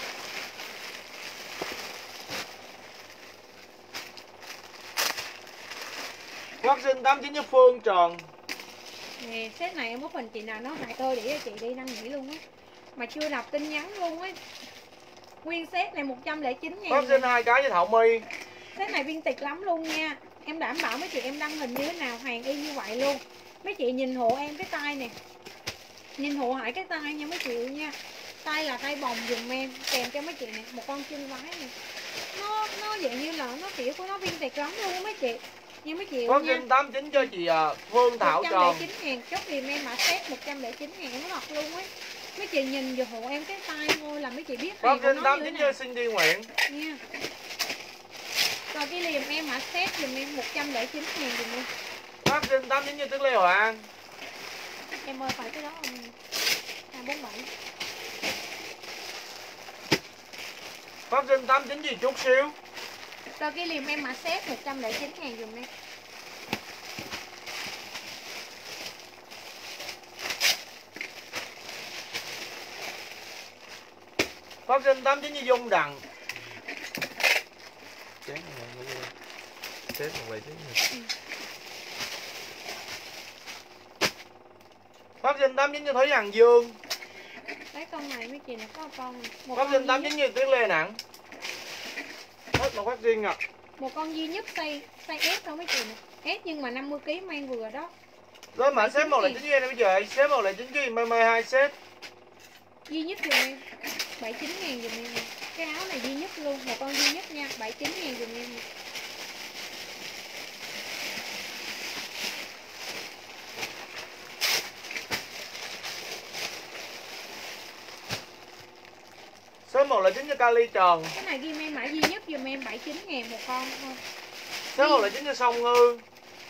Khoác sinh tám chín như Phương Tròn. Nè, set này em có phần chị nào nó hại tôi để cho chị đi năn nỉ luôn á. Mà chưa đọc tin nhắn luôn á. Nguyên set này một trăm lẻ chín ngàn. Khoác sinh hai cái với Thảo My. Set này viên tịch lắm luôn nha. Em đảm bảo mấy chị em đăng hình như thế nào hàng y như vậy luôn. Mấy chị nhìn hộ em cái tay nè. Nhìn hộ Hải cái tay nha mấy chị nha. Tay là tay bồng dùm em. Kèm cho mấy chị nè. Một con chân váy nè. Nó nó dạng như là nó kiểu của nó viên tịch lắm luôn á mấy chị. Nha mấy chị Khoác nha. sinh tám chín cho chị Phương Thảo Tròn. một trăm lẻ chín ngàn. Chốt tìm em mã set một trăm lẻ chín ngàn. Nó ngọt luôn á. Mấy chị nhìn vừa hộ em cái tay thôi là mấy chị biết Khoác hàng của sinh nó tám như thế chín nào cho Cindy Nguyễn. nha. Rồi cái liềm em mã set dùm em một trăm lẻ chín ngàn dùm em. Khoác sinh tám chín cho Tuyết Lê Hội An. Em ơi phải cái đó không? hai bốn bảy. Khoác sinh tám chín gì chút xíu. Rồi cái liềm em mã set một trăm lẻ chín ngàn dùm em. Khoác sinh tám chín như Dung Đằng. Chết Chết một lại chứ. Khoác sinh tám chín như Thúy Hằng Dương. Cái con này mấy chị này có một con này. Một Khoác con sinh duy tám nhất, chín như Tuyết Lê nặng. Hết một khoác riêng à. một con duy nhất size size S thôi mấy chị này. S nhưng mà năm mươi ki lô gam mang vừa đó. Rồi mã xếp một là chín như này bây giờ. Xếp một là chín chứ mười mười hai xếp. Duy nhất dùm em. bảy mươi chín ngàn dùm em. Cái áo này duy nhất luôn, một con duy nhất nha, bảy mươi chín ngàn dùm em. Số một là chín cho Kali Tròn. Cái này ghi em mã duy nhất dùm em bảy mươi chín ngàn một con thôi. Số một là chín cho Song Ngư.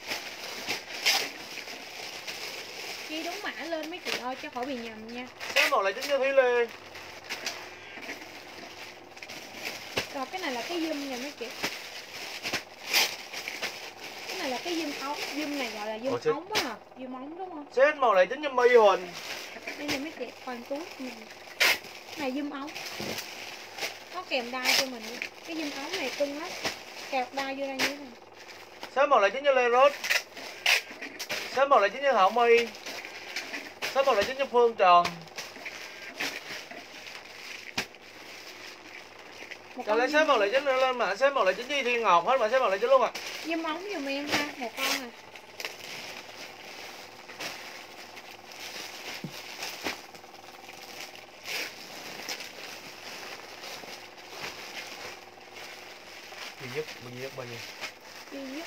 Ghi đúng mã lên mấy chị ơi cho khỏi bị nhầm nha. Số một là chín cho Thúy Lê. Rồi cái này là cái zoom nha mấy chị. Cái này là cái zoom ống, zoom này gọi là zoom Ủa, ống á hả? Zoom ống đúng không? Số một là chín cho My Huỳnh. Đây này mấy chị, còn túi mình. Cái này zoom ống. Có kèm đai cho mình. Cái zoom ống này cưng lắm. Kẹp đai vô đây như thế này. Số một là chín cho Lê Rốt. Số một là chín cho Thảo My. Số một là chín cho Phương Tròn. Rồi lấy số một là chín nữa lên mà số một là chín cho Thiên Ngọc hết mà số một là chín luôn à. Zoom ống dùm em ha, một con này. duy nhất, duy nhất bao nhiêu? Duy nhất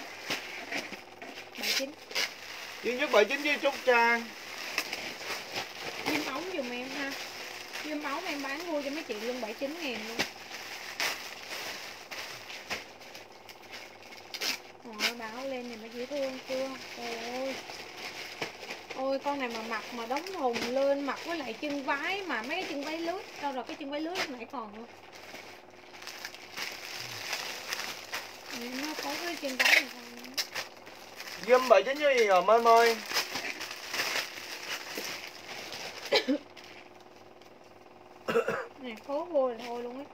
bảy chín. Duy nhất bảy chín với Trúc Trang. Diêm ống dùm em ha. Diêm ống em bán mua cho mấy chị luôn bảy chín ngàn luôn. Rồi báo lên này mà dễ thương chưa? Trời ơi. Ôi con này mà mặc mà đóng thùng lên mặc với lại chân váy mà mấy cái chân váy lướt. Đâu rồi cái chân váy lướt lúc nãy còn không? Nó có cái chân váy này không? Dâm bảy chín với gì rồi Mên ơi? Nè cố vô là thôi luôn á.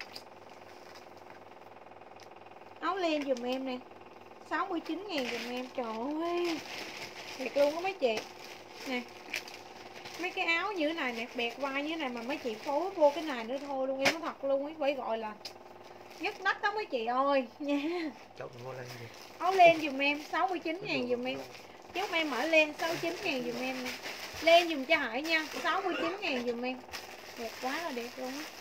Áo len dùm em nè sáu mươi chín ngàn dùm em. Trời ơi thiệt luôn á mấy chị. Nè mấy cái áo như thế này nè, bẹt vai như thế này mà mấy chị phối vô cái này nữa thôi luôn. Em nói thật luôn ấy, phải gọi là nhất đắt đó mấy chị ơi nha. Áo len dùm em sáu mươi chín ngàn dùm em. Chúc em mở len sáu mươi chín ngàn dùm em nè. Len dùm cho Hải nha, sáu mươi chín ngàn dùm em. Đẹp quá là đẹp luôn á.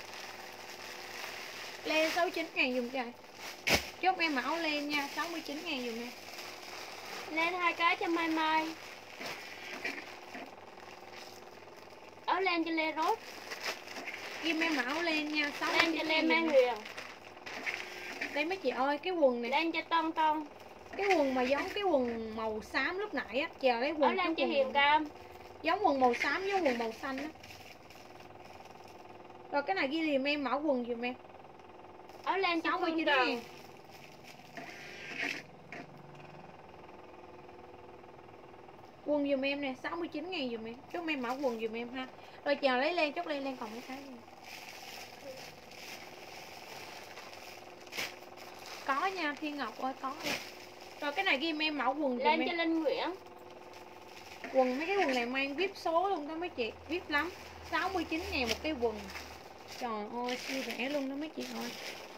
Len sáu mươi chín ngàn dùm cho Hải. Chúc em mẫu len nha, sáu mươi chín ngàn dùm em. Lên hai cái cho Mai Mai. Áo len cho Lê Rốt. Kim em mẫu len nha, sáu mươi Len cho chín Lê ngàn Mai dùm em. Huyền. Đây mấy chị ơi, cái quần này. Len cho Tông Tông. Cái quần mà giống cái quần màu xám lúc nãy á. Chờ lấy Áo quần len cho quần... Hiền Cam. Giống quần màu xám với quần màu xanh á. Rồi cái này ghi liền em mẫu quần dùm em. Áo len cho sáu mươi Phương chín Trần. ngàn. Quần dùm em nè, sáu mươi chín ngàn dùm em. Chúc em mẫu quần dùm em ha. Rồi chờ lấy len, chốt len len còn mấy cái gì. Có nha, Thiên Ngọc ơi có nha. Rồi cái này ghi em mẫu quần dùm Len em. cho Linh Nguyễn. Quần mấy cái quần này mang vip số luôn đó mấy chị, vip lắm. sáu mươi chín ngàn một cái quần. Trời ơi, siêu rẻ luôn đó mấy chị ơi.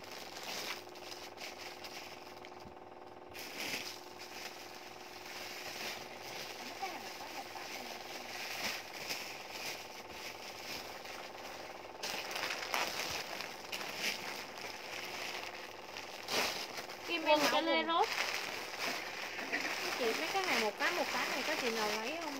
Kim em Quần cho mẫu Lê quần. Rốt. Chị mấy cái này một cái một cái này có chị nào lấy không?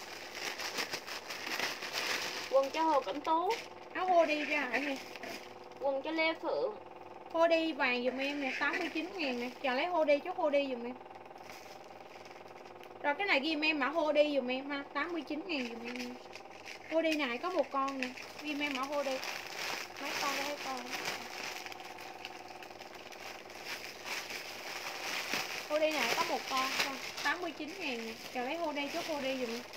Quần cho Hồ Cẩm Tú. Áo hoodie cho Hải nè. Quần cho Lê Phượng. Hoodie vàng dùm em nè, tám mươi chín ngàn nè. Chờ lấy hoodie, chốt hoodie dùm em. Rồi cái này ghi em mã hoodie dùm em ha, tám mươi chín ngàn dùm em nè. Hoodie này có một con nè, ghi em mã hoodie. Mấy con đây, con. Hoodie này có một con thôi, tám mươi chín ngàn nè. Chờ lấy hoodie, chốt hoodie dùm em.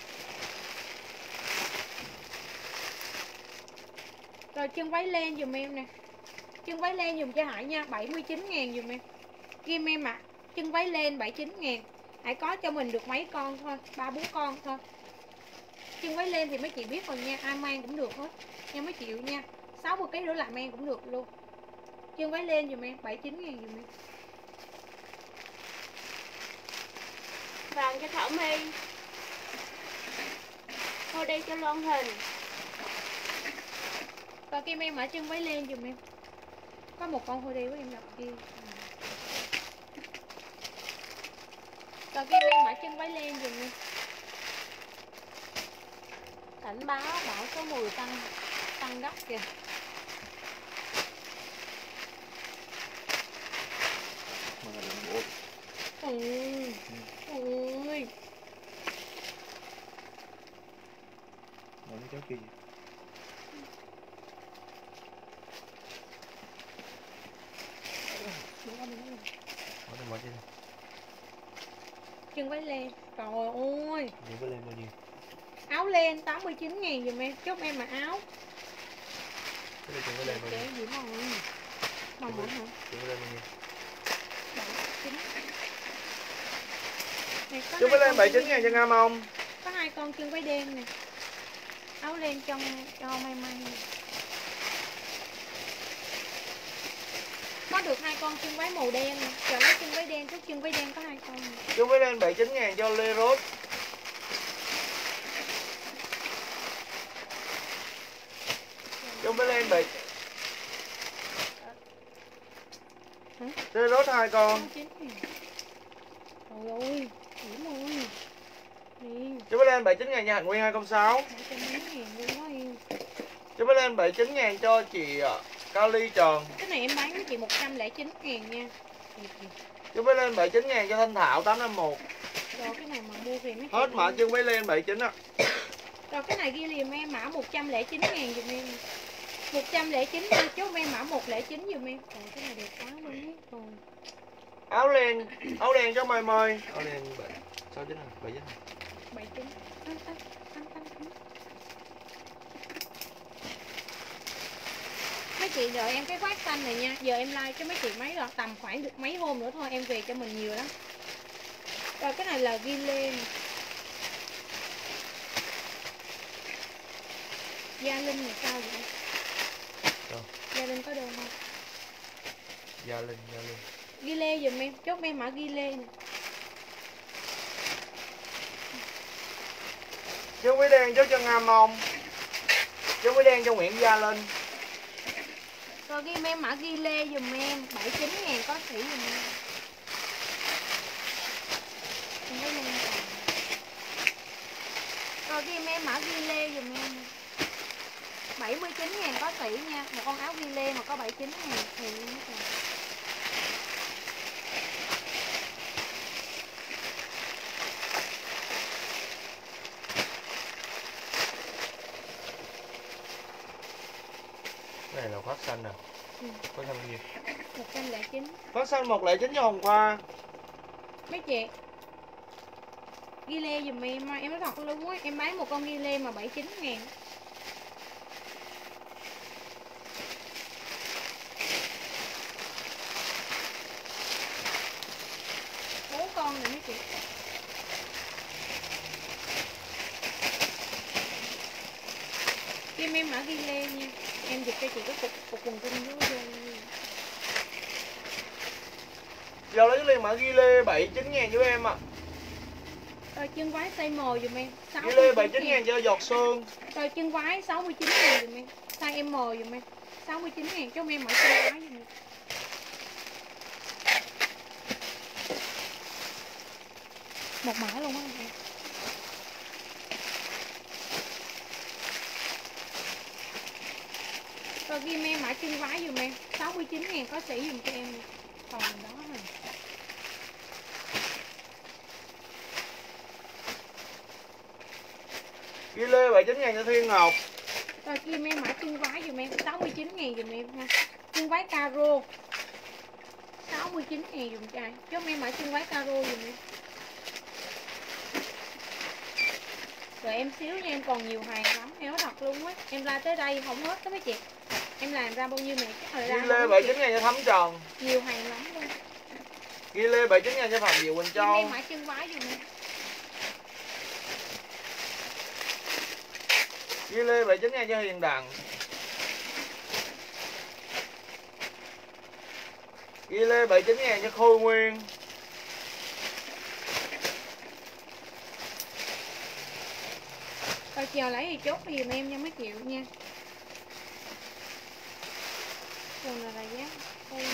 Rồi chân váy len dùm em nè. Chân váy len dùm cho Hải nha, bảy mươi chín ngàn dùm em. Kim em ạ, à, chân váy len bảy mươi chín ngàn. Hải có cho mình được mấy con thôi, ba bốn con thôi. Chân váy len thì mấy chị biết rồi nha, ai mang cũng được hết nha mấy chị nha. sáu mươi ký nữa lại mang cũng được luôn. Chân váy len dùm em, bảy mươi chín ngàn dùm em. Vàng cho Thảo My. Hoodie cho Loan Hình. Và Kim em ở chân váy len dùm em. Có một con hoodie của em đọc kia. Rồi Kim em ở chân váy len dùm em. Cảnh báo bão số mười tăng tăng gấp kìa. Ừ. Ui. Nó cháu kia gì? Mở đây, mở đây. Chân váy len. Trời ơi. Chân váy len bao nhiêu? Áo len tám mươi chín ngàn dùm em. Chúc em mà áo. Cái này chân váy len bao nhiêu? Cái gì mà mà muốn hả? Chân váy len bao nhiêu? bảy chín. Chân váy len bảy chín ngàn cho Nga Mông. Có hai con chân váy đen nè. Áo len trong cho Mai Mai nè. Có được hai con chân váy màu đen nè. Chờ lấy chân váy đen, chút chân váy đen có hai con nè. Chân váy len bảy mươi chín ngàn cho Lê Rốt. Chân váy len bảy. Hả? Rê rốt hai con. chín ngàn. Trời ơi, Diễm ơi. Nè, Chú mới lên bảy mươi chín ngàn cho Hạnh Nguyên hai không sáu. bảy trăm mấy ngàn luôn đó em. Chú mới lên bảy mươi chín ngàn cho chị uh, Cao Ly Tròn. Cái này em bán với chị một trăm lẻ chín ngàn nha. Chú mới lên bảy mươi chín ngàn cho Thanh Thảo tám năm một. Rồi cái này mà mua về mấy Hết mã chân mới lên bảy mươi chín á. Rồi cái này ghi liền em mã một trăm lẻ chín ngàn dùm em. một trăm lẻ chín nha, chốt em mã một không chín dùm em. Rồi cái này đẹp quá luôn ấy. Rồi. Áo len, áo len cho mời mời. Áo len bảy sáu chín bảy chín. bảy chín. Ăn ăn ăn ăn. Mấy chị đợi em cái khoác xanh này nha. Giờ em like cho mấy chị mấy rồi, tầm khoảng được mấy hôm nữa thôi em về cho mình nhiều lắm. Rồi cái này là ghi lên. Gia Linh là sao vậy? Đâu? Gia Linh có đơn không? Gia Linh, Gia Linh. Ghi lê dùm em, chốt em mã ghi lê nè. Chú Quý đen cho Nga Mông. Chú Quý đen cho Nguyễn Gia Linh. Rồi ghi em mã ghi lê dùm em, bảy mươi chín ngàn có sỉ dùm em. Em thấy luôn còn. Rồi ghi em mã ghi lê dùm em. bảy mươi chín ngàn có sỉ nha, một con áo ghi lê mà có bảy mươi chín ngàn thì luôn đó. Này là phát xanh nè. Ừ. Phát xanh gì? một trăm lẻ chín. Phát xanh một không chín cho Hồng Khoa. Mấy chị ghi lê dùm em, em nói thật luôn á, em bán một con ghi lê mà bảy mươi chín ngàn. Bốn con này mấy chị. Kim em mã ghi lê nha. Em dịch cho chị cái cục cục quần tinh dưới vô. Giờ lấy liền mã ghi lê bảy mươi chín ngàn với em ạ. À. Rồi chân váy size M dùm em. Ghi lê bảy mươi chín ngàn cho giọt sương. Rồi chân váy sáu mươi chín ngàn dùm em. Size M dùm em. sáu mươi chín ngàn cho em mã chân váy dùm em. Một mã luôn á em. Rồi ghi em mã chân váy dùm em, sáu mươi chín ngàn có sỉ dùm cho em. Còn đó rồi. Ghi lê bảy mươi chín ngàn cho Thiên Ngọc. Rồi ghi em mã chân váy dùm em, sáu mươi chín ngàn dùm em ha. Chân váy caro sáu mươi chín ngàn dùm cho ai. Cho em mã chân váy caro dùm em. Rồi em xíu nha, em còn nhiều hàng lắm, em nói thật luôn á. Em ra tới đây không hết đó mấy chị. Em làm ra bao nhiêu mẹ chắc là ra. Ghi lê bảy mươi chín ngàn cho Thấm Tròn. Nhiều hàng lắm luôn. Ghi lê bảy mươi chín ngàn cho Phạm Diệu Quỳnh Châu. Em mã chân váy dùm em. Ghi lê bảy mươi chín ngàn cho Hiền Đặng. Ghi lê bảy mươi chín ngàn cho Khôi Nguyên. Rồi chờ lấy thì chốt giùm em nha mấy triệu nha. Còn là là giá đây.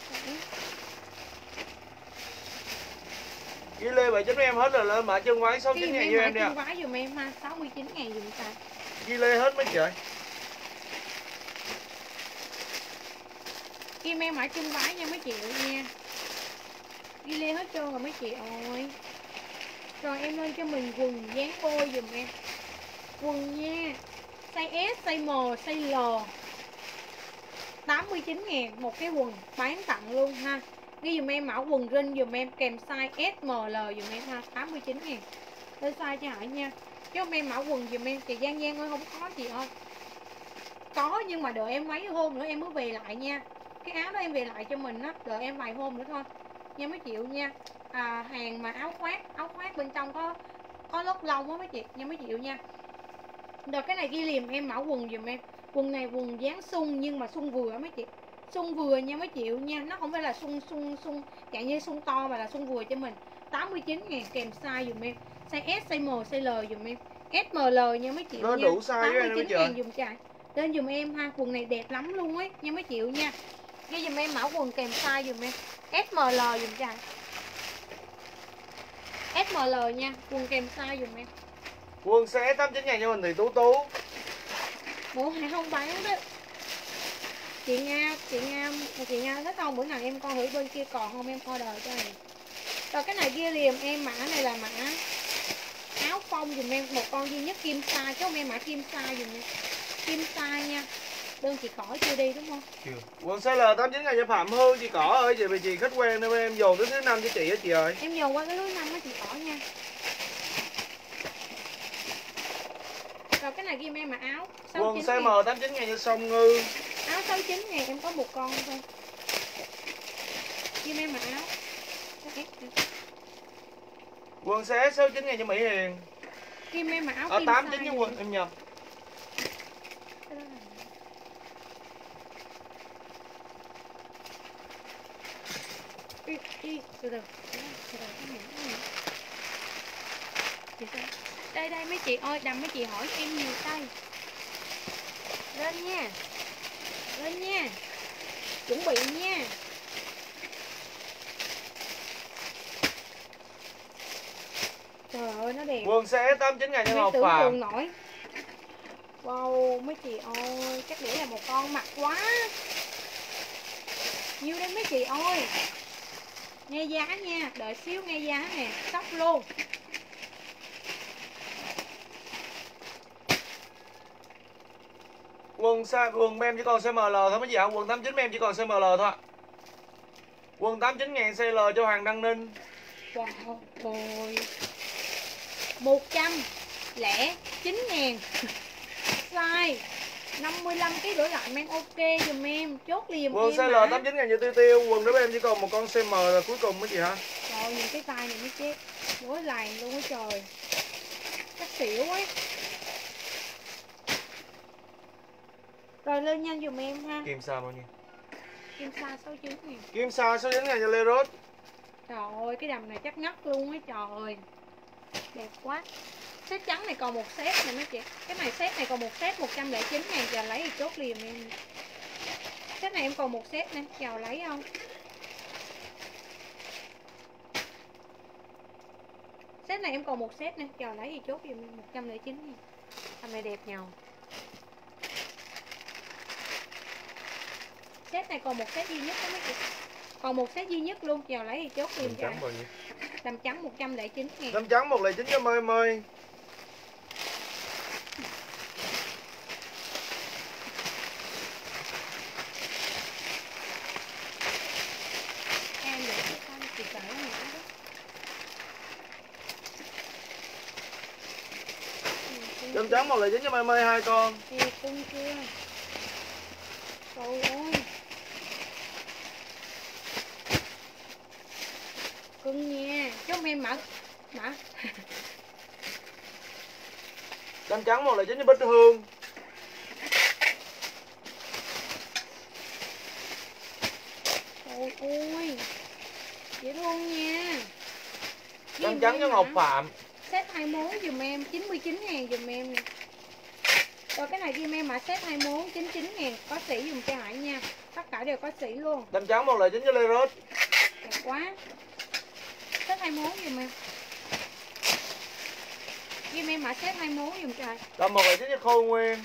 Ghi lê bảy mươi chín em hết rồi, lên mã chân váy sáu mươi chín ngàn cho em đi ạ. Chân váy dùm em ha, sáu mươi chín ngàn dùm xài. Ghi lê hết mấy chị ơi. Kim em mã chân váy nha mấy chị nha. Ghi lê hết trơn rồi mấy chị ơi. Rồi em lên cho mình quần dáng bôi dùm em. Quần nha. Size S, size M, size L. tám mươi chín ngàn một cái quần bán tặng luôn ha. Ghi dùm em mã quần rin dùm em kèm size S, M, L dùm em ha, tám mươi chín ngàn. Lên size cho Hải nha. Chứ không em mã quần dùm em, chị Giang Giang ơi không có chị ơi. Có nhưng mà đợi em mấy hôm nữa em mới về lại nha. Cái áo đó em về lại cho mình á, đợi em vài hôm nữa thôi. Nha mấy triệu nha. À, hàng mà áo khoác, áo khoác bên trong có có lót lông á mấy chị, nha mấy triệu nha. Rồi cái này ghi liềm em mã quần dùm em. Quần này quần dáng sung nhưng mà sung vừa mấy chị. Sung vừa nha mấy triệu nha, nó không phải là sung sung sung dạng như sung to mà là sung vừa cho mình. tám mươi chín ngàn kèm size dùm em. Size S, size M, size L dùm em. S, M, L nha mấy triệu nó nha. đủ size tám mươi chín ngàn dùm chạy. Lên dùm em ha, quần này đẹp lắm luôn ấy, nha mấy triệu nha. Ghi dùm em mã quần kèm size dùm em ét em lờ dùm cho. ét em lờ nha, quần kèm size dùm em. Quần xé tám mươi chín ngàn cho mình thì Tú Tú. Bộ này không bán đó. Chị Nga, chị Nga, chị Nga thích không? Bữa nào em coi thử bên kia còn không em order cho này. Rồi cái này kia liềm em, mã này là mã áo phông dùm em, một con duy nhất kim size, chứ không em mã kim size dùm em. Kim size nha. Đơn chị Cỏ chưa đi đúng không? Chưa. Quần size L tám mươi chín ngàn cho Phạm Hương, chị Cỏ ơi, chị vì chị khách quen nên em dồn tới thứ năm cho chị á chị ơi. Em dồn qua cái thứ năm á chị Cỏ nha. Rồi cái này ghi em mà áo Quần size M tám mươi chín ngàn cho Song Ngư. Áo sáu mươi chín ngàn em có một con thôi. Ghi em mà áo. Quần size S sáu mươi chín ngàn cho Mỹ Hiền. Ghi em mà áo Ở kim tám mươi chín size cho này. quần em nhầm. Đi, đi, từ từ. Đây đây mấy chị ơi, đầm mấy chị hỏi em nhiều tay. Lên nha. Lên nha. Chuẩn bị nha. Trời ơi nó đẹp. Quần size S tám mươi chín ngàn cho Ngọc tưởng Phạm. tượng nổi. Wow, mấy chị ơi, chắc để là một con mặt quá. Nhiêu đây mấy chị ơi. Nghe giá nha, đợi xíu nghe giá nè, sóc luôn. Quần size quần em chỉ còn size em lờ thôi mấy chị ạ. Quần tám mươi chín em chỉ còn size em lờ thôi ạ. Quần tám mươi chín ngàn size L cho Hoàng Đăng Ninh. Wow, ôi. một trăm lẻ chín ngàn. Size năm mươi lăm ký đổi lại mang ok dùm em, chốt liền Quần em size L hả? tám mươi chín ngàn cho Tiêu Tiêu. Quần đó em chỉ còn một con size M là cuối cùng mấy chị hả? Trời, nhìn cái tay này mới chết. Gối làn luôn á trời. Chắc xỉu ấy. Rồi lên nhanh dùm em ha. Kim sa bao nhiêu? Kim sa sáu mươi chín ngàn. Kim sa sáu mươi chín ngàn cho Lê Rốt. Trời ơi, cái đầm này chắc ngất luôn á trời. Đẹp quá. Set trắng này còn một set này mấy chị. Cái này set này còn một set một trăm lẻ chín ngàn, chờ lấy thì chốt liền em. Set này em còn một set nè, chào lấy không? Set này em còn một set nè, chào lấy thì chốt giùm em một trăm lẻ chín ngàn. Đầm này đẹp nhau. Set này còn một set duy nhất đó mấy chị. Còn một set duy nhất luôn, chào lấy thì chốt liền cho. Trắng bao nhiêu? Đầm trắng một trăm lẻ chín ngàn. Đâm trắng một trăm lẻ chín cho Mơi Mơi. Em để cái con chị cỡ nữa đó. Đâm trắng một trăm lẻ chín cho Mơi Mơi hai con. Thì cưng chưa? Trời ơi. Cưng nha, chứ không em mở mở. Đâm trắng một trăm lẻ chín cho Bích Hương. Trời ơi. Dễ thương nha. Đâm trắng cho Ngọc Phạm. Set hai mươi mốt dùm em, chín mươi chín ngàn dùm em nè. Rồi cái này ghi em mã set hai mươi mốt, chín mươi chín ngàn, có sỉ dùm cho Hải nha. Tất cả đều có sỉ luôn. Đâm trắng một trăm lẻ chín cho Lê Rốt. Đẹp quá. Set hai mươi mốt dùm em. Ghi em mã set hai mươi mốt dùm trời. Đâm một trăm lẻ chín cho Khôi Nguyên.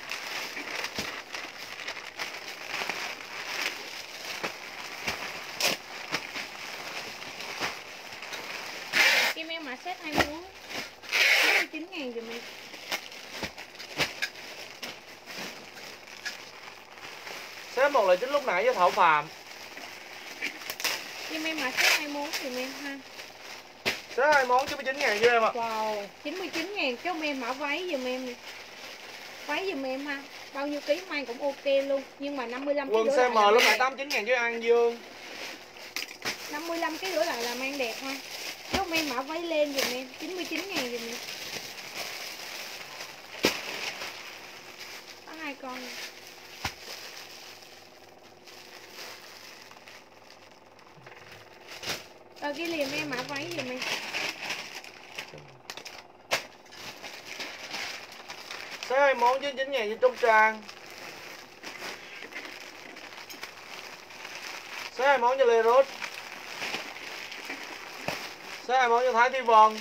Ghi em mã set hai mươi mốt, chín mươi chín ngàn dùm em. Xếp một trăm lẻ chín lúc nãy với Thảo Phạm. Ghi em mã set hai mươi mốt dùm em ha. Xếp hai món chín mươi chín ngàn cho em ạ. Wow, chín mươi chín ngàn cho em mã váy dùm em nè. Váy dùm em ha. Bao nhiêu ký mang cũng ok luôn. Nhưng mà năm mươi lăm ký Quần size M lúc nãy tám mươi chín ngàn cho An Dương. năm mươi lăm ký rưỡi lại là mang đẹp ha. Cho em mã váy lên dùm em, chín mươi chín ngàn dùm em. Có hai con. Rồi ghi liền em mã váy dùm em. Xếp hai món chín mươi chín ngàn cho Trúc Trang. Số hai món cho Lê Rốt. Số hai món cho Thái Thi Vân.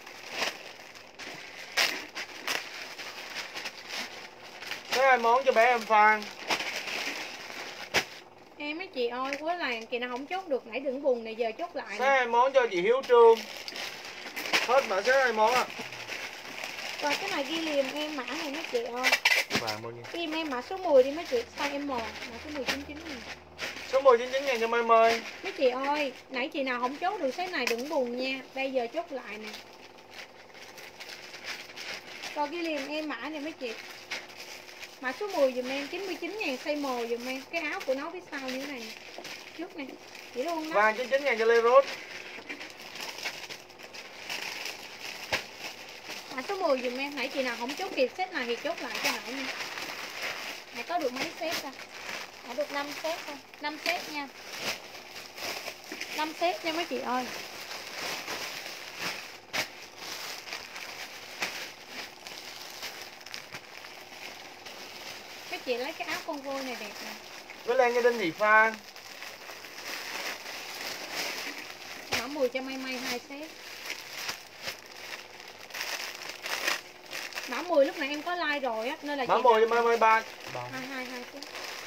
Số hai món cho bé em Phan. Em mấy chị ơi, quá là kỳ nào không chốt được, nãy đừng buồn này, giờ chốt lại Số nè. hai món cho chị Hiếu Trương. Hết mã số hai món à. Rồi cái này ghi liềm em mã này mấy chị ơi. Vàng bao nhiêu? Ghi em mã số mười đi mấy chị, size M, mã số mười chín chín này. Số mười chín chín ngàn cho Mai Mai. Mấy chị ơi, nãy chị nào không chốt được size này đừng buồn nha, bây giờ chốt lại nè. Rồi ghi liềm em mã này mấy chị. Mã số mười dùm em, chín mươi chín ngàn size M dùm em. Cái áo của nó phía sau như thế này. Trước nè, chỉ luôn đó. Vàng chín mươi chín ngàn cho Lê Rốt. Mã số mười dùm em, nãy chị nào không chốt kịp set này thì chốt lại cho nãy nha. Nãy có được mấy set ra? Nãy được năm set thôi, năm set nha. năm set nha mấy chị ơi. Các chị lấy cái áo con voi này đẹp nè. Với Lan cho Đinh Thị Phan. Mã mười cho Mai Mai hai set. Mã mười lúc nãy em có like rồi á nên là Mã chị mười cho Mai Mai ba. hai hai hai set.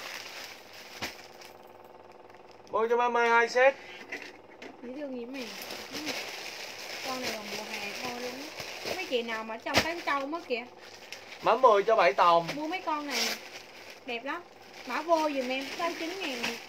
mười cho Mai Mai hai set. Dễ thương gì mày. Con này là mùa hè thôi luôn á. Có mấy chị nào mà trong tháng trâu mất kìa. Mã mười cho Bảy Tòng. Mua mấy con này nè. Đẹp lắm. Mã vô dùm em sáu mươi chín ngàn nè.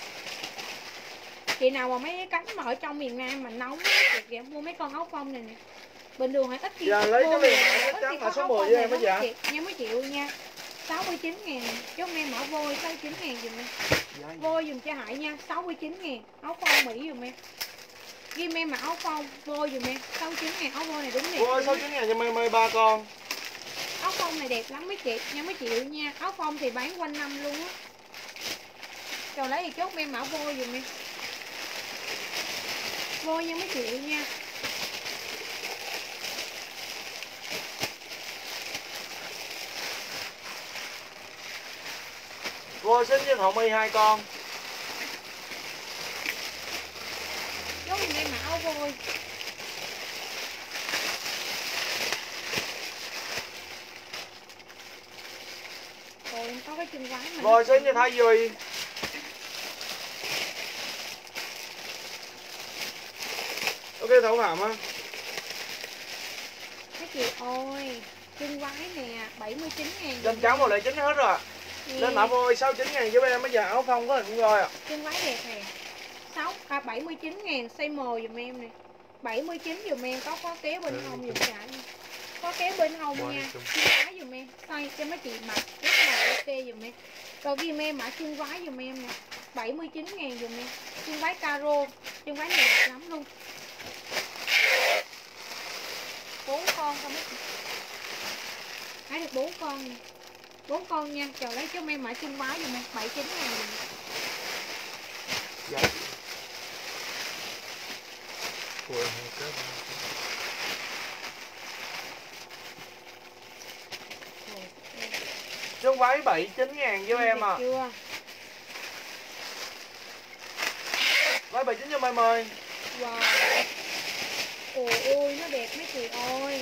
Chị nào mà mấy cái cánh mà ở trong miền Nam mà nóng á chị kìa, mua mấy con áo phông này nè. Bình thường hãy ít khi Dạ, lấy cái liền mã ít chắc chắn khi mã có số áo mười phông với này em á lắm dạ. chị. Nha mấy triệu nha. sáu mươi chín ngàn nè. Chốt em mã vôi sáu mươi chín ngàn dùm em. Vôi dùm cho Hải nha, sáu mươi chín ngàn. Áo phông Mỹ dùm em. Ghi em mà áo phông, vôi dùm em, sáu mươi chín ngàn. Áo vôi này đúng đẹp. Ôi sáu mươi chín ngàn cho Mai Mai ba con. Áo phông này đẹp lắm mấy chị, nha mấy chị nha. Áo phông thì bán quanh năm luôn á. Rồi lấy thì chốt em mã vôi dùm em. Vôi nha mấy chị nha. Vô xin cho Thọ My hai con. Chốt dùm em mã áo vôi. Rồi em có cái chân váy mà. Rồi xin cho Thái Duy. Ok Thảo Phạm á. Mấy chị ơi, chân váy nè, bảy mươi chín ngàn. Chân trắng một lẻ chín hết rồi. Lên mã vôi sáu mươi chín ngàn với em bây giờ áo phông có hình rồi ạ. Chân váy đẹp nè. sáu à bảy mươi chín ngàn size M dùm em nè. bảy mươi chín dùm em, có khóa kéo bên hông dùm trả nha. Khóa kéo bên hông nha. Chân váy dùm em, size cho mấy chị mặc rất là ok dùm em. Rồi ghi em mã chân váy dùm em nè. bảy mươi chín ngàn dùm em. Chân váy caro, chân váy này đẹp lắm luôn. bốn con không mấy chị. Hãy được bốn con nè. bốn con nha, chờ lấy cho em mã chân váy dùm em, bảy mươi chín ngàn dùm em. Dạ. Chân váy bảy mươi chín ngàn với em à. Chưa? Váy bảy mươi chín cho Mai Mai. Wow. Ôi ôi nó đẹp mấy chị ơi.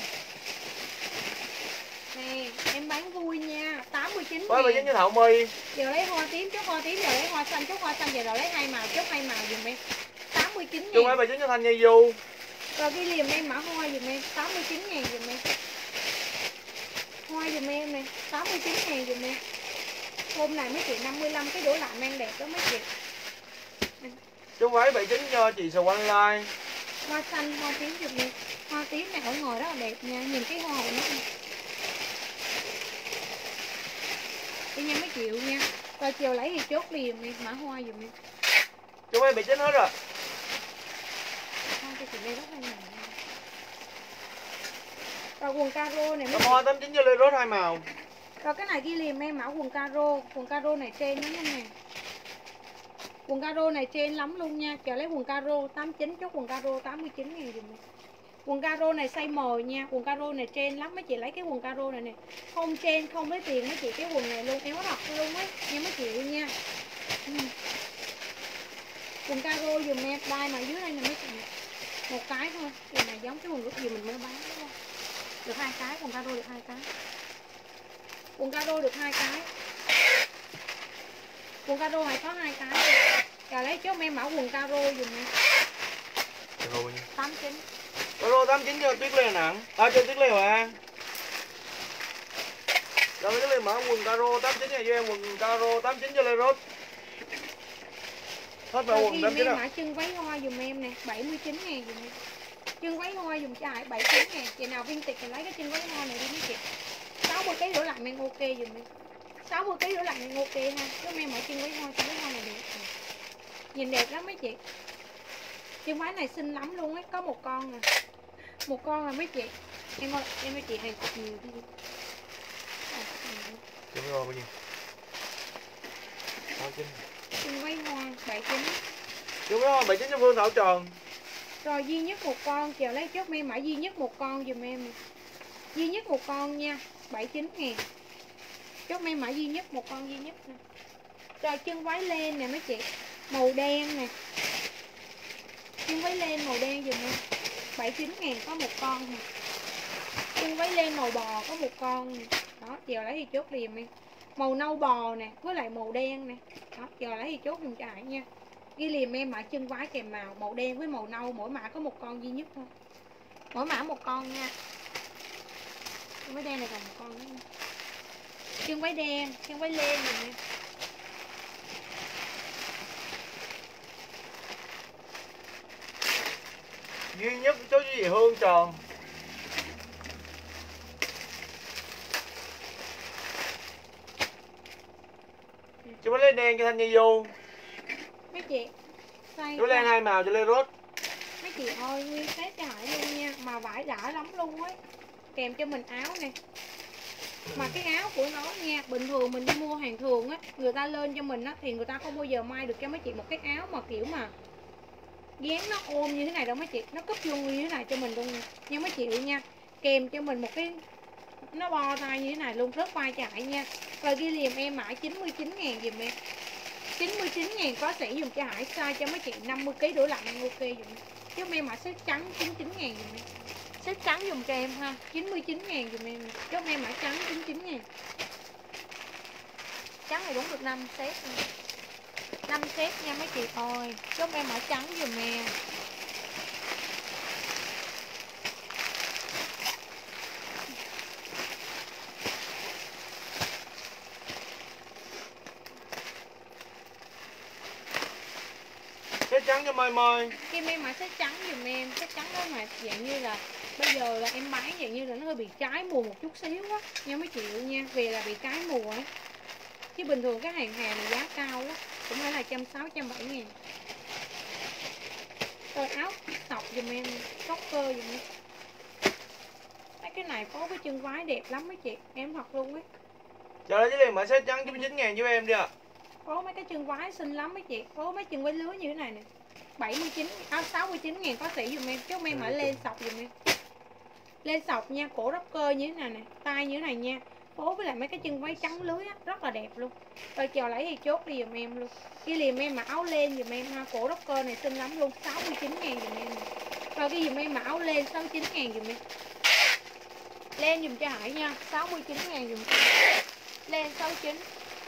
Nè, em bán vui nha, tám mươi chín Váy bảy mươi chín ngàn. cho Thảo My. Giờ lấy hoa tím, chốt hoa tím, giờ lấy hoa xanh, chốt hoa xanh, giờ rồi lấy hai màu, chốt hai màu dùm em. tám mươi chín Chân váy ngàn. bảy mươi chín cho Thanh Nhi Du. Rồi ghi liềm em mã hoa dùm em, tám mươi chín ngàn dùm em. Hoa dùm em nè, tám mươi chín ngàn dùm em. Hôm này mấy chị năm mươi lăm cái đổ lại mang đẹp đó mấy chị. Chân váy bảy mươi chín cho chị Sầu Online. Hoa xanh, hoa tím dùm em. Hoa tím này ở ngoài rất là đẹp nha, nhìn cái hoa hậu nó. Đi nha mấy triệu nha. Rồi chiều lấy thì chốt liền em, mã hoa dùm em. Chân váy bảy mươi chín hết rồi. Hoa cho chị Lê rất là nhiều. Rồi quần caro này mấy Tấm chị. hoa tám mươi chín cho Lê Rốt hai màu. Rồi cái này ghi liềm em mã quần caro. Quần caro này trên lắm luôn nè. Quần caro này trên lắm luôn nha. Chờ lấy quần caro tám mươi chín, chốt quần caro tám mươi chín ngàn dùm em. Quần caro này size M nha. Quần caro này trên lắm. Mấy chị lấy cái quần caro này nè. Không trên, không lấy tiền mấy chị cái quần này luôn. Em có thật luôn ấy. Nha mấy chị nha. Ừ. Quần caro dùm em, đai mà dưới đây là mấy chị. Một cái thôi, quần này giống cái quần ước gì mình mới bán đúng không? Được hai cái, quần caro được hai cái. Quần caro được hai cái. Quần caro này có hai cái. Giờ lấy cho em mẫu quần caro dùm em. Caro bao nhiêu? tám chín. Caro tám chín cho Tuyết Lê nặng. À cho Tuyết Lê Hội An. Rồi Tuyết Lê mở quần caro tám chín này cho em, quần caro tám chín cho Lê Rốt. Hết vào quần tám chín em đó. mã chân váy hoa dùm em nè, bảy mươi chín ngàn dùm em. Chân váy hoa dùm cho Hải bảy mươi chín ngàn. Chị nào viên tịch thì lấy cái chân váy hoa này đi mấy chị. sáu mươi ký đổ lại men ok dùm em. sáu mươi ký đổ lại men ok ha. Chứ em mã chân váy hoa, chân váy hoa này đẹp. Nhìn đẹp lắm mấy chị. Chân váy này xinh lắm luôn ấy, có một con nè. Một con là mấy chị. Em ơi, em ơi chị hàng cục nhiều đi. Chân váy hoa bao nhiêu? tám chín. Chân váy hoa bảy mươi chín. Chân váy hoa bảy mươi chín cho Phương Thảo Tròn. Rồi duy nhất một con, chờ lấy chốt em mã duy nhất một con dùm em. Duy nhất một con nha, bảy mươi chín ngàn. Chốt em mã duy nhất một con duy nhất nè. Rồi chân váy len nè mấy chị, màu đen nè. Chân váy len màu đen dùm em, bảy mươi chín ngàn có một con nè. Chân váy len màu bò có một con nè. Đó, giờ lấy thì chốt liền em. Màu nâu bò nè, với lại màu đen nè. Đó, giờ lấy thì chốt dùm cho Hải nha. Ghi liềm em mã chân váy kèm màu màu đen với màu nâu, mỗi mã có một con duy nhất thôi. Mỗi mã một con nha. Chân váy đen này còn một con nữa. Chân váy đen, chân váy len nè em. Duy nhất cho chị Hương Tròn. Chú mới lấy đen cho Thanh Nhi vô. Mấy chị size Chú lên hai màu cho Lê Rốt. mấy chị ơi, nguyên set cho Hải luôn nha. Mà vải đã lắm luôn ấy. Kèm cho mình áo nè. Mà cái áo của nó nha, bình thường mình đi mua hàng thường á, người ta lên cho mình á thì người ta không bao giờ may được cho mấy chị một cái áo mà kiểu mà dáng nó ôm như thế này đâu mấy chị. Nó cúp vô như thế này cho mình luôn nha. Nhưng mấy chị nha, kèm cho mình một cái nó bo tay như thế này luôn, rất vai chạy nha. Rồi ghi liềm em mã chín mươi chín ngàn dùm em. chín mươi chín ngàn có sỉ dùng cho Hải, size cho mấy chị năm mươi ký đổ lại em ok dùm em. Chứ em mã xếp trắng chín mươi chín ngàn dùm em. Xếp trắng dùng cho em ha, chín mươi chín ngàn dùm em. Chứ em mã trắng chín mươi chín ngàn. Trắng này đúng được năm set nha. năm set nha mấy chị ơi. Chứ em mã trắng dùm em. Xếp trắng cho Mai Mai. Kim em mã xếp trắng dùm em. Xếp trắng đó mà dạng như là bây giờ là em bán dạng như là nó hơi bị trái mùa một chút xíu á nha mấy chị nha. Vì là bị trái mùa ấy. Chứ bình thường cái hàng hàng này giá cao lắm. Cũng phải là một trăm sáu mươi, một trăm bảy mươi ngàn. Rồi áo sọc dùm em, cốc cơ dùm em. Mấy cái này có cái chân váy đẹp lắm mấy chị. Em thật luôn ấy. Chờ lấy chứ liền mà xếp trắng chín mươi chín ngàn giúp em đi ạ. Có mấy cái chân váy xinh lắm mấy chị. Có mấy chân váy lứa như thế này nè, bảy mươi chín, à, sáu mươi chín ngàn có sỉ dùm em. Chứ em mở lên sọc dùm em. Lên sọc nha, cổ rocker như thế này nè, tay như thế này nha. Phối với lại mấy cái chân váy trắng lưới á, rất là đẹp luôn. Rồi chờ lấy thì chốt đi dùm em luôn. Ghi liềm em mà áo len dùm em ha, cổ rocker này xinh lắm luôn, sáu mươi chín ngàn dùm em. Rồi ghi dùm em mà áo len sáu mươi chín ngàn dùm em. Len dùm cho Hải nha, sáu mươi chín ngàn dùm. Len sáu mươi chín.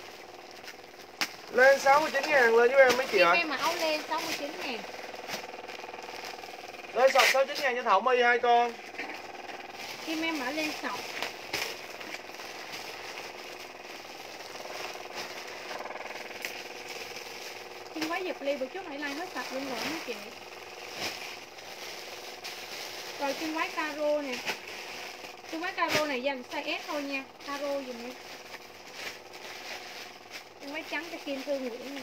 Lên sáu mươi chín ngàn lên giúp em mấy chị ạ. Em mà áo len sáu mươi chín ngàn. Lên sọc sáu mươi chín ngàn cho Thảo My hai con. Kim em mở lên sọc. Kim quá dập ly một chút nãy like hết sạch luôn rồi mấy chị. Rồi chân váy caro nè. Chân váy caro này dành size S thôi nha. Caro dùm em. Chân váy trắng cho Kim Thương Nguyễn nha.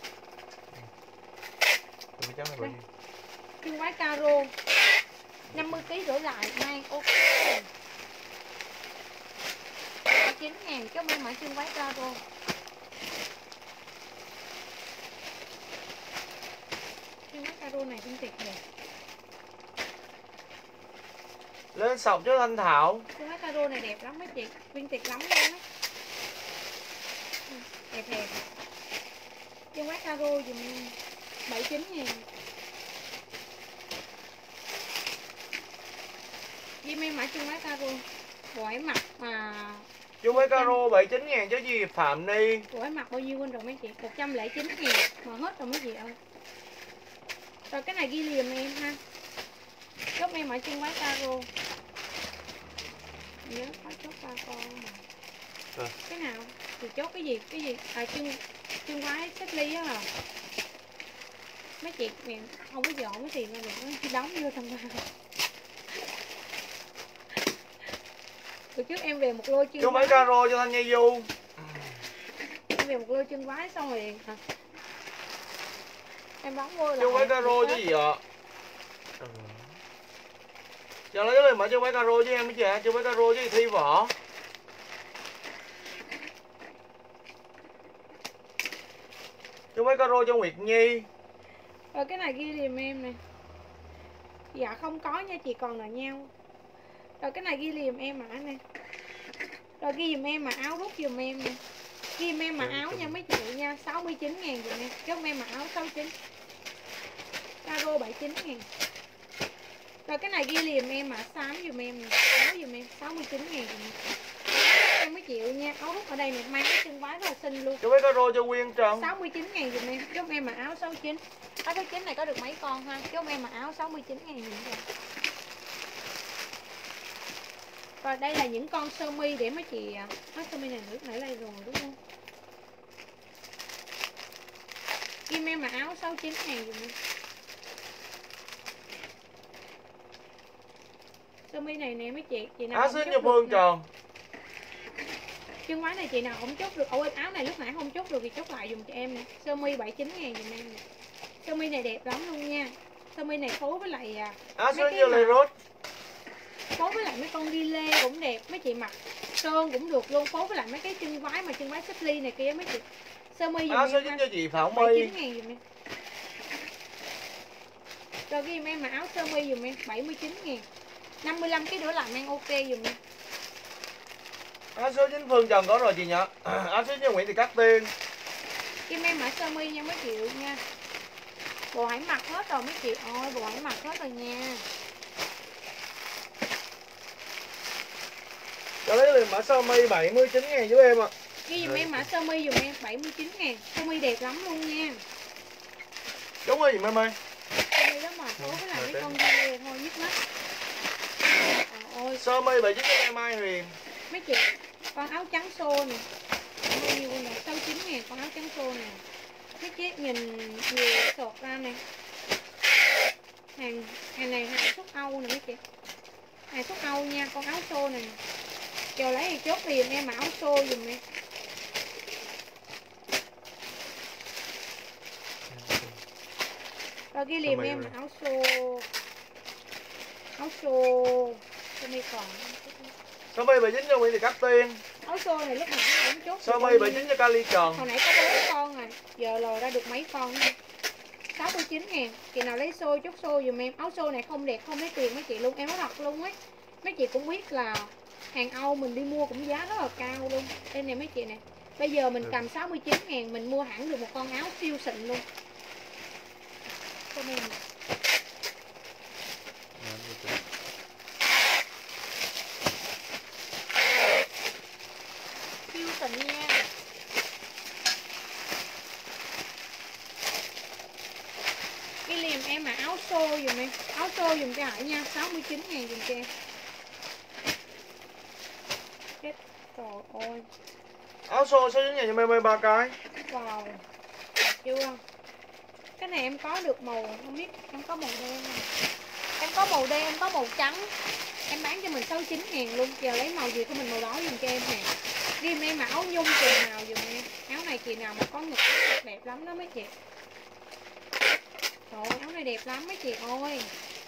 Chân váy caro năm mươi ký rưỡi lại mang ok. chín ngàn cho em mã chân váy caro. Chân váy caro này cũng tuyệt đẹp. Lên sọc cho Thanh Thảo. Chân váy caro này đẹp lắm mấy chị, viên tuyệt lắm luôn á. Đẹp đẹp. Chân váy caro dùm em. bảy mươi chín ngàn. Dùm em mã chân váy caro. Bộ ấy mặc mà Chung với caro bảy mươi chín ngàn chứ gì Phạm Ni. bộ ấy mặc bao nhiêu quên rồi mấy chị? một trăm lẻ chín ngàn mà hết rồi mấy chị ơi. Rồi cái này ghi liền em ha. Chốt em mã chân váy caro. Nhớ phải chốt ba con mà. Rồi. Cái nào? Thì chốt cái gì? Cái gì? À chân chân váy xếp ly á hả? Mấy chị mẹ không có dọn cái tiền ra được, nó đóng vô trong bao. Từ trước em về một lô chân Chung với váy, caro cho Thanh Nhi Du. em về một lô chân váy xong rồi hả? Em bấm vô là Chung với caro chứ gì ạ? Giờ lấy cái mã chung với caro chứ em mới chị. Chung với caro chứ Thi Võ. Chung với caro cho Nguyệt Nhi. Rồi cái này ghi liềm em nè. Dạ không có nha chị, còn là nhau. Rồi cái này ghi liềm em mã nè. Rồi ghi giùm em mà áo rút giùm em nè. Ghi giùm em mà áo nha mấy chị nha, sáu mươi chín ngàn giùm em. Chốt em mà áo sáu mươi chín. Caro bảy mươi chín ngàn. Rồi cái này ghi liềm em mà xám giùm em nè. Áo giùm em sáu mươi chín ngàn giùm em. Em mới chịu nha, áo rút ở đây nè, mang cái chân váy rất là xinh luôn. Chung với caro cho Quyên Trần. sáu mươi chín ngàn giùm em. Chốt em mà áo sáu mươi chín. Áo sáu mươi chín này có được mấy con ha. Chốt em mà áo sáu mươi chín ngàn giùm em. Rồi đây là những con sơ mi để mấy chị à. Áo sơ mi này lúc nãy đây rồi đúng không? Kim em mà áo sáu mươi chín ngàn giùm em. Sơ mi này nè mấy chị, chị nào Áo xin cho Phương Trần. chân váy này chị nào không chốt được. Ôi áo này lúc nãy không chốt được thì chốt lại dùm cho em nè. Sơ mi bảy mươi chín ngàn dùm em nè. Sơ mi này đẹp lắm luôn nha. Sơ mi này phối với lại à, Áo xin mấy cho cái Lê Rốt. phối với lại mấy con ghi lê cũng đẹp, mấy chị mặc sơn cũng được luôn, phối với lại mấy cái chân váy mà chân váy xếp ly này kia mấy chị. Sơ mi dùm Áo em xin ha. cho chị Phạm bảy mươi My. chín ngàn dùm em. Rồi ghi giùm em mà áo sơ mi dùm em bảy mươi chín ngàn. năm mươi lăm cái nữa làm em ok dùm em. Áo số chín Phương Trần có rồi chị nhỉ. Áo số cho Nguyễn Thị Cát Tiên. Kim em mã sơ mi nha mấy chị nha. Bộ hãy mặc hết rồi mấy chị ơi, bộ hãy mặc hết rồi nha. Cho lấy liền mã sơ mi bảy mươi chín ngàn giúp em ạ. Ghi dùm em mã sơ mi dùm em bảy mươi chín ngàn. Sơ mi đẹp lắm luôn nha. Đúng rồi gì em ơi. Sơ mi đó mà phối với lại mấy con ghi thôi nhức mắt. À, ôi Sơ mi bảy mươi chín cho em Mai Huyền. mấy chị, con áo trắng xô nè. Bao nhiêu nè, sáu mươi chín ngàn con áo trắng xô nè. Mấy chị nhìn nhiều sọt ra nè. Hàng hàng này hàng xuất Âu nè mấy chị. Hàng xuất Âu nha, con áo xô này. Chờ lấy thì chốt liền em mà áo xô dùm em. Rồi ghi liềm em là áo xô. Áo xô. Sơ mi còn. Sơ mi bảy mươi chín cho Nguyễn Thị Cát Tiên. Áo xô này lúc nãy cũng chốt. Sơ mi bảy mươi chín cho Kali Trần. Hồi nãy có bốn con rồi. Giờ lòi ra được mấy con nữa. sáu mươi chín ngàn. Chị nào lấy xô chốt xô dùm em. Áo xô này không đẹp không lấy tiền mấy chị luôn. Em nói thật luôn ấy. Mấy chị cũng biết là hàng Âu mình đi mua cũng giá rất là cao luôn. Đây nè mấy chị nè. Bây giờ mình cầm sáu mươi chín ngàn mình mua hẳn được một con áo siêu xịn luôn. Cho nên siêu xịn nha. Cái liềm em mà áo xô dùm em. Áo xô dùm cho Hải nha. sáu mươi chín ngàn dùm cho em. Chết. Trời ơi. Áo xô sáu mươi chín ngàn cho em ơi ba cái. Wow. Đẹp chưa? Cái này em có được màu, không biết em có màu đen không? Em có màu đen, em có màu trắng. Em bán cho mình sáu mươi chín ngàn luôn. Giờ lấy màu gì của mình màu đó dùm cho em nè. Ghi em mà áo nhung chị nào dùm em. Áo này chị nào mà có ngực đẹp lắm đó mấy chị. Trời ơi, áo này đẹp lắm mấy chị ơi.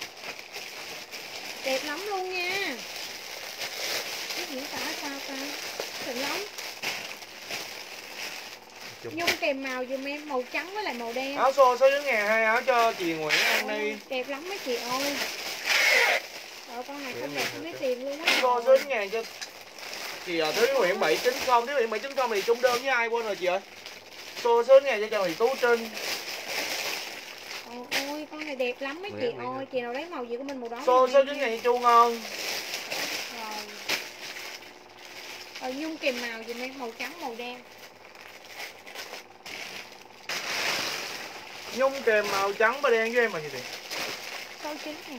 Đẹp lắm luôn nha. Cái diễn tả sao ta? Xịn lắm. Nhung kèm màu dùm em, màu trắng với lại màu đen. Áo xô sáu mươi chín ngàn hai áo cho chị Nguyễn An Ni. Đẹp lắm mấy chị ơi. Trời con này không đẹp không lấy tiền luôn á. Áo xô sáu mươi chín ngàn cho chị ở Thúy Nguyễn bảy chín không. Thúy Nguyễn bảy chín không thì chung đơn với ai quên rồi chị ơi. Xô sáu mươi chín ngàn cho Trần Thị Tú Trinh. Trời ơi, con này đẹp lắm mấy chị ơi. Chị nào lấy màu gì của mình màu đó. Số số chín ngàn chu ngon. Rồi. Rồi nhung kèm màu dùm em, màu trắng màu đen. Nhung kèm màu trắng và đen với em là gì vậy? Số chín ngàn.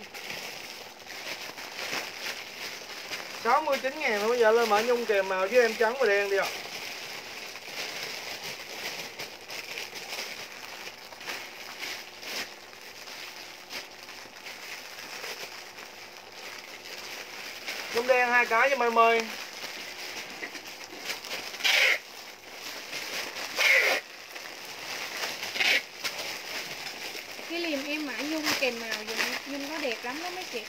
sáu mươi chín ngàn thôi, bây giờ lên mã nhung kèm màu với em trắng và đen đi ạ. Nhung đen hai cái cho em ơi. Cái liềm em mã nhung kèm màu dùm em. Nhung nó đẹp lắm đó mấy chị.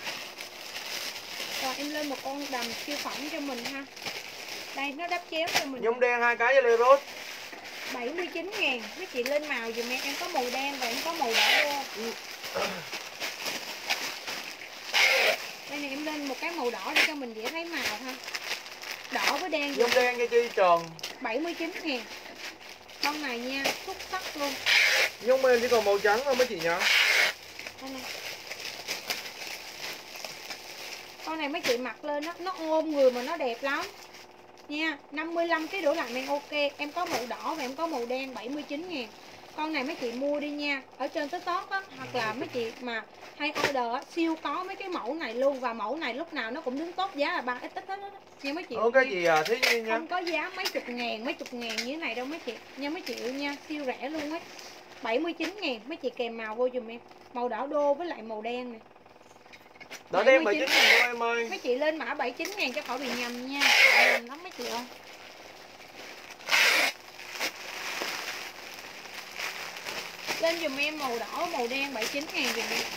Rồi em lên một con đầm siêu phẩm cho mình ha. Đây nó đắp chéo cho mình. Nhung đen hai cái cho Leros. bảy mươi chín ngàn. Mấy chị lên màu dùm em. Em có màu đen và em có màu đỏ vô. Đây này em lên một cái màu đỏ để cho mình dễ thấy màu ha. Đỏ với đen. Nhung đen cho chi tròn. bảy mươi chín ngàn. Con này nha, xuất sắc luôn. Nhung em chỉ còn màu trắng thôi mấy chị nhá. Đây này. Con này mấy chị mặc lên nó nó ôm người mà nó đẹp lắm. Nha, năm mươi lăm ký đổ lại men ok. Em có màu đỏ và em có màu đen bảy mươi chín ngàn. Con này mấy chị mua đi nha. Ở trên TikTok á, hoặc là mấy chị mà hay order á, siêu có mấy cái mẫu này luôn. Và mẫu này lúc nào nó cũng đứng tốt giá là ba x hết đó. Nha mấy chị. Ok chị à, Thúy Nhiên nha. Không có giá mấy chục ngàn, mấy chục ngàn như thế này đâu mấy chị. Nha mấy chị nha, siêu rẻ luôn ấy. bảy mươi chín ngàn, mấy chị kèm màu vô dùm em. Màu đỏ đô với lại màu đen này. Đỏ đen bảy mươi chín ngàn cho em ơi. Mấy chị lên mã bảy mươi chín ngàn cho khỏi bị nhầm nha. Nhầm lắm mấy chị ơi. Lên dùm em màu đỏ, màu đen bảy mươi chín ngàn dùm em.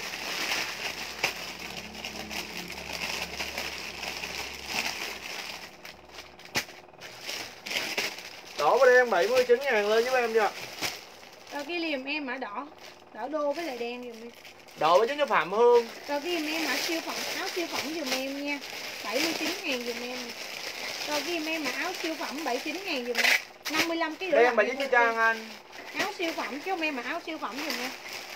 Đỏ và đen bảy mươi chín ngàn lên giúp em chưa? Rồi cái liềm em mã đỏ. Đỏ đô với lại đen dùm em. Đỏ với chính cho Phạm Hương. Rồi cái liềm em mã siêu phẩm, áo siêu phẩm dùm em nha. bảy mươi chín ngàn dùm em. Rồi cái liềm em mã áo siêu phẩm bảy mươi chín ngàn dùm em. năm mươi lăm ký Đen bảy mươi chín cho Trang Anh. Áo siêu phẩm chứ không em mà áo siêu phẩm dùm em.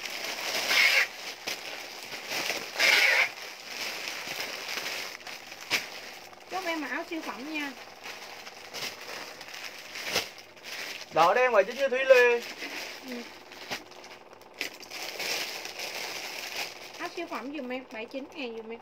Chứ không em mà áo siêu phẩm nha. Đỏ đen bảy mươi chín cho Thúy Lê. Ừ. Áo siêu phẩm dùm em bảy mươi chín ngàn dùm em.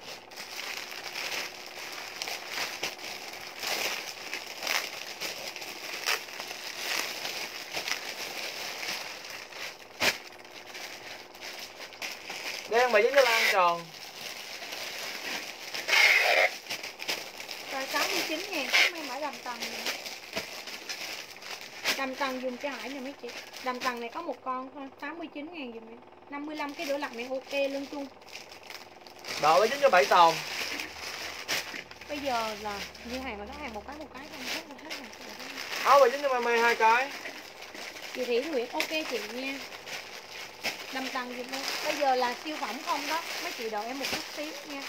Đen bảy mươi chín cho Lan Tròn. Rồi sáu mươi chín ngàn các em买đầm tầng này. Đầm tầng dùng cho Hải nè mấy chị. Đầm tầng này có một con thôi, tám mươi chín ngàn dùm em. năm mươi lăm cái đũa lặt này ok lưng chung. Đỏ bảy mươi chín cho bảy tàu. Bây giờ là như hàng mà có hàng một cái một cái không hết một hết hàng. Áo bảy mươi chín cho Mai hai cái. Chị Thủy Nguyệt ok chị nha. Đầm tầng dùm em. Bây giờ là siêu phẩm không đó. Mấy chị đợi em một chút xíu nha.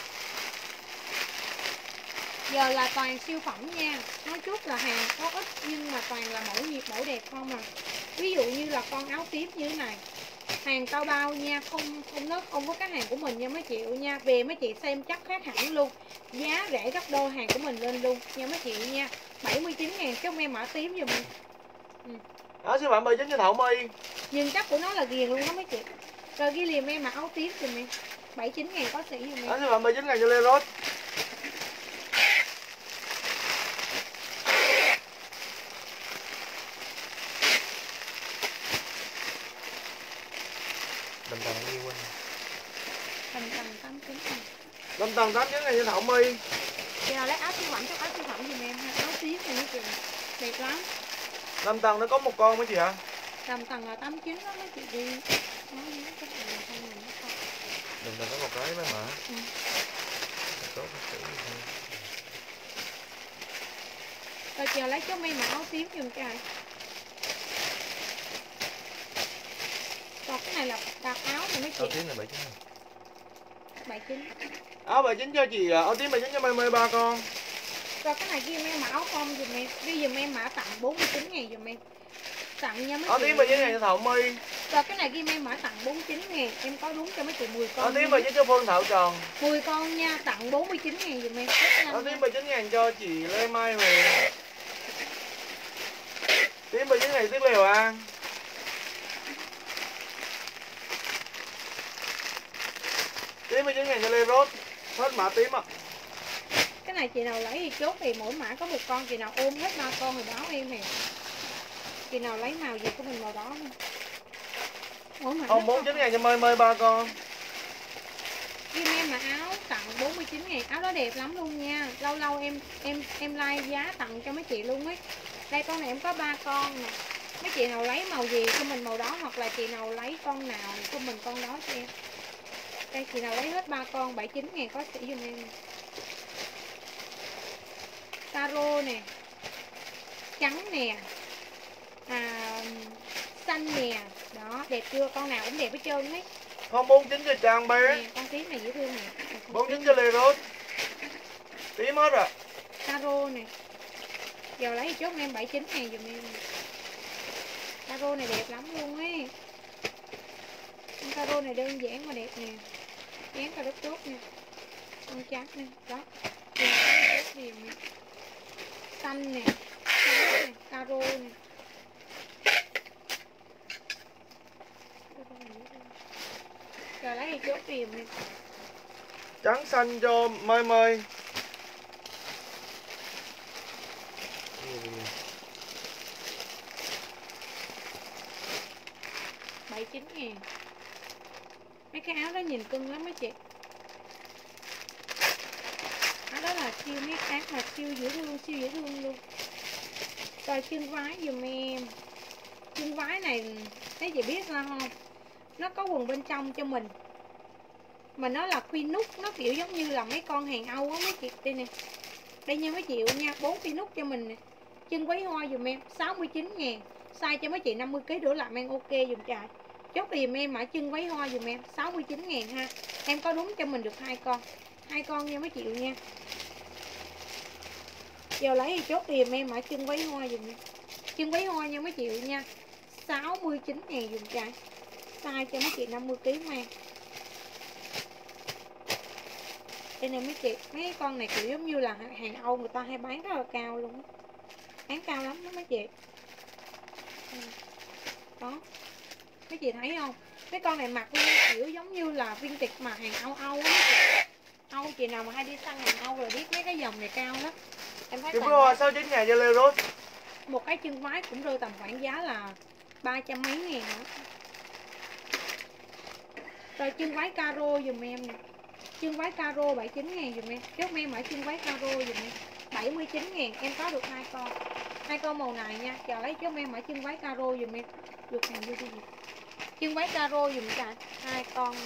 Giờ là toàn siêu phẩm nha. Nói chút là hàng có ít nhưng mà toàn là mẫu nhiệt mẫu đẹp không à. Ví dụ như là con áo tím như thế này. Hàng cao bao nha, không không nó không có cái hàng của mình nha mấy chị nha. Về mấy chị xem chắc khác hẳn luôn. Giá rẻ gấp đôi hàng của mình lên luôn nha mấy chị nha. bảy mươi chín ngàn cho em mã tím giùm mình. Ừ. Áo siêu phẩm bảy mươi chín cho Thảo My. Nhưng chắc của nó là ghiền luôn đó mấy chị. Rồi ghi liềm em mã áo tím giùm em. bảy mươi chín ngàn có sĩ giùm em. Áo siêu phẩm bảy mươi chín ngàn cho Leros. Đầm tầng đi quên. Đầm tầng tám mươi chín ngàn. Đầm tầng tám mươi chín ngàn cho Thảo My. Chị nào lấy áo siêu phẩm cho áo siêu phẩm giùm em ha. Áo tím này mấy chị. Đẹp lắm. Đầm tầng nó có một con mấy chị hả? Đầm tầng là tám mươi chín đó mấy chị đi. Nói nhé cái này là không mình nó không. Đầm tầng có một cái mấy mà. Ừ. Rồi chị nào lấy cho em mã áo tím giùm cho ai. Còn cái này là đặt áo này mấy chị. Áo tím là bảy mươi chín. bảy mươi chín. Áo bảy mươi chín cho chị, áo tím bảy mươi chín cho Mai Mai ba con. Rồi cái này ghi em mã áo con dùm em. Ghi dùm em mã tặng bốn mươi chín ngàn dùm em. Tặng nha mấy Áo chị. tím bảy mươi chín ngàn cho Thảo My. Rồi cái này ghi em mã tặng bốn mươi chín ngàn. Em có đúng cho mấy chị mười con. Áo tím mười chín cho Phương Thảo Tròn. mười con nha, tặng bốn mươi chín ngàn dùm em. Áo tím mười chín ngàn cho chị Lê Mai Huyền. Tím mười chín ngàn tiếp Lê Hòa An. Tím mười chín ngàn cho Lê Rốt. Hết mã tím ạ. À. Cái này chị nào lấy thì chốt thì mỗi mã có một con, chị nào ôm hết ba con thì báo em nè. Chị nào lấy màu gì của mình màu đó. Mỗi mã không bốn mươi chín ngàn cho Mơi Mơi ba con. Kim em mà áo tặng bốn mươi chín ngàn, áo đó đẹp lắm luôn nha. Lâu lâu em em em like giá tặng cho mấy chị luôn ấy. Đây con này em có ba con nè. Mấy chị nào lấy màu gì của mình màu đó, hoặc là chị nào lấy con nào của mình con đó cho em. Đây chị nào lấy hết ba con bảy mươi chín ngàn có sĩ dùm em. Caro nè, trắng nè, à, xanh nè, đó đẹp chưa, con nào cũng đẹp hết trơn ấy. Không bốn mươi chín cho Trang bé. Nè, con tím này dễ thương nè. bốn mươi chín cho Lê Rốt. Tím hết rồi. Caro nè, giờ lấy chốt em bảy mươi chín ngàn dùm em. Caro này đẹp lắm luôn ấy. Con caro này đơn giản mà đẹp nè, dán cà đất tốt nè, con trắng nè, đó đẹp nè. Xanh nè, trắng nè, caro nè. Giờ lấy chốt tìm nè. Trắng xanh cho Mơi Mơi. bảy mươi chín ngàn. Mấy cái áo đó nhìn cưng lắm mấy chị. Áo đó là siêu mấy áo mà siêu dễ thương, siêu dễ thương luôn. Rồi chân vái dùm em. Chân vái này thấy chị biết sao không? Nó có quần bên trong cho mình. Mà nó là khuy nút, nó kiểu giống như là mấy con hàng Âu á mấy chị. Đây nè. Đây nha mấy chị nha, bốn khuy nút cho mình nè. Chân váy hoa dùm em sáu mươi chín ngàn. Size cho mấy chị năm mươi ki lô gam đổ lại mang ok dùm chạy. Chốt thì dùm em mã chân váy hoa dùm em sáu mươi chín ngàn ha. Em có đúng cho mình được hai con. Hai con nha mấy chị nha. Giờ lấy thì chốt thì dùm em mã chân váy hoa dùm em. Chân váy hoa nha mấy chị nha. sáu mươi chín ngàn dùm chạy. Size cho mấy chị năm mươi ki lô gam mang. Đây này mấy chị, mấy con này kiểu giống như là hàng Âu người ta hay bán rất là cao luôn. Bán cao lắm đó mấy chị. Đó. Mấy chị thấy không? Mấy con này mặc luôn kiểu giống như là viên tịch mà hàng Âu Âu á. Âu chị nào mà hay đi săn hàng Âu rồi biết mấy cái dòng này cao lắm. Em thấy Kim Hoa sáu mươi chín ngàn cho Lê Rốt. Một cái chân váy cũng rơi tầm khoảng giá là ba trăm mấy ngàn nữa. Rồi chân váy caro dùm em nè. Chân váy caro bảy mươi chín ngàn dùm em. Chốt em ở chân váy caro dùm em bảy mươi chín ngàn. Em có được hai con. Hai con màu này nha. Chờ lấy chốt em ở chân váy caro dùm em. Được hàng vô gì. Chân váy caro dùm cả hai con.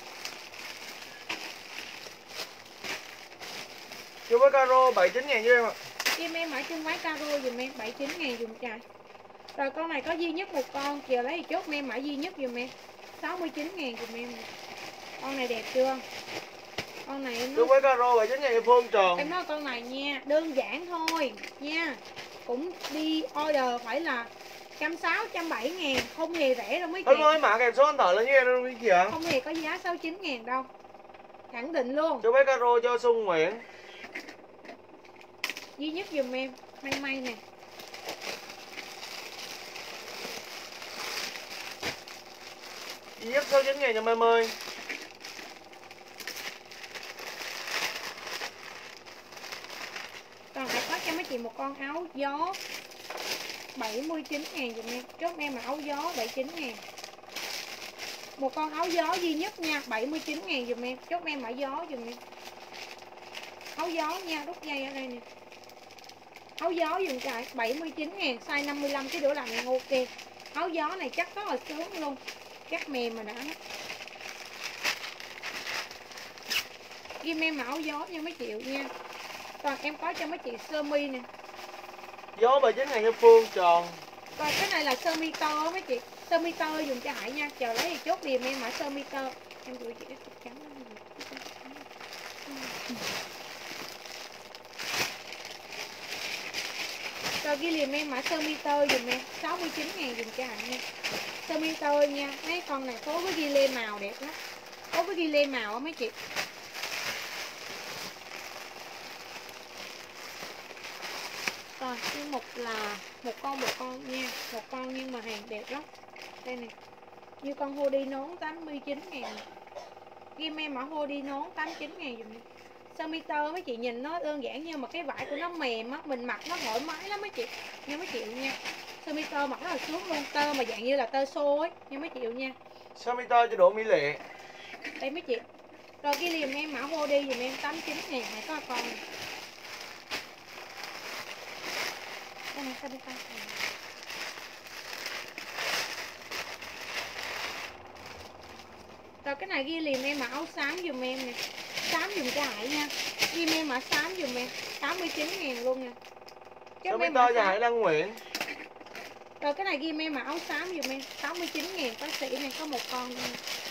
Chân váy caro bảy mươi chín ngàn cho em ạ. Kim em ở chân váy caro dùm em bảy mươi chín ngàn dùm chạy. Rồi con này có duy nhất một con. Chờ lấy chốt em ở duy nhất dùm em sáu mươi chín ngàn dùm em. Con này đẹp chưa? Con này em nói, chân váy caro bảy mươi chín ngàn cho Phương Tròn. em nói con này nha, đơn giản thôi nha. Cũng đi order phải là một trăm sáu mươi, một trăm bảy mươi ngàn, không hề rẻ đâu mấy chị. Anh ơi mã kèm số anh thợ lên với em đâu chị ạ. Không hề có giá sáu mươi chín ngàn đâu. Khẳng định luôn. Chân váy caro cho Xuân Nguyễn. Duy nhất dùm em, may may nè. Duy nhất sáu mươi chín ngàn cho Mai Mơi. Còn hãy có cho mấy chị một con áo gió bảy mươi chín ngàn dùm em. Chốt em mà áo gió bảy mươi chín ngàn. Một con áo gió duy nhất nha, bảy mươi chín ngàn dùm em. Chốt em mã gió dùm em. Áo gió nha, đút dây ở đây nè. Áo gió dùm chạy bảy mươi chín ngàn, size năm mươi lăm cái đổ làm ok. Áo gió này chắc rất là sướng luôn. Chắc mềm mà đã. Ghi em mã áo gió nha mấy chị nha. Còn em có cho mấy chị sơ mi nè. Gió bảy mươi chín ngàn cho Phương Tròn. Còn cái này là sơ mi tơ mấy chị. Sơ mi tơ dùng cho Hải nha. Chờ lấy thì chốt điềm em mã sơ mi tơ. Em gửi chị cái cục trắng đó. Rồi ghi liềm em mã sơ mi tơ dùm em sáu mươi chín ngàn dùm cho Hải nha. sơ mi tơ nha. Mấy con này phối với ghi lê màu đẹp lắm. Phối với ghi lê màu á mấy chị. Rồi, cái một là một con một con nha. Một con nhưng mà hàng đẹp lắm. Đây nè. Như con hoodie nón tám mươi chín ngàn. Ghim em mã hoodie nón tám mươi chín ngàn dùm đi. Sơ mi tơ mấy chị nhìn nó đơn giản nhưng mà cái vải của nó mềm á, mình mặc nó thoải mái lắm mấy chị. Nha mấy chị nha. Sơ mi tơ mặc rất là sướng luôn, tơ mà dạng như là tơ xô ấy, nha mấy chị nha. Sơ mi tơ cho độ mỹ lệ. Đây mấy chị. Rồi ghi liền em mã hoodie dùm em tám mươi chín ngàn này có con này. Đây này sơ mi tơ. Rồi cái này ghi liền em mã áo xám dùm em nè. Xám dùm cho Hải nha. Ghi em mã xám dùm em tám mươi chín ngàn luôn nè. Sơ mi tơ cho Hải Đăng Nguyễn. Rồi cái này ghi em mã áo xám dùm em tám mươi chín ngàn. Bác sĩ này có một con luôn.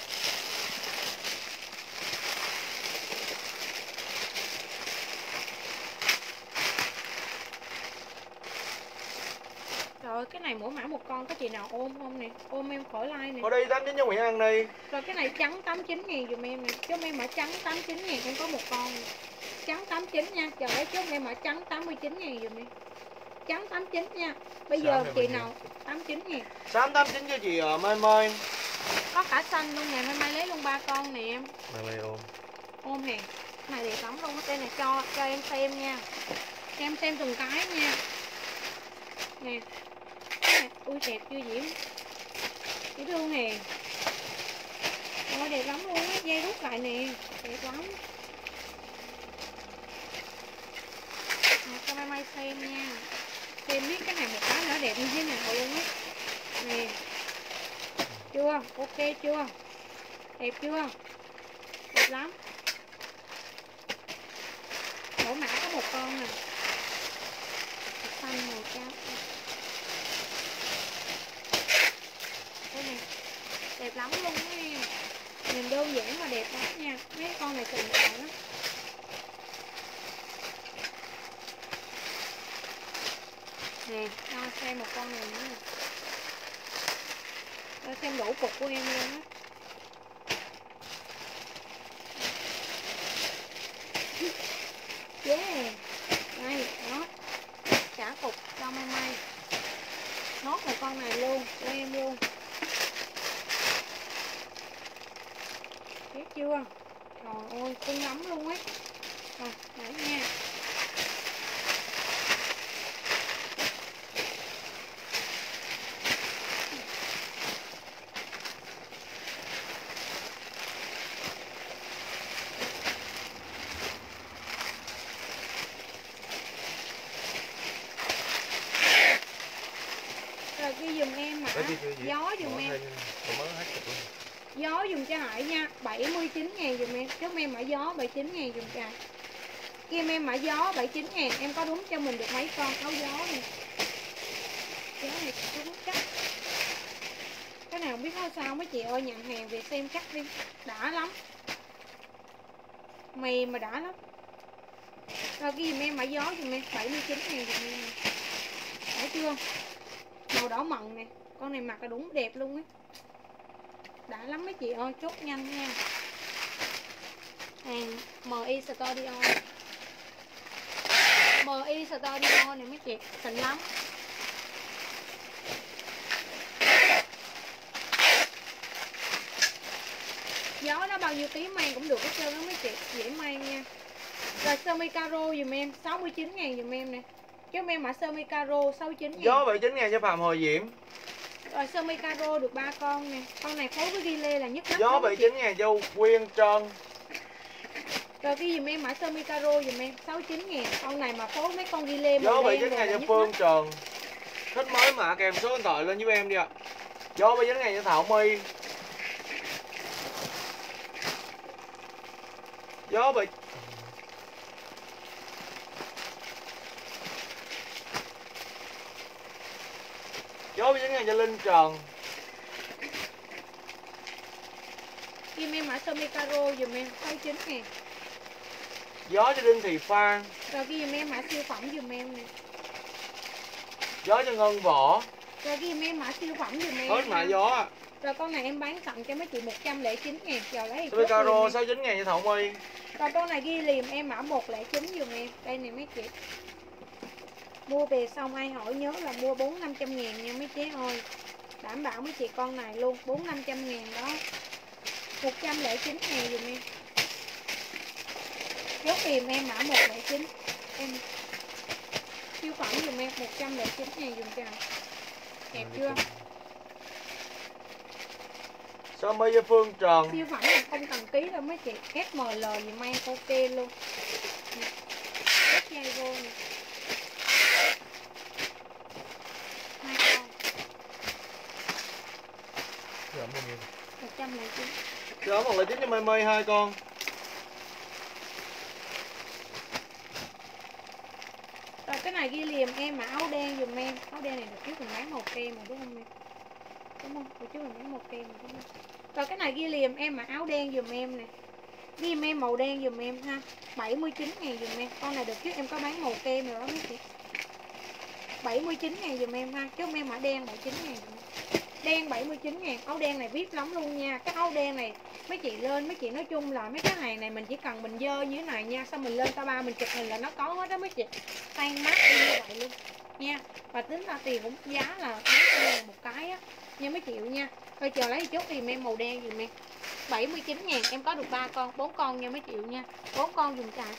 Rồi cái này mỗi mã một con, có chị nào ôm không nè? Ôm em khỏi like nè. Ở đây tám chín cho Nguyễn Ăn đi. Rồi cái này trắng tám mươi chín ngàn dùm em nè. Chốt em mã trắng tám mươi chín ngàn, em có một con nè. Trắng tám mươi chín nha. Chờ lấy chốt em mã trắng tám mươi chín ngàn dùm em. Trắng tám mươi chín nha. Bây giờ chị nào tám mươi chín ngàn. Xám tám mươi chín cho chị uh, Mai Mai. Có cả xanh luôn nè, Mai Mai lấy luôn ba con nè em. Mai Mai ôm. Ôm hàng. Này đẹp lắm luôn, đây này cho cho em xem nha. Cho em xem từng cái nha. Nè. Nè. Ui đẹp chưa Diễm. Dễ thương nè. Ôi đẹp lắm luôn á, dây rút lại nè. Đẹp lắm. Nè, cho Mai Mai xem nha. Xem biết cái này một cái nữa đẹp như thế nào luôn á. Nè. Chưa? Ok chưa? Đẹp chưa? Đẹp lắm. Mỗi mã có một con nè. Xanh màu trắng. Đây nè. Đẹp lắm luôn á em. Nhìn đơn giản mà đẹp lắm nha. Mấy con này tình cảm lắm. Nè, cho xem một con này nữa nè. Cho xem đủ cục của em luôn á. Yeah. Đây, đó. Trả cục cho Mai Mai. Nốt một con này luôn, cho em luôn. Biết chưa? Trời ơi, cưng lắm luôn ấy. Rồi, để nha. Rồi ghi dùm em mã gió dùm em. Gió dùm cho Hải nha, bảy mươi chín ngàn dùm em. Chốt em mã gió bảy mươi chín ngàn dùm cho Hải. Kim em mã gió bảy mươi chín ngàn, em có đúng cho mình được mấy con áo gió này. Gió này có đúng chắc. Cái nào không biết nói sao mấy chị ơi, nhận hàng về xem chắc đi. Đã lắm. Mềm mà đã lắm. Rồi ghi dùm em mã gió dùm em, bảy mươi chín ngàn dùm em. Thấy chưa? Màu đỏ mận nè. Con này mặc là đúng đẹp luôn á. Đã lắm mấy chị ơi, chốt nhanh nha. Hàng em i Studio. em i Studio này mấy chị, xịn lắm. Gió nó bao nhiêu ký mang cũng được hết trơn đó mấy chị, dễ mang nha. Rồi sơ mi caro dùm em, sáu mươi chín ngàn dùm em nè. Chứ em mã sơ mi caro sáu mươi chín ngàn. Gió bảy mươi chín ngàn cho Phạm Hồi Diễm. Rồi sơ mi caro được ba con nè. Con này phối với ghi lê là nhất mắt. Gió bảy mươi chín ngàn cho Quyên Trân. Rồi ghi dùm em mã sơ mi caro dùm em sáu mươi chín ngàn. Con này mà phối mấy con ghi lê Gió màu bảy mươi đen chín ngàn là cho nhất Phương mắt. Trần. Thích mới mã kèm số điện thoại lên giúp em đi ạ. Gió bảy mươi chín ngàn cho Thảo My. Gió bảy Gió bảy mươi chín ngàn cho Linh Trần. Kim em mã sơ mi caro dùm em sáu mươi chín ngàn. Gió cho Đinh Thị Phan. Rồi ghi dùm em mã siêu phẩm dùm em nè. Gió cho Ngân Võ. Rồi ghi giùm em mã siêu phẩm giùm em. Hết mạ gió à. Rồi con này em bán tặng cho mấy chị một trăm lẻ chín ngàn. Giờ lấy Sơ mi caro sáu mươi chín ngàn cho Thảo My. Rồi con này ghi liềm em mã một không chín giùm em. Đây này mấy chị. Mua về xong ai hỏi nhớ là mua bốn năm trăm ngàn nha mấy chế ơi. Đảm bảo mấy chị con này luôn, bốn năm trăm ngàn đó. một trăm lẻ chín ngàn giùm em. Chốt liềm em mã một không chín. Em siêu phẩm giùm em một trăm lẻ chín ngàn giùm cho. Đẹp chưa? Sơ mi với Phương Trần. Siêu phẩm là không cần ký đâu mấy chị. ép em lờ gì mang ok luôn. Ép dây vô nè. Hai con. một trăm lẻ chín. Sơ một lẻ chín cho Mai Mai hai con. Rồi cái này ghi liềm em mà áo đen dùm em. Áo đen này được trước mình bán một kem mà đúng không em? Đúng không? Được trước mình bán một kem mà đúng không? Rồi cái này ghi liềm em mà áo đen dùm em nè. Ghi giùm em màu đen dùm em ha. bảy mươi chín ngàn dùm em. Con này được trước em có bán màu kem rồi đó mấy chị. bảy mươi chín ngàn dùm em ha. Chứ em mã đen bảy mươi chín ngàn dùm em. Đen bảy mươi chín ngàn. Áo đen này vip lắm luôn nha. Cái áo đen này mấy chị lên mấy chị nói chung là mấy cái hàng này mình chỉ cần mình dơ như thế này nha. Xong mình lên ta ba mình chụp hình là nó có hết đó mấy chị. Tan mát y như vậy luôn nha. Và tính ra tiền cũng giá là bốn trăm ngàn một cái á nha mấy triệu nha. Thôi chờ lấy chốt thì em màu đen dùm em. bảy mươi chín ngàn em có được ba con, bốn con nha mấy triệu nha. bốn con dùng chạy.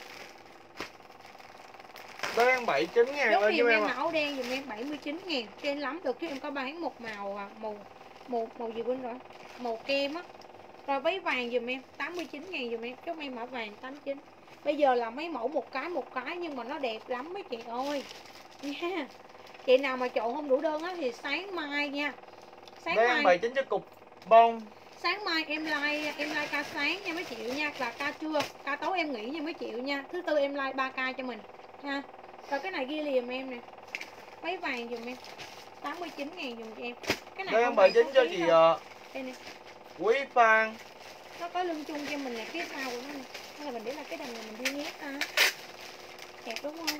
Đen bảy mươi chín ngàn Chốt lên thì cho em em ạ. màu đen dùm em bảy mươi chín ngàn. Trên lắm được chứ em có bán một màu à, màu màu màu gì quên rồi. Màu kem á. Rồi váy vàng dùm em tám mươi chín ngàn dùm em. Chốt em mã vàng tám mươi chín. Bây giờ là mấy mẫu một cái một cái nhưng mà nó đẹp lắm mấy chị ơi. Nha. Chị nào mà chọn không đủ đơn á thì sáng mai nha. Sáng Đen mai bảy mươi chín cho cục bông. sáng mai em like em like ca sáng nha mấy triệu nha, là ca trưa ca tối em nghỉ nha mấy triệu nha. Thứ tư em like ba ca cho mình ha. Rồi cái này ghi liềm em nè, váy vàng dùm em tám mươi chín ngàn dùm cho em. Cái này Đen bảy mươi chín cho chị uh, đây nè, Quý Phan. nó có lưng chung cho mình nè, phía sau của nó nè. Hay là mình để là cái đầm này mình đi nhét ta, đẹp đúng không?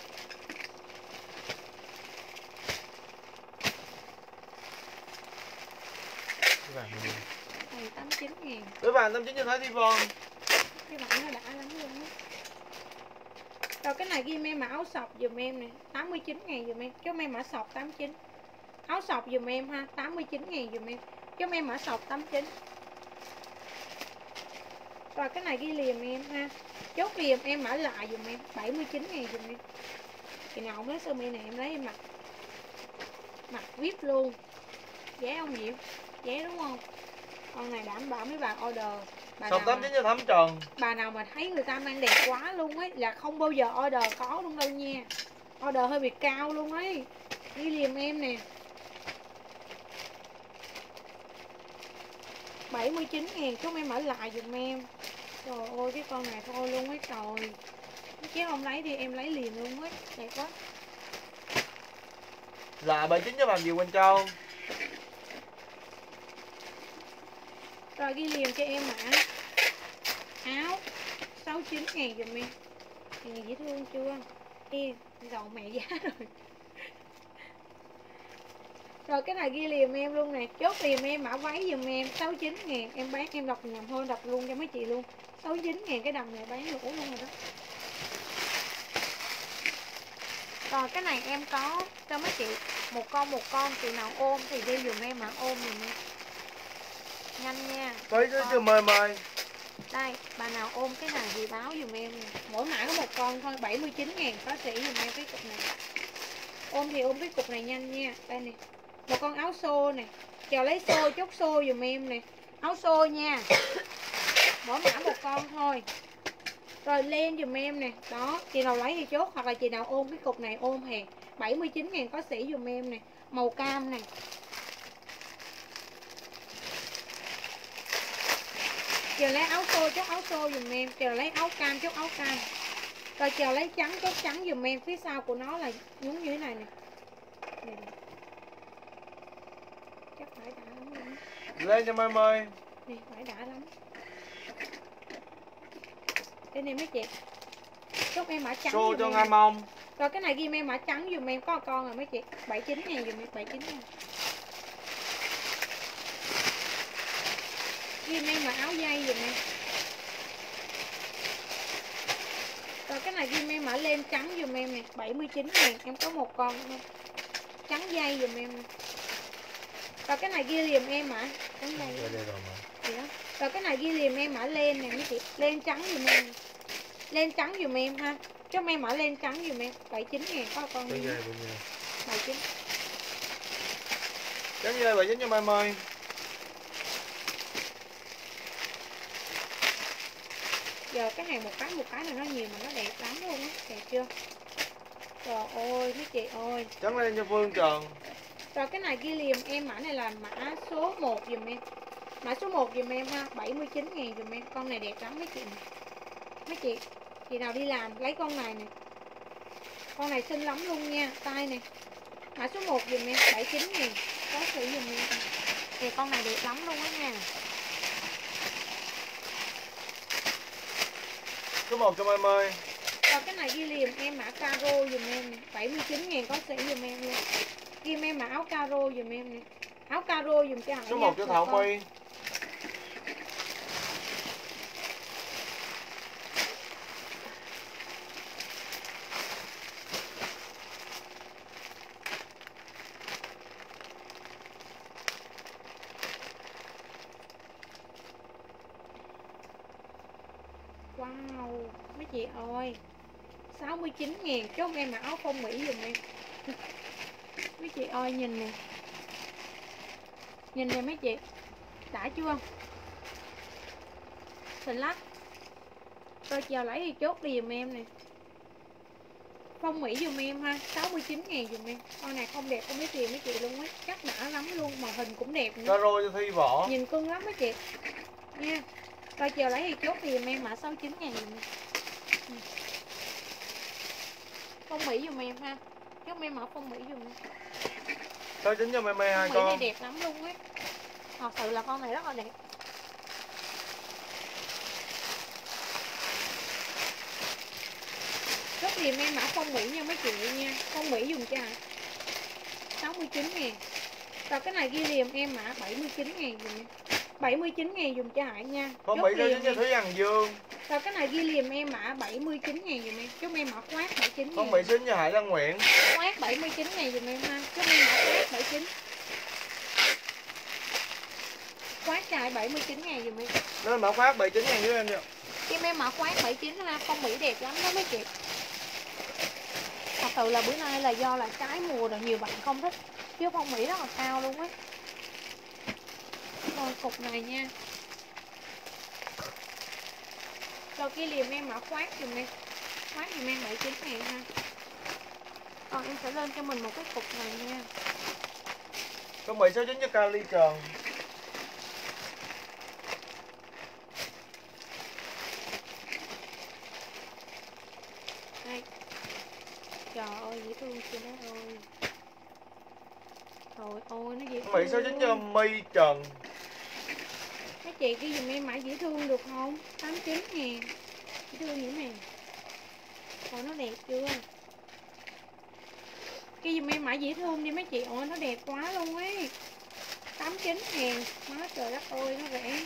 Vàng này tám mươi chín ngàn. cái vàng tám mươi chín cho Thái Thi Vân. Cái vàng nó đã lắm luôn á. Rồi cái này ghi em mã áo sọc dùm em nè, tám mươi chín ngàn dùm em. Cho em mã sọc tám mươi chín. Áo sọc dùm em ha, tám mươi chín ngàn dùm em. Cho em mã sọc tám mươi chín. Rồi cái này ghi liềm em ha. Chốt liềm em mã lại dùm em, bảy mươi chín ngàn dùm em. Thì nào không lấy sơ mi này em lấy em mặc. Mặc vip luôn. Giá không Diệu? Giá đúng không? Con này đảm bảo mấy bà order. Bà Sọc tám mươi chín cho Thắm Trần. Bà nào mà thấy người ta mang đẹp quá luôn ấy là không bao giờ order có luôn đâu nha. Order hơi bị cao luôn ấy. Ghi liềm em nè, bảy mươi chín ngàn. Chúc em mở lại dùm em. Trời ơi cái con này thôi luôn ấy trời. Chứ không lấy thì em lấy liền luôn ấy. Đẹp quá. Là bảy mươi chín cho Phạm Diệu Quỳnh Châu. Rồi ghi liềm cho em mã áo sáu mươi chín ngàn dùm em. Này dễ thương chưa? Ê, dầu mẹ giá rồi. Rồi cái này ghi liềm em luôn nè. Chốt liềm em mã váy dùm em sáu mươi chín ngàn. Em bán em đọc nhầm thôi, đọc luôn cho mấy chị luôn. sáu mươi chín ngàn cái đầm này bán lỗ luôn rồi đó. Rồi cái này em có cho mấy chị một con một con, chị nào ôm thì đi dùm em mà ôm dùm em. Nhanh nha. Tới cho mời mời. Đây, bà nào ôm cái này thì báo dùm em nè. Mỗi mã có một con thôi, bảy mươi chín ngàn bác sĩ dùm em cái cục này. Ôm thì ôm cái cục này nhanh nha. Đây nè. Một con áo xô nè. Chờ lấy xô, chốt xô dùm em nè. Áo xô nha. Mỗi mã một con thôi. Rồi len dùm em nè. Đó, chị nào lấy thì chốt. Hoặc là chị nào ôm cái cục này ôm hè, bảy mươi chín ngàn có sĩ dùm em nè. Màu cam nè. Chờ lấy áo xô chốt áo xô dùm em. Chờ lấy áo cam chốt áo cam. Rồi chờ lấy trắng chốt trắng dùm em. Phía sau của nó là nhúng như thế này nè. Đây nè. Chắc phải đã lắm luôn. Lên cho mời mời. Nè phải đã lắm. Đây nè mấy chị. Chốt em mã trắng Xô dùm cho em. Nga Mông. Rồi cái này ghi em mã trắng dùm em, có một con rồi mấy chị. bảy mươi chín ngàn dùm em, bảy mươi chín ngàn. Ghi em mã áo dây dùm em. Rồi cái này ghi em mã len trắng dùm em nè, bảy mươi chín ngàn, em có một con thôi. Trắng dây dùm em nè. Rồi cái này ghi liềm em mã trắng dây. Đây đây rồi mà. Đó. Rồi cái này ghi liềm em mã len nè mấy chị, len trắng dùm em. Len trắng dùm em ha. Cho em mã len trắng dùm em, bảy mươi chín ngàn có một con. Trắng dây bao nhiêu? bảy mươi chín. Trắng dây bảy mươi chín cho em ơi. Giờ cái này một cái một cái này nó nhiều mà nó đẹp lắm luôn á, đẹp chưa? Trời ơi mấy chị ơi. Trắng lên cho Phương Trần. Rồi cái này ghi liềm em mã này là mã số một dùm em. Mã số một dùm em ha, bảy mươi chín ngàn dùm em. Con này đẹp lắm mấy chị này. Mấy chị, chị nào đi làm lấy con này nè. Con này xinh lắm luôn nha, tay này. Mã số một dùm em, bảy mươi chín ngàn. Có thử dùm em. Thì con này đẹp lắm luôn á nha. Số một cho em ơi. Rồi cái này ghi liềm em mã caro dùm em nè, bảy mươi chín ngàn có sỉ dùm em luôn. Ghi em mã áo caro dùm em nè. Áo caro dùm cho Hải. Số một cho Thảo My. Wow, mấy chị ơi, sáu mươi chín ngàn, chốt em mặc áo phong Mỹ dùm em. Mấy chị ơi nhìn nè. Nhìn nè mấy chị, đã chưa? Xịn lắm. Rồi chờ lấy thì chốt đi dùm em nè. Phong Mỹ dùm em ha, sáu mươi chín ngàn dùm em. Con này không đẹp không biết tiền mấy chị luôn á, chắc đã lắm luôn, màn hình cũng đẹp nữa. Caro cho Thi Võ. Nhìn cưng lắm mấy chị nha. Rồi chờ lấy thì chốt thì dùm em mã sáu mươi chín ngàn dùm em. Phong Mỹ dùm em ha. Chốt em mã phong Mỹ dùm em. sáu mươi chín cho em ơi hai Phong Mỹ này con. đẹp lắm luôn á. Thật sự là con này rất là đẹp. Chốt thì em mã phong Mỹ nha mấy chị nha. Phong Mỹ dùng cho hả? sáu mươi chín ngàn. Rồi cái này ghi liềm em mã bảy mươi chín ngàn dùm em. bảy mươi chín ngàn dùng cho Hải nha. Phong Mỹ cho cho Thúy Hằng Dương. Rồi cái này ghi liềm em mã bảy mươi chín ngàn dùm em. Chúc em mã khoát bảy mươi chín ngàn. Phong Mỹ xin cho Hải Lan Nguyễn. Khoát bảy mươi chín ngàn dùm em ha. Chúc em mã khoát bảy mươi chín. Khoát chạy bảy mươi chín ngàn dùm em. Nó mã khoát bảy mươi chín ngàn với em nha. Kim em mã khoát bảy mươi chín ha. Phong Mỹ đẹp lắm đó mấy chị. Thật sự là bữa nay là do là trái mùa rồi nhiều bạn không thích. Chứ phong Mỹ rất là cao luôn á. Rồi cục này nha. Rồi ghi liềm em mã khoát dùm em. Khoát dùm em bảy mươi chín ngàn ha. Còn em sẽ lên cho mình một cái cục này nha. Phong Mỹ sáu mươi chín cho Cali Trần. Đây. Trời ơi dễ thương chị nó ơi. Trời ơi nó dễ thương. Phong Mỹ sáu mươi chín cho My Trần. Các chị ghi dùm em mã dễ thương được không? tám mươi chín ngàn. Dễ thương như nè. Ôi nó đẹp chưa? Ghi dùm em mã dễ thương đi mấy chị. Ôi nó đẹp quá luôn ấy. tám mươi chín ngàn. Má trời đất ơi nó rẻ.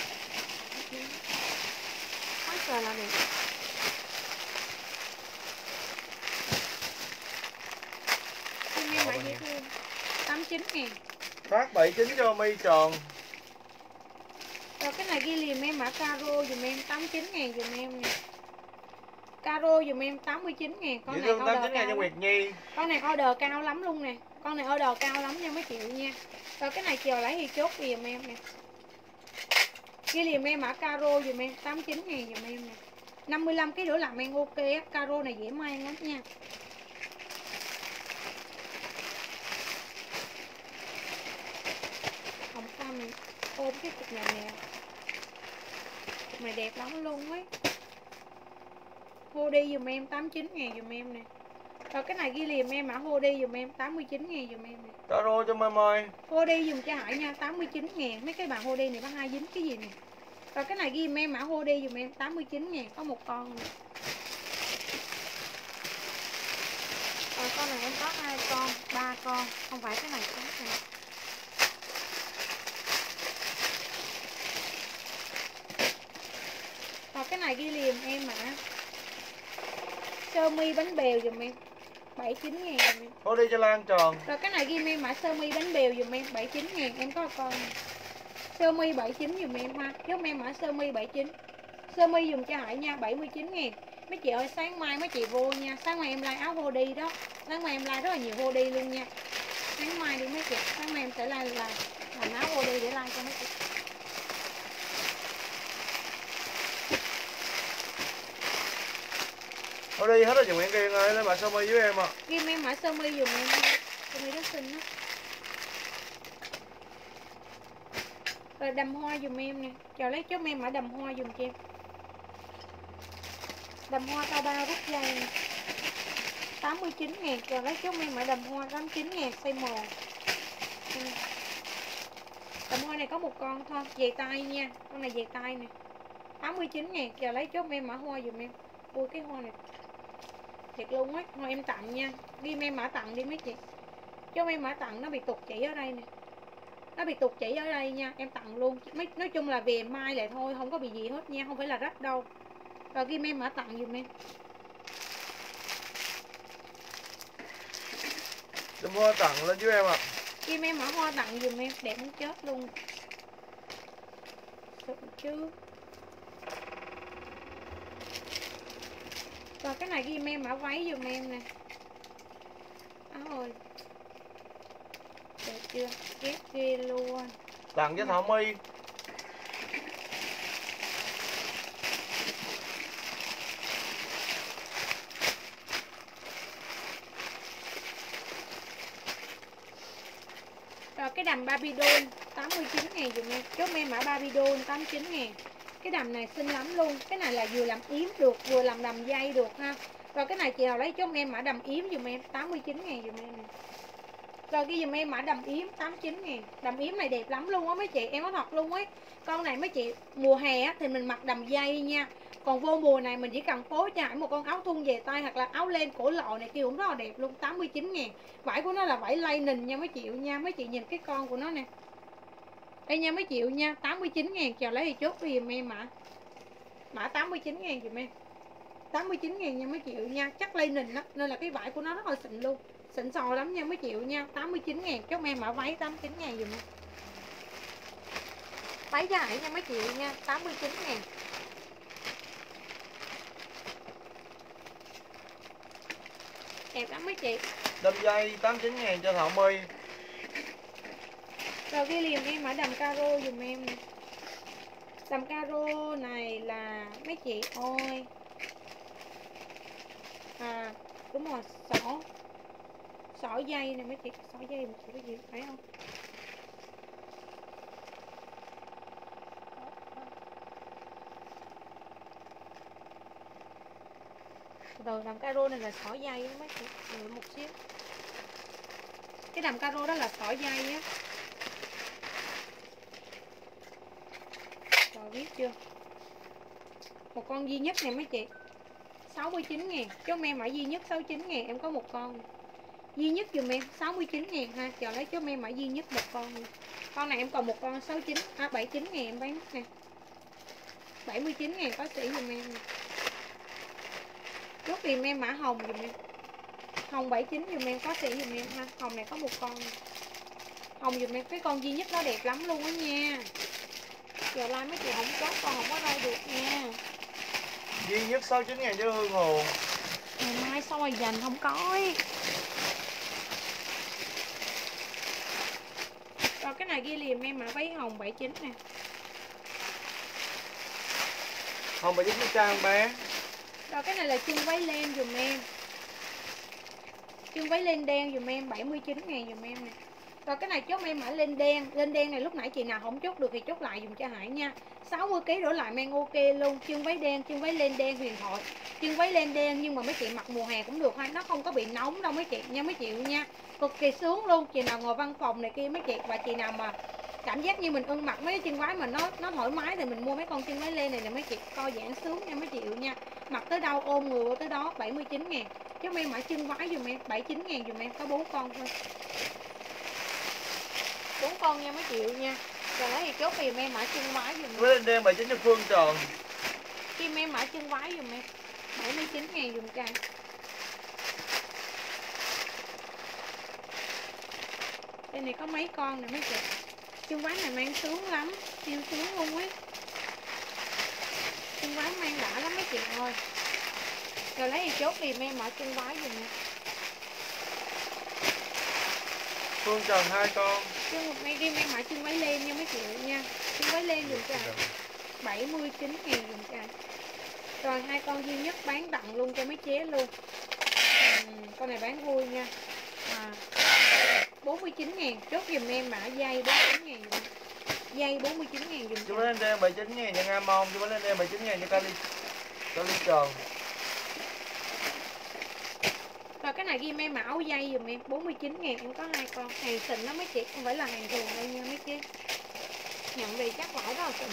Má trời là đẹp. Ghi em mã dễ thương. tám mươi chín ngàn. Phát bảy mươi chín cho My Tròn. Rồi cái này ghi liềm em mã caro dùm em tám mươi chín ngàn dùm em nè. Caro dùm em tám mươi chín ngàn. Con Dễ này thương tám mươi chín order ngàn cao cho Nguyệt lắm. Nhi. Con này order cao lắm luôn nè. Con này order cao lắm nha mấy triệu nha. Rồi cái này chiều lấy thì chốt liềm em nè. Ghi liềm em mã caro dùm em tám mươi chín ngàn dùm em nè. năm mươi lăm cái nữa làm em ok á. Caro này dễ mang lắm nha. Hồng cam này ôm cái cục này nè. Cục này đẹp lắm luôn ấy. Hoodie dùm em tám mươi chín ngàn dùm em nè. Rồi cái này ghi liềm em mã hoodie dùm em tám mươi chín ngàn dùm em nè. Caro cho em ơi. Hoodie dùm cho Hải nha tám mươi chín ngàn. Mấy cái bạn hoodie này có hai dính cái gì nè. Rồi cái này ghi em mã hoodie dùm em tám mươi chín ngàn. Có một con nè. Rồi con này em có hai con, ba con, không phải cái này khác này. Rồi cái này ghi liền em ạ. À. Sơ mi bánh bèo dùm em bảy chín ngàn dùm em. Thôi đi cho Lan tròn. Rồi cái này ghi em mã sơ mi bánh bèo dùm em bảy chín ngàn. Em có con sơ mi bảy chín dùm em ha. Giúp em mã sơ mi bảy chín. Sơ mi dùng cho Hải nha bảy mươi chín ngàn. Mấy chị ơi sáng mai mấy chị vô nha. Sáng mai em like áo hoodie đó. Sáng mai em like rất là nhiều hoodie luôn nha. Sáng mai đi mấy chị. Sáng mai em sẽ like là làm áo hoodie để like cho mấy chị. Thôi đi hết rồi chị Nguyễn Kiên ơi, lấy mã sơ mi với em ạ. À. Ghi em mã sơ mi dùm em. Sơ mi rất xinh đó. Rồi đầm hoa dùm em nè. Chờ lấy chốt em mã đầm hoa dùm cho em. Đầm hoa cao ba rút dây nè. tám mươi chín ngàn. Chờ lấy chốt em mã đầm hoa tám mươi chín ngàn size màu. Đầm hoa này có một con thôi, về tay nha. Con này về tay nè. tám mươi chín ngàn. Chờ lấy chốt em mã hoa dùm em. Ui cái hoa này thiệt luôn á, thôi em tặng nha. Ghi em mã tặng đi mấy chị. Cho em mã tặng nó bị tụt chỉ ở đây nè. Nó bị tụt chỉ ở đây nha, em tặng luôn. Mấy nói chung là về mai lại thôi, không có bị gì hết nha, không phải là rách đâu. Rồi ghi em mã tặng giùm em. Đừng mua tặng lên với em ạ. À. Ghi em mã hoa tặng giùm em, đẹp muốn chết luôn. Được chứ. Rồi cái này ghi em mã váy giùm em nè. Áo ơi. Được chưa? Ghét ghê luôn. Tặng cho Thảo My. Rồi cái đầm Barbie doll tám mươi chín ngàn dùm em. Chốt em mã Barbie doll tám mươi chín ngàn. Cái đầm này xinh lắm luôn. Cái này là vừa làm yếm được, vừa làm đầm dây được ha. Rồi cái này chị nào lấy chốt em mã đầm yếm dùm em tám mươi chín ngàn dùm em nè. Rồi ghi dùm em mã đầm yếm tám mươi chín ngàn. Đầm yếm này đẹp lắm luôn á mấy chị, em nói thật luôn ấy. Con này mấy chị mùa hè á, thì mình mặc đầm dây nha. Còn vô mùa này mình chỉ cần phối cho một con áo thun về tay hoặc là áo len cổ lọ này kia cũng rất là đẹp luôn. Tám mươi chín ngàn. Vải của nó là vải lining nha mấy chị nha. Mấy chị nhìn cái con của nó nè. Đây nha mấy chị nha, tám mươi chín ngàn. Chờ lấy thì chốt đi dùm em mã. Mã tám mươi chín ngàn dùm em. tám mươi chín ngàn nha mấy chị nha. Chắc lining đó, nên là cái vải của nó rất là xịn luôn. Xịn sò lắm nha mấy chị nha. Tám mươi chín ngàn. Chốt em mã váy tám mươi chín ngàn dùm em. Váy dài nha mấy chị nha, tám mươi chín ngàn. Đẹp lắm mấy chị. Đầm dây tám mươi chín ngàn cho Thảo My. Rồi ghi liền em mã đầm caro dùm em nè. Đầm caro này là mấy chị ơi. À đúng rồi, xỏ xỏ dây nè mấy chị. Xỏ dây một chị cái gì phải không? Rồi đầm caro này là xỏ dây á mấy chị. Đợi một xíu. Cái đầm caro đó là xỏ dây á. Rồi biết chưa? Một con duy nhất này mấy chị. sáu mươi chín ngàn. Chốt em mã duy nhất sáu mươi chín ngàn. Em có một con. Duy nhất dùm em sáu mươi chín ngàn ha. Chờ lấy chốt em mã duy nhất một con. Con này em còn một con sáu mươi chín. À bảy mươi chín ngàn em bán nè. bảy mươi chín ngàn có sỉ dùm em nè. Chốt tìm em mã hồng dùm em. Hồng bảy mươi chín dùm em có sỉ dùm em ha. Hồng này có một con. Hồng dùm em cái con duy nhất nó đẹp lắm luôn á nha. Giờ like mấy chị không có con không có đâu được nha. Duy nhất sáu mươi chín ngàn cho Hương Hồn. Ngày mai sao mà dành không có ấy. Rồi cái này ghi liền em mã váy hồng bảy mươi chín nè. Hồng bảy mươi chín trang bé. Rồi cái này là chân váy len dùm em. Chân váy len đen dùm em bảy mươi chín ngàn dùm em nè. Rồi cái này chốt em mã lên đen. Lên đen này lúc nãy chị nào không chốt được thì chốt lại dùm cho Hải nha. sáu mươi ki lô gam đổ lại men ok luôn. Chân váy đen, chân váy len đen huyền thoại. Chân váy len đen nhưng mà mấy chị mặc mùa hè cũng được ha. Nó không có bị nóng đâu mấy chị nha mấy chị nha. Cực kỳ sướng luôn. Chị nào ngồi văn phòng này kia mấy chị. Và chị nào mà cảm giác như mình ưng mặc mấy cái chân váy mà nó nó thoải mái thì mình mua mấy con chân váy len này nè mấy chị. Coi giãn sướng nha mấy chị nha. Mặc tới đâu ôm người tới đó bảy mươi chín ngàn. Chốt em mã chân váy dùm em, bảy mươi chín ngàn dùm em, có bốn con thôi. bốn con nha mấy triệu nha. Rồi lấy thì chốt kìm em mã chân váy dùm em. Với lên đen bảy chín cho Phương Tròn. Kim em mã chân váy dùm em, bảy mươi chín ngàn dùm trai. Đây này có mấy con nè mấy chị. Chân váy này mang sướng lắm, siêu sướng luôn ấy. Chân váy mang đã lắm mấy chị ơi. Rồi lấy thì chốt kìm em mã chân váy dùm em. Phương Tròn hai con. Chân một may đi mang mã chân váy lên nha mấy chị nha. Chân váy lên dùm trai, bảy mươi chín ngàn dùm trai. Rồi hai con duy nhất bán tặng luôn cho mấy chế luôn. Ừ, con này bán vui nha. À, bốn mươi chín ngàn, chốt dùm em mã dây bốn mươi chín ngàn dùm. Dây bốn mươi chín ngàn dùm. Chú với lên đen bảy mươi chín ngàn cho Nga Mông, chú với lên đen bảy mươi chín ngàn cho Cali. Cali Tròn. Rồi cái này ghi em mã áo dây dùm em, bốn mươi chín ngàn em có hai con. Hàng xịn đó mấy chị, không phải là hàng thường đâu nha mấy chị. Nhận về chắc vải rất là xịn.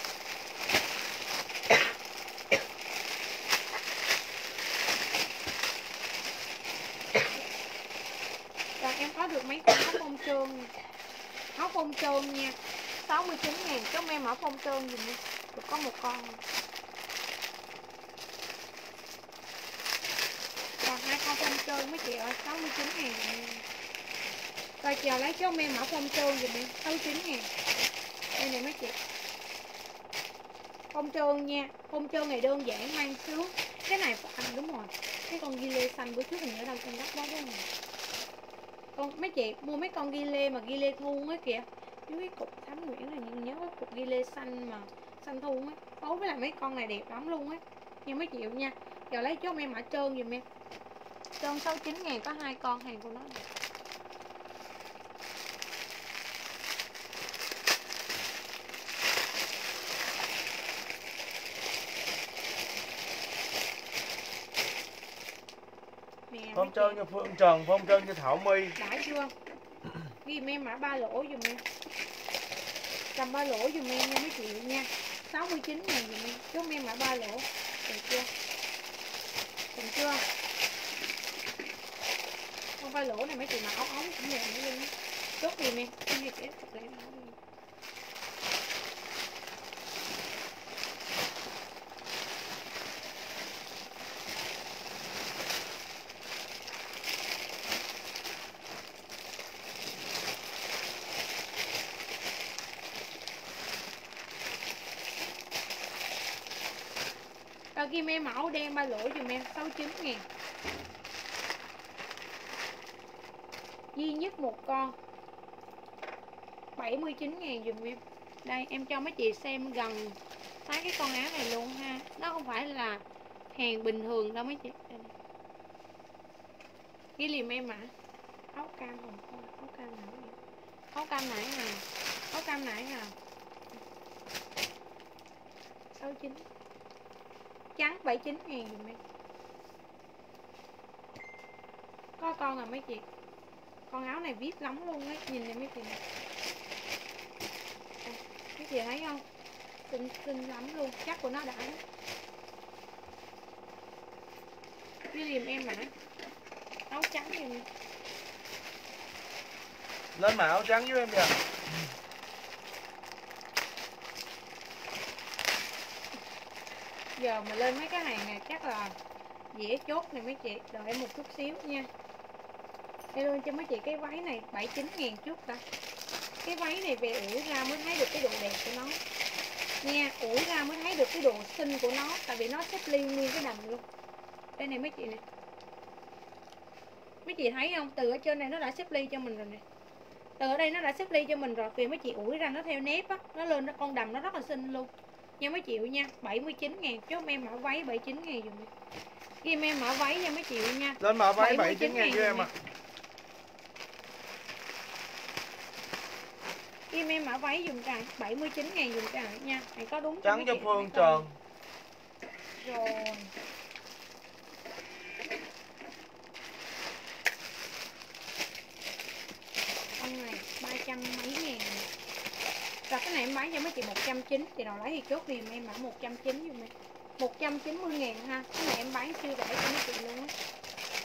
Rồi em có được mấy con áo bông trơn. Áo bông trơn nha, sáu mươi chín ngàn, chốt em mã bông trơn dùm em. Được có một con. Còn hai con bông trơn mấy chị ơi, sáu mươi chín ngàn. Rồi chờ lấy cho em mã bông trơn dùm em, sáu mươi chín ngàn. Đây này mấy chị. Bông trơn nha, bông trơn này đơn giản mang sướng. Cái này à, đúng rồi. Cái con ghi lê xanh bữa trước mình ở đâu trong đất đó đúng không? Con mấy chị mua mấy con ghi lê mà ghi lê thun á kìa. Chứ cái cục Thắm Nguyễn là nhưng nhớ cái cục ghi lê xanh mà xanh thun á. Phối với lại mấy con này đẹp lắm luôn á. Nhưng mấy triệu nha. Giờ lấy cho em mã trơn dùm em. Trơn sáu mươi chín ngàn có hai con, hàng của nó này. Phong trơn cho Phương Tròn, phong trơn cho Thảo My. Đã chưa? Ghi em mã ba lỗ dùm em. Cầm ba lỗ dùm em nha mấy chị nha. sáu mươi chín ngàn dùm em. Chốt em mã ba lỗ. Được chưa? Được chưa? Con ba lỗ này mấy chị mặc áo ống cũng đẹp nữa luôn. Chốt dùm em. Em đi sẽ thật lẽ áo luôn. Rồi ghi em mẫu đen ba lỗ dùm em, sáu mươi chín ngàn. Duy nhất một con, bảy mươi chín ngàn dùm em. Đây em cho mấy chị xem gần thấy cái con áo này luôn ha. Nó không phải là hàng bình thường đâu mấy chị. Đây này. Ghi liềm em ạ. À. Áo cam hồng con, áo cam nào vậy? Áo cam nãy nào. Áo cam nãy nào. sáu mươi chín. Trắng bảy mươi chín ngàn dùm em. Có con à mấy chị. Con áo này viết lắm luôn ấy. Nhìn này mấy chị này. À, mấy chị thấy không? Xinh xinh lắm luôn. Chắc của nó đã đó. Với liềm em mã áo trắng này nè. Lên mã áo trắng với em kìa. Giờ mà lên mấy cái hàng này chắc là dễ chốt này mấy chị. Đợi em một chút xíu nha. Đây luôn cho mấy chị cái váy này bảy mươi chín ngàn chút ta. Cái váy này về ủi ra mới thấy được cái độ đẹp của nó nha. Ủi ra mới thấy được cái độ xinh của nó. Tại vì nó xếp ly nguyên cái đầm luôn. Đây này mấy chị nè. Mấy chị thấy không? Từ ở trên này nó đã xếp ly cho mình rồi nè. Từ ở đây nó đã xếp ly cho mình rồi. Vì mấy chị ủi ra nó theo nếp á. Nó lên nó con đầm nó rất là xinh luôn. Nha mấy triệu nha, bảy mươi chín ngàn. Chốt em mã váy bảy mươi chín ngàn dùm em. Ghi em mã váy nha mấy triệu nha. Lên mã váy bảy mươi chín ngàn cho em ạ. Ghi em mã váy dùm cả bảy mươi chín ngàn dùm cả nha. Hãy có đúng trắng cho Phương Tròn. Rồi. Con này ba trăm mấy ngàn. Rồi cái này em bán cho mấy chị một trăm chín mươi. Chị nào lấy thì chốt tìm em mã một trăm chín mươi dùm em. một trăm chín mươi ngàn ha. Cái này em bán siêu rẻ cho mấy chị luôn á.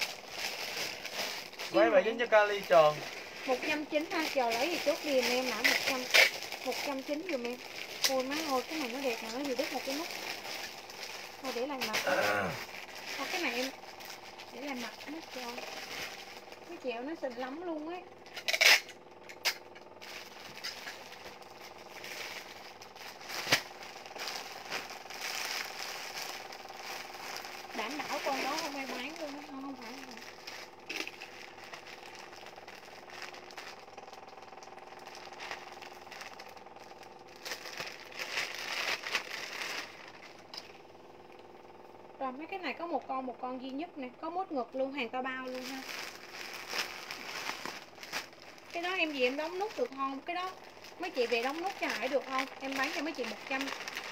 Váy bảy chín cho Kali tròn. một trăm chín mươi ha, chờ lấy thì chốt liền em mã một trăm một trăm chín mươi giùm em. Ôi má ơi, cái này nó đẹp mà nó vừa đứt một cái nút. Thôi để lại mặt. Thôi cái này em để lại mặt nó cho. Cái chẹo nó xịn lắm luôn ấy. Đảm bảo con đó không ai bán luôn á, không, không phải không. Rồi mấy cái này có một con một con duy nhất nè, có mốt ngực luôn, hàng tao bao luôn ha. Cái đó em gì em đóng nút được không? Cái đó mấy chị về đóng nút cho Hải được không? Em bán cho mấy chị một trăm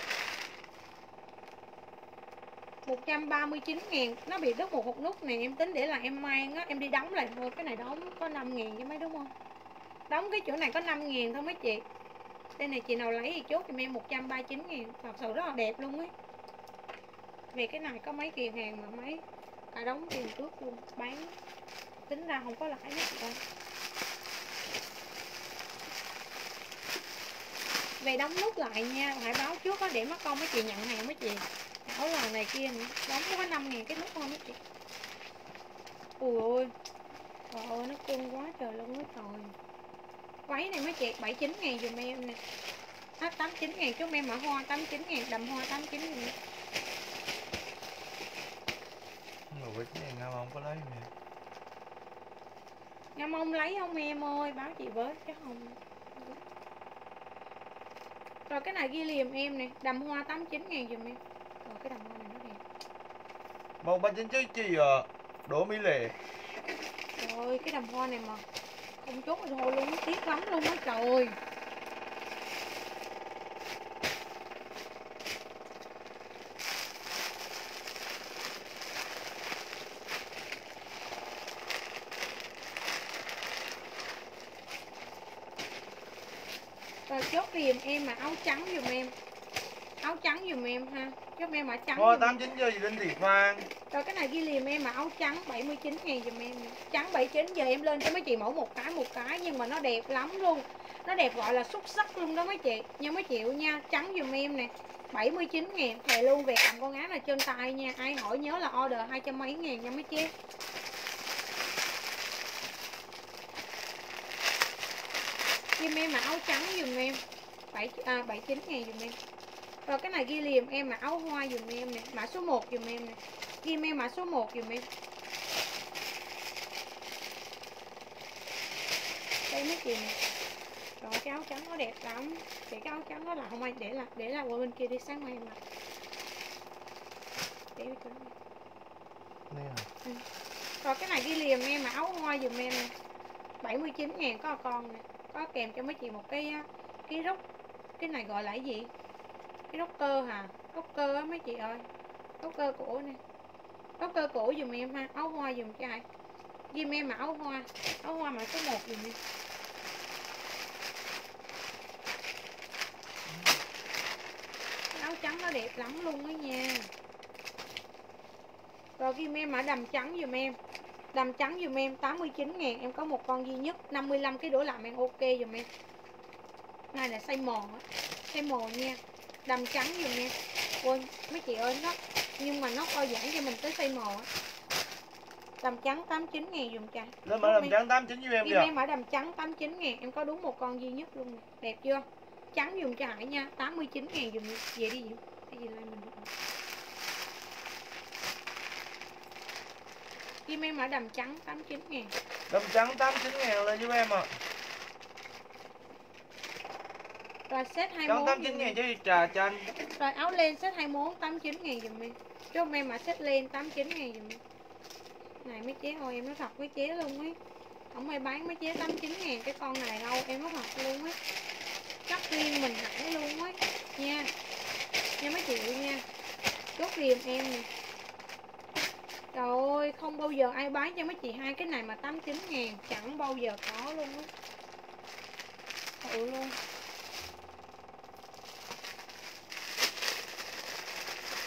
một trăm ba mươi chín ngàn. Nó bị đứt một hộp nút nè, em tính để là em mang á, em đi đóng lại thôi. Cái này đóng có năm ngàn cho mấy đúng không? Đóng cái chỗ này có năm ngàn thôi mấy chị. Đây này chị nào lấy thì chốt cho em một trăm ba mươi chín ngàn. Thật sự rất là đẹp luôn ấy. Về cái này có mấy kiện hàng mà mấy cả đóng tiền trước luôn, bán tính ra không có lãi hết đâu. Về đóng nút lại nha, hãy báo trước có để mất công mấy chị nhận hàng mấy chị. Áo là này kia nữa, đóng có năm ngàn cái nút thôi mấy chị. Ui ôi, trời ơi nó cưng quá trời luôn á trời. Váy này mấy chị bảy mươi chín ngàn dùm em nè. À, tám mươi chín ngàn chốt em mã hoa, tám mươi chín ngàn đầm hoa tám mươi chín ngàn. Rồi với cái này Nga không có lấy mẹ. Nga mong lấy không em ơi, báo chị với chứ không. Rồi cái này ghi liềm em nè, đầm hoa tám mươi chín ngàn dùm em. Rồi cái đầm hoa này nó đẹp. Màu ba chín chứ chị à, Đỗ Mỹ Lệ. Rồi cái đầm hoa này mà không chốt rồi thôi luôn, nó tiếc lắm luôn á trời ơi. Rồi chốt liềm em mà áo trắng dùm em. Áo trắng dùm em ha. Chốt em mã trắng. Hoa tám chín cho gì Đinh Thị Phan. Rồi cái này ghi liềm em mà áo trắng bảy mươi chín ngàn dùm em. Trắng bảy mươi chín, giờ em lên cho mấy chị mẫu một cái một cái nhưng mà nó đẹp lắm luôn. Nó đẹp gọi là xuất sắc luôn đó mấy chị. Nhưng mấy chịu nha, trắng dùm em nè. bảy mươi chín ngàn, thề luôn về cầm con áo này trên tay nha. Ai hỏi nhớ là order hai trăm mấy ngàn nha mấy chị. Ghi em mà áo trắng dùm em bảy à, bảy mươi chín ngàn dùm em. Rồi cái này ghi liềm em mà áo hoa dùm em nè, mã số một dùm em nè. Ghi em mã số một dùm em. Đây mấy chị nè. Rồi cái áo trắng nó đẹp lắm. Thì cái áo trắng đó là không ai để là để là qua bên kia đi sáng mai em mặc. Để cho Nè. ừ. Rồi cái này ghi liềm em mà áo hoa dùm em nè. bảy mươi chín ngàn có con nè. Có kèm cho mấy chị một cái cái rốc. Cái này gọi là cái gì? Cái rốc cơ hả? Rốc cơ á mấy chị ơi. Rốc cơ cổ nè. Rốc cơ cổ dùm em ha. Áo hoa dùm cho ai. Ghi em mà áo hoa. Áo hoa mã số một dùm em. Áo trắng nó đẹp lắm luôn đó nha. Rồi ghi em mã đầm trắng dùm em. Đầm trắng dùm em tám mươi chín ngàn. Em có một con duy nhất năm mươi lăm cái đổ làm em ok dùm em. Này là size mòn á. Size mòn nha. Đầm trắng dùm em. Ôi mấy chị ơi nó nhưng mà nó coi giãn cho mình tới size mòn á. Đầm trắng tám mươi chín ngàn dùm chai. Lên mã đầm trắng tám mươi chín với em kìa. Em mã đầm trắng tám mươi chín ngàn. Em có đúng một con duy nhất luôn. Đẹp chưa? Trắng dùm cho Hải nha. tám mươi chín ngàn dùm về đi Diệu. Cái gì lại mình được. Kim em mã đầm trắng tám mươi chín ngàn. Đầm trắng tám mươi chín ngàn lên giúp em ạ. À. Rồi set hai mươi Trắng mốt tám mươi chín ngàn chứ trà chanh. Rồi áo len set hai mươi mốt tám mươi chín ngàn dùm em. Cho em mà set len tám mươi chín ngàn dùm em. Này mấy chế thôi em nói thật mấy chế luôn ấy. Không ai bán mấy chế tám mươi chín ngàn cái con này đâu, em nói thật luôn ấy. Cắt riêng mình hẳn luôn ấy. Nha. Nha mấy chị nha. Chốt riêng em nè. Trời ơi, không bao giờ ai bán cho mấy chị hai cái này mà tám mươi chín ngàn, chẳng bao giờ có luôn á. Thật luôn.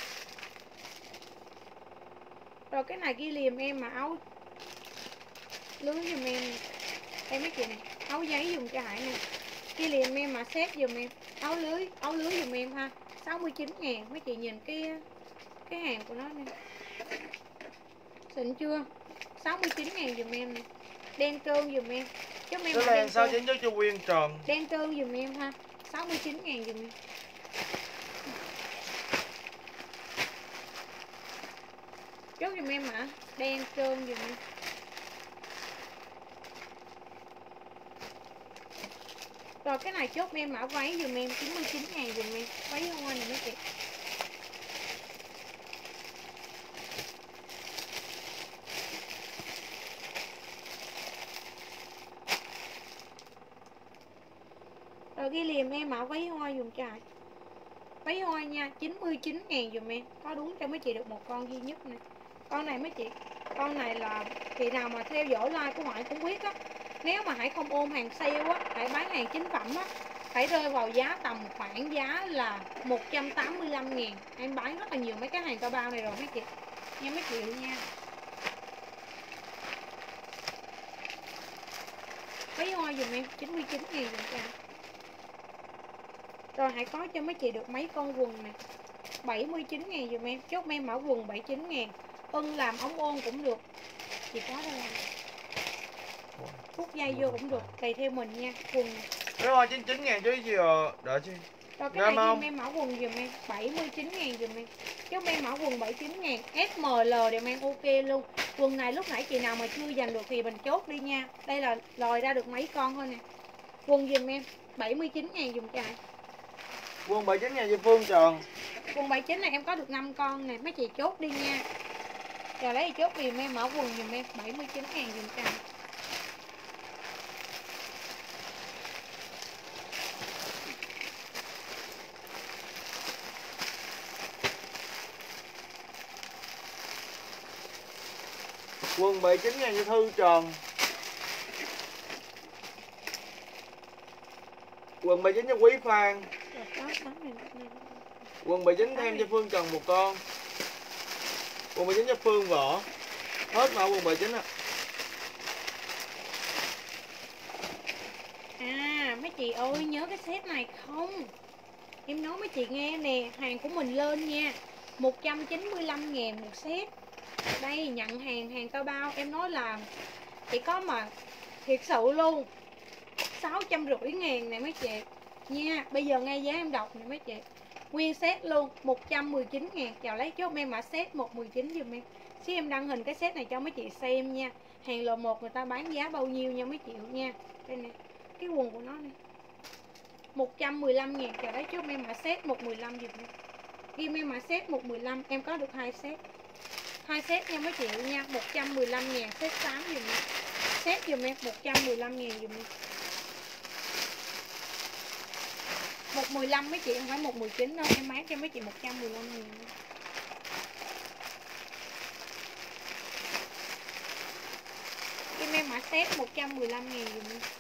Rồi cái này ghi liềm em mà áo lưới giùm em. Đây mấy chị này, áo giấy dùng cho Hải nè. Ghi liền em mà set giùm em. Áo lưới, áo lưới giùm em ha. sáu mươi chín ngàn. Mấy chị nhìn cái cái hàng của nó nè. Xịn chưa? sáu mươi chín ngàn giùm em nè. Đen trơn giùm em. Chúc em Cái đen len sáu trơn. chín cho cho Quyên tròn. Đen trơn giùm em ha. sáu mươi chín ngàn giùm em. Chốt giùm em hả? Đen trơn giùm em. Rồi cái này chốt em mã váy giùm em chín mươi chín ngàn giùm em. Váy hoa này mấy chị. Rồi ghi liền em mã váy hoa dùng trải. Váy hoa nha, chín mươi chín ngàn dùm em. Có đúng cho mấy chị được một con duy nhất này. Con này mấy chị, con này là chị nào mà theo dõi like của Hải cũng biết á. Nếu mà Hải không ôm hàng sale á, Hải bán hàng chính phẩm á, phải rơi vào giá tầm khoảng giá là một trăm tám mươi lăm ngàn. Em bán rất là nhiều mấy cái hàng cao bao này rồi mấy chị. Nha mấy triệu nha. Váy hoa dùm em, chín mươi chín ngàn dùm em. Rồi hãy có cho mấy chị được mấy con quần nè, bảy mươi chín ngàn dùm em. Chốt em mã quần bảy mươi chín ngàn. Ưng làm ống ôn cũng được. Chị có đâu phút dây vô cũng được. Tùy theo mình nha. Quần Cái hoa chín mươi chín ngàn chứ gì à. Đợi chứ. rồi cái này ghi em mã quần dùm em bảy mươi chín ngàn dùm em. Chốt em mã quần bảy mươi chín ngàn. ét em lờ đều em ok luôn. Quần này lúc nãy chị nào mà chưa giành được thì mình chốt đi nha. Đây là lòi ra được mấy con thôi nè. Quần dùm em bảy mươi chín ngàn dùm chạy. Quần bảy mươi chín ngàn cho Phương tròn. Quần bảy mươi chín này em có được năm con nè. Mấy chị chốt đi nha. Rồi lấy chốt dùm em mã quần dùm em bảy mươi chín ngàn dùm chạy. Quần bảy mươi chín ngàn cho Thư tròn. Quần bảy mươi chín cho Quý Phan. Quần bảy mươi chín thêm cho Phương tròn một con. Quần bảy mươi chín cho Phương Võ. Hết mã quần bảy mươi chín ạ. À mấy chị ơi nhớ cái set này không? Em nói mấy chị nghe nè, hàng của mình lên nha, một trăm chín mươi lăm ngàn một set. Đây nhận hàng, hàng tao bao. Em nói là chỉ có mà thiệt sự luôn sáu trăm rưỡi ngàn này mấy chị nha. Bây giờ nghe giá em đọc nè mấy chị. Nguyên set luôn một trăm mười chín ngàn. Chào lấy chốt em mã set một mười chín giùm em. Xíu em đăng hình cái set này cho mấy chị xem nha. Hàng lô một người ta bán giá bao nhiêu nha mấy chị nha. Đây nè, cái quần của nó nè một trăm mười lăm ngàn. Chào lấy chốt em mã set một mười lăm giùm em. Ghi em mã set một mười lăm. Em có được hai set. Hai set nha mấy chị nha. một trăm mười lăm ngàn set tám giùm em. Set giùm em một trăm mười lăm ngàn giùm em. một mười lăm mấy chị, không phải một mười chín đâu. Em bán cho mấy chị một trăm mười lăm ngàn. Em em mã set một trăm mười lăm ngàn giùm em.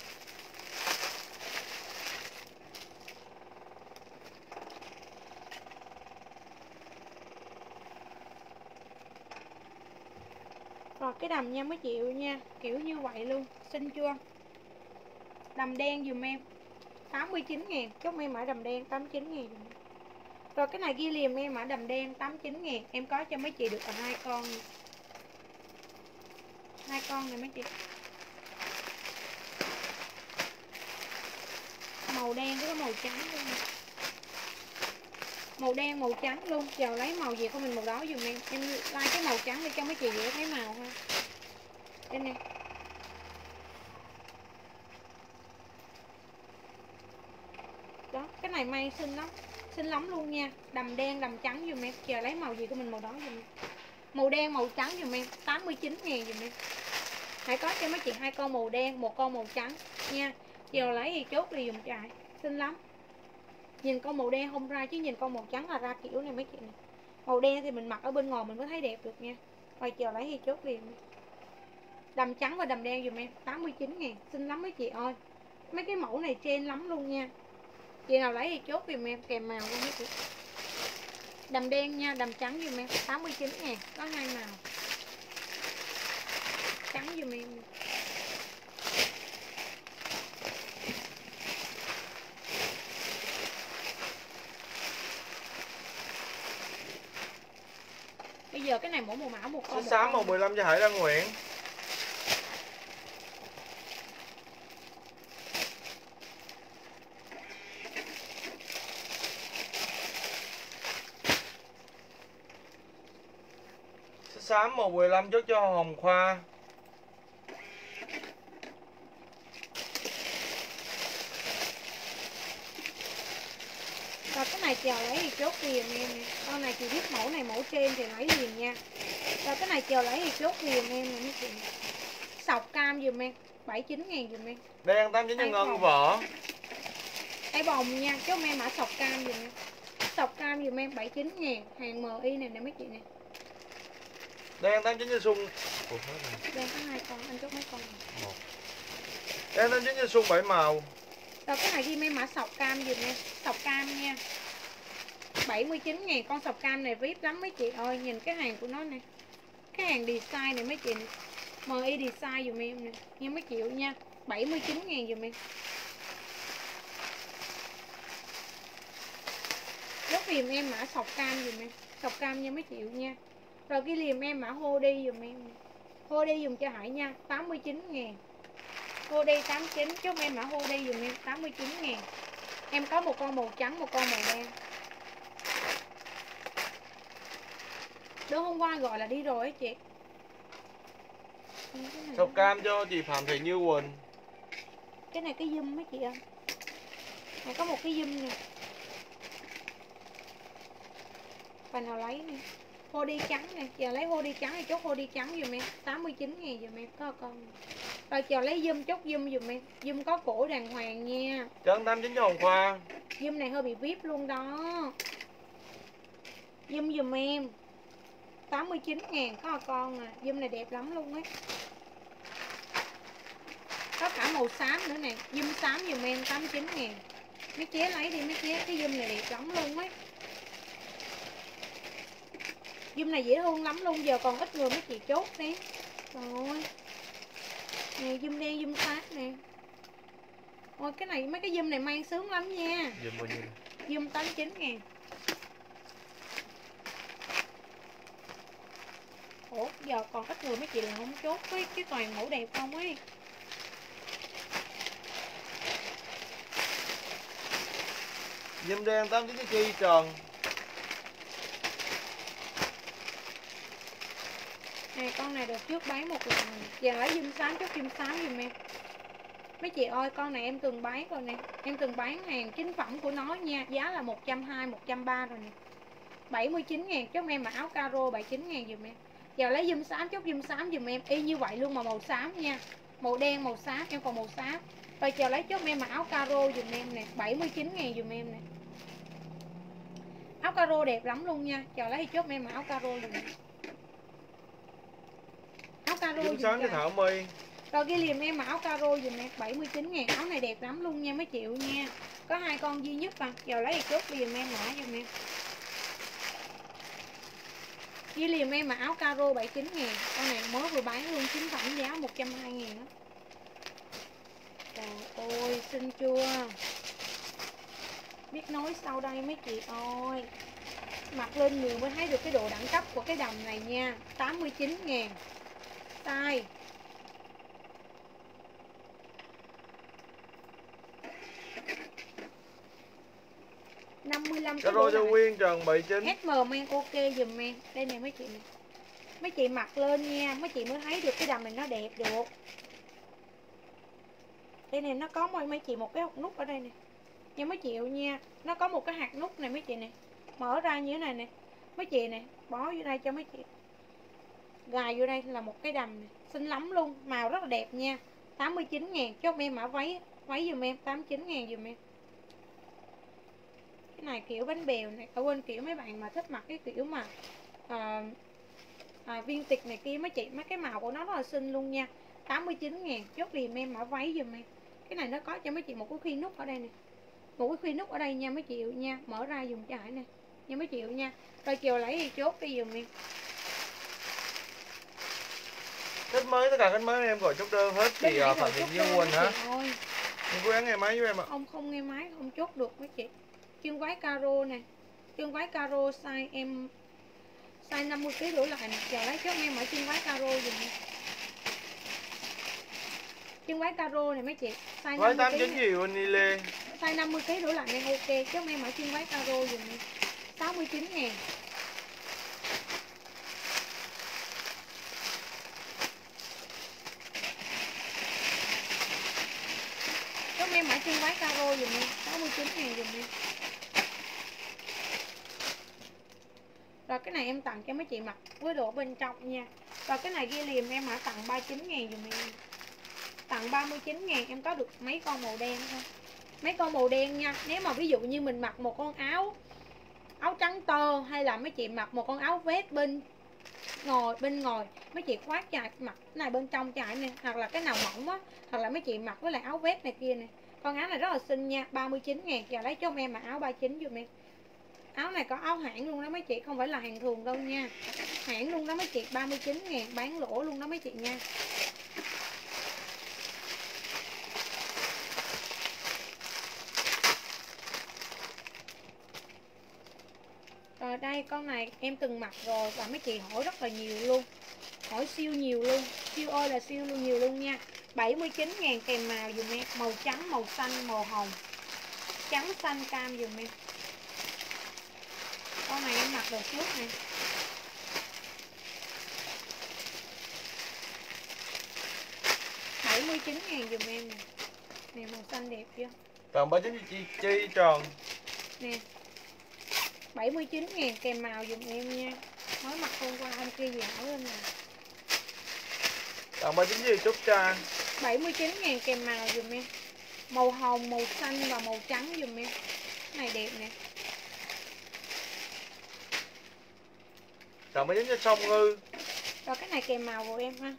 Rồi cái đầm nha mấy chị nha, kiểu như vậy luôn, xinh chưa? Đầm đen dùm em tám mươi chín ngàn. Chốt em mã đầm đen tám mươi chín ngàn. Rồi cái này ghi liềm em mã đầm đen tám mươi chín ngàn. Em có cho mấy chị được là hai con. Hai con này mấy chị. Màu đen với màu trắng luôn. Màu đen màu trắng luôn. Giờ lấy màu gì của mình màu đó dùm em. Em like cái màu trắng để cho mấy chị dễ thấy màu ha. Đây nè. Đó, cái này may xinh lắm. Xinh lắm luôn nha. Đầm đen đầm trắng dùm em. Giờ lấy màu gì của mình màu đó dùm em. Màu đen màu trắng dùm em tám mươi chín ngàn dùm em. Hãy có cho mấy chị hai con màu đen, một con màu trắng nha. Giờ lấy thì chốt đi dùm chạy. Xinh lắm. Nhìn con màu đen không ra chứ nhìn con màu trắng là ra kiểu này mấy chị này. Màu đen thì mình mặc ở bên ngoài mình mới thấy đẹp được nha. Rồi chờ lấy thì chốt liền. Đầm trắng và đầm đen dùm em tám mươi chín ngàn. Xinh lắm mấy chị ơi. Mấy cái mẫu này trend lắm luôn nha. Chị nào lấy thì chốt dùm em kèm màu luôn mấy chị. Đầm đen nha, đầm trắng dùm em tám mươi chín ngàn. Có hai màu. Trắng dùm em. giờ cái này mỗi một mã một con. Size một xám con. màu mười lăm cho Hải Đăng Nguyễn. Size xám màu mười lăm chốt cho Hồng Khoa. Rồi cái này chờ lấy thì chốt liền em nè. Con này chị biết mẫu này mẫu trên thì lấy liền nha. Rồi cái này chờ lấy thì chốt liền em nè mấy chị. Sọc cam dùm em, bảy mươi chín ngàn dùm em. Đen tám chín cho Ngân Võ. Tay bồng nha, chốt em mã sọc cam dùm em. Sọc cam dùm em bảy mươi chín ngàn, hàng em i này nè mấy chị nè. Đen tám chín cho Xuân. Ủa, Đen có hai con, anh chốt mấy con này. một. Đen tám chín cho Xuân bảy màu. Rồi cái này ghi em mã sọc cam dùm em, sọc cam nha. bảy mươi chín ngàn, con sọc cam này vip lắm mấy chị ơi, nhìn cái hàng của nó nè. Cái hàng design này mấy chị nè. em i design dùm em nè, nha mấy triệu nha. bảy mươi chín ngàn dùm em. Chốt liềm em mã sọc cam dùm em, sọc cam nha mấy triệu nha. Rồi cái liềm em mã hoodie dùm em nè. Hoodie dùm cho Hải nha, tám mươi chín ngàn. Hoodie tám mươi chín, chốt em mã hoodie dùm em tám mươi chín ngàn. Em có một con màu trắng, một con màu đen. Đứa hôm qua gọi là đi rồi á chị. Sọc cam cho chị Phạm Thị Như Quỳnh. Cái này cái zoom mấy chị ơi. Này có một cái zoom nè. Và nào lấy nè. Hoodie trắng nè, giờ lấy hoodie trắng thì chốt hoodie trắng dùm em, tám mươi chín ngàn dùm em, có con. Rồi chờ lấy zoom, chốt zoom dùm em. Zoom có cổ đàng hoàng nha. Trấn tám chín cho Hồng Khoa. Zoom này hơi bị vip luôn đó. Zoom dùm em tám mươi chín ngàn, có con à. Zoom này đẹp lắm luôn ấy. Có cả màu xám nữa nè. Zoom xám dùm em tám mươi chín ngàn. Mấy chế lấy đi mấy chế, cái zoom này đẹp lắm luôn ấy. Zoom này dễ thương lắm luôn, giờ còn ít người mấy chị chốt đi. Rồi nè, zoom đen, zoom xám nè. Ôi cái này, mấy cái zoom này mang sướng lắm nha. Zoom bao nhiêu? Zoom tám mươi chín ngàn. Ủa giờ còn ít người mấy chị là không chốt với cái toàn mẫu đẹp không ấy. Zoom đen tám chín cho Chi Trần. Này con này được trước bán một lần. Giờ lấy zoom xám, chốt zoom xám giùm em. Mấy chị ơi, con này em từng bán rồi nè. Em từng bán hàng chính phẩm của nó nha. Giá là một trăm hai mươi, một trăm ba mươi rồi nè. bảy mươi chín ngàn, chốt em mà áo caro bảy mươi chín ngàn dùm em. Giờ lấy zoom xám, chốt zoom xám dùm em. Y như vậy luôn mà màu xám nha. Màu đen, màu xám, em còn màu xám. Rồi chờ lấy chốt em mà áo caro dùm em nè, bảy mươi chín ngàn dùm em nè. Áo caro đẹp lắm luôn nha. Chờ lấy chốt em mà áo caro dùm em. Áo caro Zoom dùm sáng cho cho. Thảo My. Rồi ghi liềm em mà áo caro dùm em bảy mươi chín ngàn. Áo này đẹp lắm luôn nha mấy triệu nha. Có hai con duy nhất à. Giờ lấy chốt liềm em mã dùm em. Ghi liềm em mà áo caro bảy mươi chín ngàn. Con này mới vừa bán luôn, chính phẩm giá một trăm hai mươi ngàn đó. Trời ơi, xinh chưa? Biết nói sau đây mấy chị ơi. Mặc lên người mới thấy được cái độ đẳng cấp của cái đầm này nha. Tám mươi chín ngàn. Size năm mươi lăm cái Caro cho Quyên Trần bảy chín. ét em mang ok dùm em. Đây nè mấy chị nè. Mấy chị mặc lên nha, mấy chị mới thấy được cái đầm này nó đẹp được. Đây nè, nó có mấy chị một cái hột nút ở đây nè. Nha mấy chị nha, nó có một cái hạt nút này mấy chị nè. Mở ra như thế này nè. Mấy chị nè, bó vô đây cho mấy chị. Gài vô đây là một cái đầm nè, xinh lắm luôn, màu rất là đẹp nha. Tám mươi chín ngàn, chốt em mã váy váy dùm em tám mươi chín ngàn dùm em. Cái này kiểu bánh bèo này, ở quên kiểu mấy bạn mà thích mặc cái kiểu mà à, à, viên tịch này kia mấy chị, mấy cái màu của nó rất là xinh luôn nha. Tám mươi chín ngàn, chốt liền em mã váy dùm em. Cái này nó có cho mấy chị một cái khuy nút ở đây nè. Một cái khuy nút ở đây nha mấy chị nha. Mở ra dùng cho Hải nè nha mấy chị nha. Rồi chiều lấy thì chốt đi dùm em. Khách mới, tất cả khách mới em gọi chốt đơn hết. Chị Bên Phạm Thị Như Quỳnh hả? Em cố gắng nghe máy với em ạ. Ông không nghe máy không chốt được mấy chị. Chân váy caro nè. Chân váy caro size em Size năm mươi ki lô gam đổ lại nè. Giờ lấy chốt em ở chân váy caro dùm nè. Chân váy caro này mấy chị. Size Váy năm mươi tám ki lô chín gam. gì Vanille. Size năm mươi ki lô gam đổ lại nè, ok. Chốt em ở chân váy caro dùm nè. sáu mươi chín ngàn. Chốt em ở chân váy caro dùm nè, sáu mươi chín ngàn dùm nè. Rồi cái này em tặng cho mấy chị mặc với đồ bên trong nha. Rồi cái này ghi liềm em hả, tặng ba mươi chín ngàn dùm em. Tặng ba mươi chín ngàn em có được mấy con màu đen thôi. Mấy con màu đen nha. Nếu mà ví dụ như mình mặc một con áo áo trắng tơ, hay là mấy chị mặc một con áo vest bên ngồi bên ngoài, mấy chị khoác chạy mặc cái này bên trong chạy nè, hoặc là cái nào mỏng á, hoặc là mấy chị mặc với lại áo vest này kia nè. Con áo này rất là xinh nha, ba mươi chín ngàn. Giờ lấy cho em mà áo ba mươi chín dùm em. Áo này có áo hãng luôn đó mấy chị, không phải là hàng thường đâu nha. Hãng luôn đó mấy chị, ba mươi chín ngàn, bán lỗ luôn đó mấy chị nha. Rồi đây, con này em từng mặc rồi và mấy chị hỏi rất là nhiều luôn. Hỏi siêu nhiều luôn, siêu ơi là siêu luôn, nhiều luôn nha. Bảy mươi chín ngàn kèm màu dùm em. Màu trắng, màu xanh, màu hồng, trắng, xanh, cam dùm em. Con này em mặc được trước nè. bảy mươi chín ngàn dùm em nè. Nè màu xanh đẹp chưa? Tặng ba mươi chín chi, chi tròn. Nè bảy mươi chín ngàn kèm màu dùm em nha. Mới mặc hôm qua hôm kia gì hỏi lên nè. Tặng ba mươi chín gì chút trang. bảy mươi chín ngàn kèm màu dùm em. Màu hồng, màu xanh và màu trắng dùm em. Cái này đẹp nè. Tặng ba mươi chín cho song ngư. Rồi cái này kèm màu của em ha.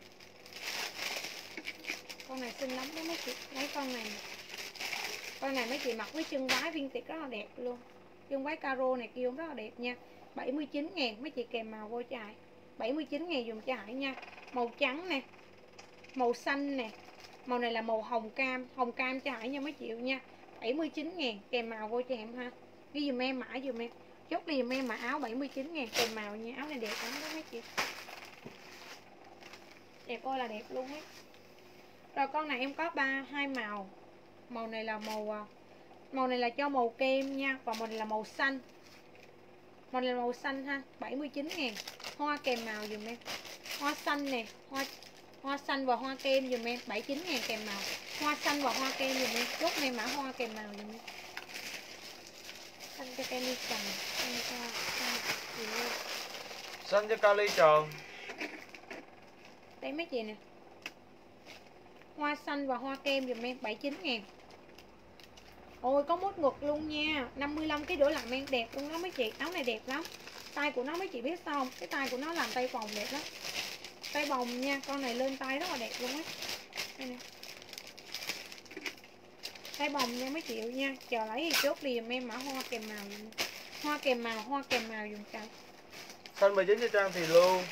Con này xinh lắm đó mấy chị. Lấy con này. Con này mấy chị mặc với chân váy viên tiệc rất là đẹp luôn. Chân váy caro này kia cũng rất là đẹp nha. bảy mươi chín ngàn mấy chị kèm màu vô chạy. bảy mươi chín ngàn dùng cho Hải nha. Màu trắng nè, màu xanh nè. Màu này là màu hồng cam. Hồng cam cho Hải nha mấy chị nha. bảy mươi chín ngàn kèm màu vô cho em ha. Ghi dùm em mã dùm em. Chốt đi dùm em mà áo bảy mươi chín ngàn kèm màu nha. Áo này đẹp lắm đó mấy chị. Đẹp ơi là đẹp luôn ấy. Rồi con này em có ba hai màu. Màu này là màu Màu này là cho màu kem nha. Và màu này là màu xanh. Màu này là màu xanh ha. bảy mươi chín ngàn. Hoa kèm màu dùm em. Hoa xanh nè. Hoa hoa xanh và hoa kem dùm em. bảy mươi chín ngàn kèm màu. Hoa xanh và hoa kem dùm em. Chốt em mã hoa kèm màu dùm em. Xanh cho kem đi tròn. Xanh cho xanh. Xanh cho kali tròn. Đây mấy chị nè. Hoa xanh và hoa kem dùm em. bảy mươi chín ngàn. Ôi có mốt ngực luôn nha. năm mươi lăm cái đổ lại men đẹp luôn đó mấy chị. Áo này đẹp lắm. Tay của nó mấy chị biết sao không? Cái tay của nó làm tay vòng đẹp lắm. Tay vòng nha. Con này lên tay rất là đẹp luôn á. Đây nè. Tay vòng nha mấy chị nha. Chờ lấy thì chốt đi dùm em mã hoa kèm màu dùm. Hoa kèm màu, hoa kèm màu dùm trời. Xanh ba mươi chín cho trang thì luôn.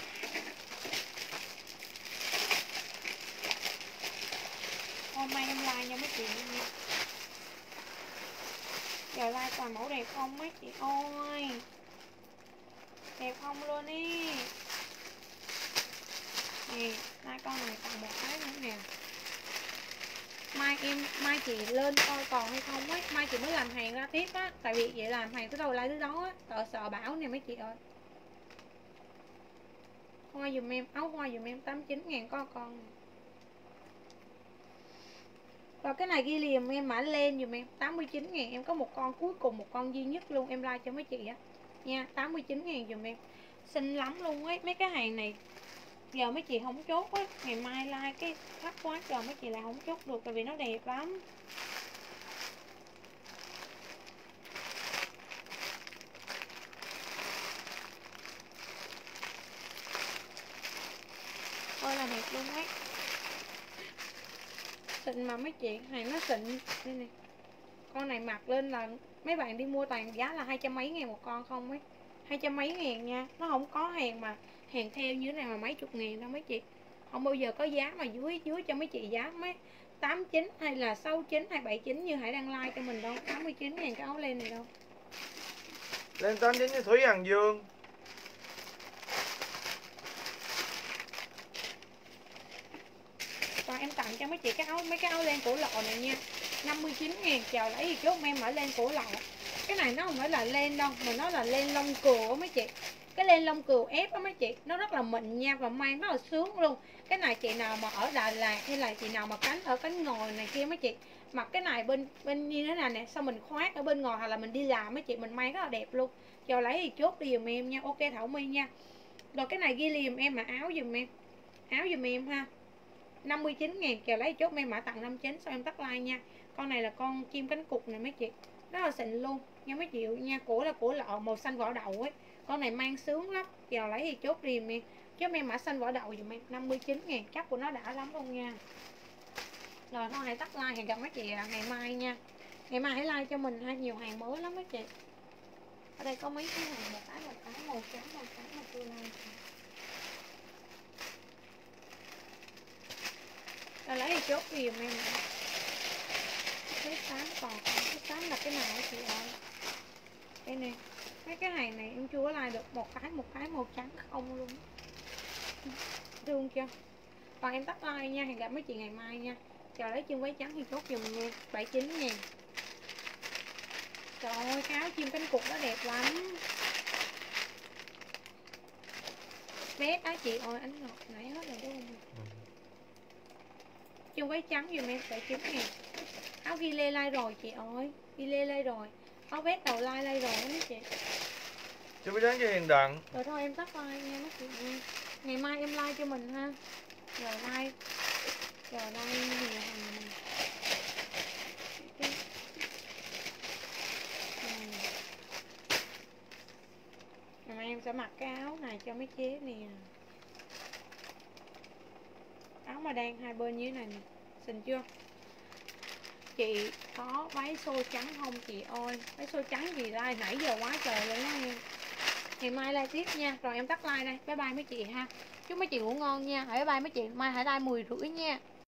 Hôm nay em like nha mấy chị nha. Giờ like toàn mẫu đẹp không mấy chị ơi. Đẹp không luôn ý. Nè, like con này tặng một cái nữa nè. Mai em, mai chị lên coi còn hay không ấy. Mai chị mới làm hàng ra tiếp á. Tại vì vậy làm hàng tới đâu like tới đó á. Sợ sợ bão nè mấy chị ơi. Hoa dùm em, áo hoa dùm em tám mươi chín ngàn có con nè. Rồi cái này ghi liềm em mã lên dùm em tám mươi chín ngàn. Em có một con cuối cùng, một con duy nhất luôn. Em like cho mấy chị á nha. tám mươi chín ngàn dùm em. Xinh lắm luôn ấy. Mấy cái hàng này giờ mấy chị không chốt á. Ngày mai like cái thắc quá trời mấy chị lại không chốt được. Tại vì nó đẹp lắm. Ôi là đẹp luôn ấy. Xịn mà mấy chị, hàng nó xịn. Đây nè. Con này mặc lên là mấy bạn đi mua toàn giá là hai trăm mấy ngàn một con không ấy. Hai trăm mấy ngàn nha. Nó không có hàng mà hàng theo như thế này mà mấy chục ngàn đâu mấy chị. Không bao giờ có giá mà dưới dưới cho mấy chị giá mấy tám mươi chín hay là sáu mươi chín hay bảy mươi chín như Hải đang like cho mình đâu. Tám mươi chín ngàn cái áo len này đâu. Lên tám mươi chín cho Thúy Hằng Dương. Rồi em tặng cho mấy chị cái áo, mấy cái áo len cổ lọ này nha, năm mươi chín ngàn. Chào lấy thì chốt em mở len cổ lọ. Cái này nó không phải là len đâu, mà nó là len lông cừu á mấy chị. Cái len lông cừu ép á mấy chị, nó rất là mịn nha và mang rất là sướng luôn. Cái này chị nào mà ở Đà Lạt hay là chị nào mà cánh ở cánh ngồi này kia mấy chị, mặc cái này bên bên như thế này nè, xong mình khoác ở bên ngoài hoặc là mình đi làm mấy chị, mình may rất là đẹp luôn. Chào lấy thì chốt đi giùm em nha. Ok Thảo My nha. Rồi cái này ghi liền giùm em mà áo giùm em, áo giùm em ha, năm mươi chín ngàn. Chào lấy chốt em mã tặng năm mươi chín. Sao em tắt like nha. Con này là con chim cánh cụt này mấy chị, rất là xịn luôn nha mấy chị nha. Cổ là cổ lọ màu xanh vỏ đậu ấy, con này mang sướng lắm. Chào lấy thì chốt đi giùm em, chốt em mã xanh vỏ đậu giùm em, năm mươi chín ngàn. Chắc của nó đã lắm luôn nha. Rồi thôi hãy tắt like, hẹn gặp mấy chị ngày mai nha. Ngày mai hãy like cho mình ha, nhiều hàng mới lắm mấy chị. Ở đây có mấy cái hàng, một cái một cái màu trắng màu trắng mà tôi like. Rồi lấy thì chốt gì giùm em. Cái tám còn cái tám là cái nào hả chị ơi? Đây nè, mấy cái hàng này em chưa có like được, một cái một cái màu trắng không luôn, thương chưa. Còn em tắt like nha, hẹn gặp mấy chị ngày mai nha. Chờ lấy chân váy trắng thì chốt dùm nha, bảy mươi chín ngàn. Trời ơi cái áo chim cánh cụt nó đẹp lắm. Bé á chị ơi, ánh ngọt nãy hết rồi đúng không? Chân váy trắng dùm em bảy mươi chín ngàn. Áo ghi lê like rồi chị ơi, ghi lê like rồi. Áo vest đầu like like rồi đó mấy chị. Chân váy trắng cho Hiền Đặng. Rồi thôi em tắt like nha mấy chị nha. Ngày mai em like cho mình ha. Rồi like. Rồi like nhiều hàng này. Ngày mai em sẽ mặc cái áo này cho mấy chế nè. Áo mà đang hai bên như thế này nè, xinh chưa? Chị có váy xô trắng không chị ơi? Váy xô trắng gì like nãy giờ quá trời luôn đó em. Ngày mai like tiếp nha. Rồi em tắt like đây. Bye bye mấy chị ha. Chúc mấy chị ngủ ngon nha. Bye bye mấy chị. Mai hãy like mười rưỡi nha.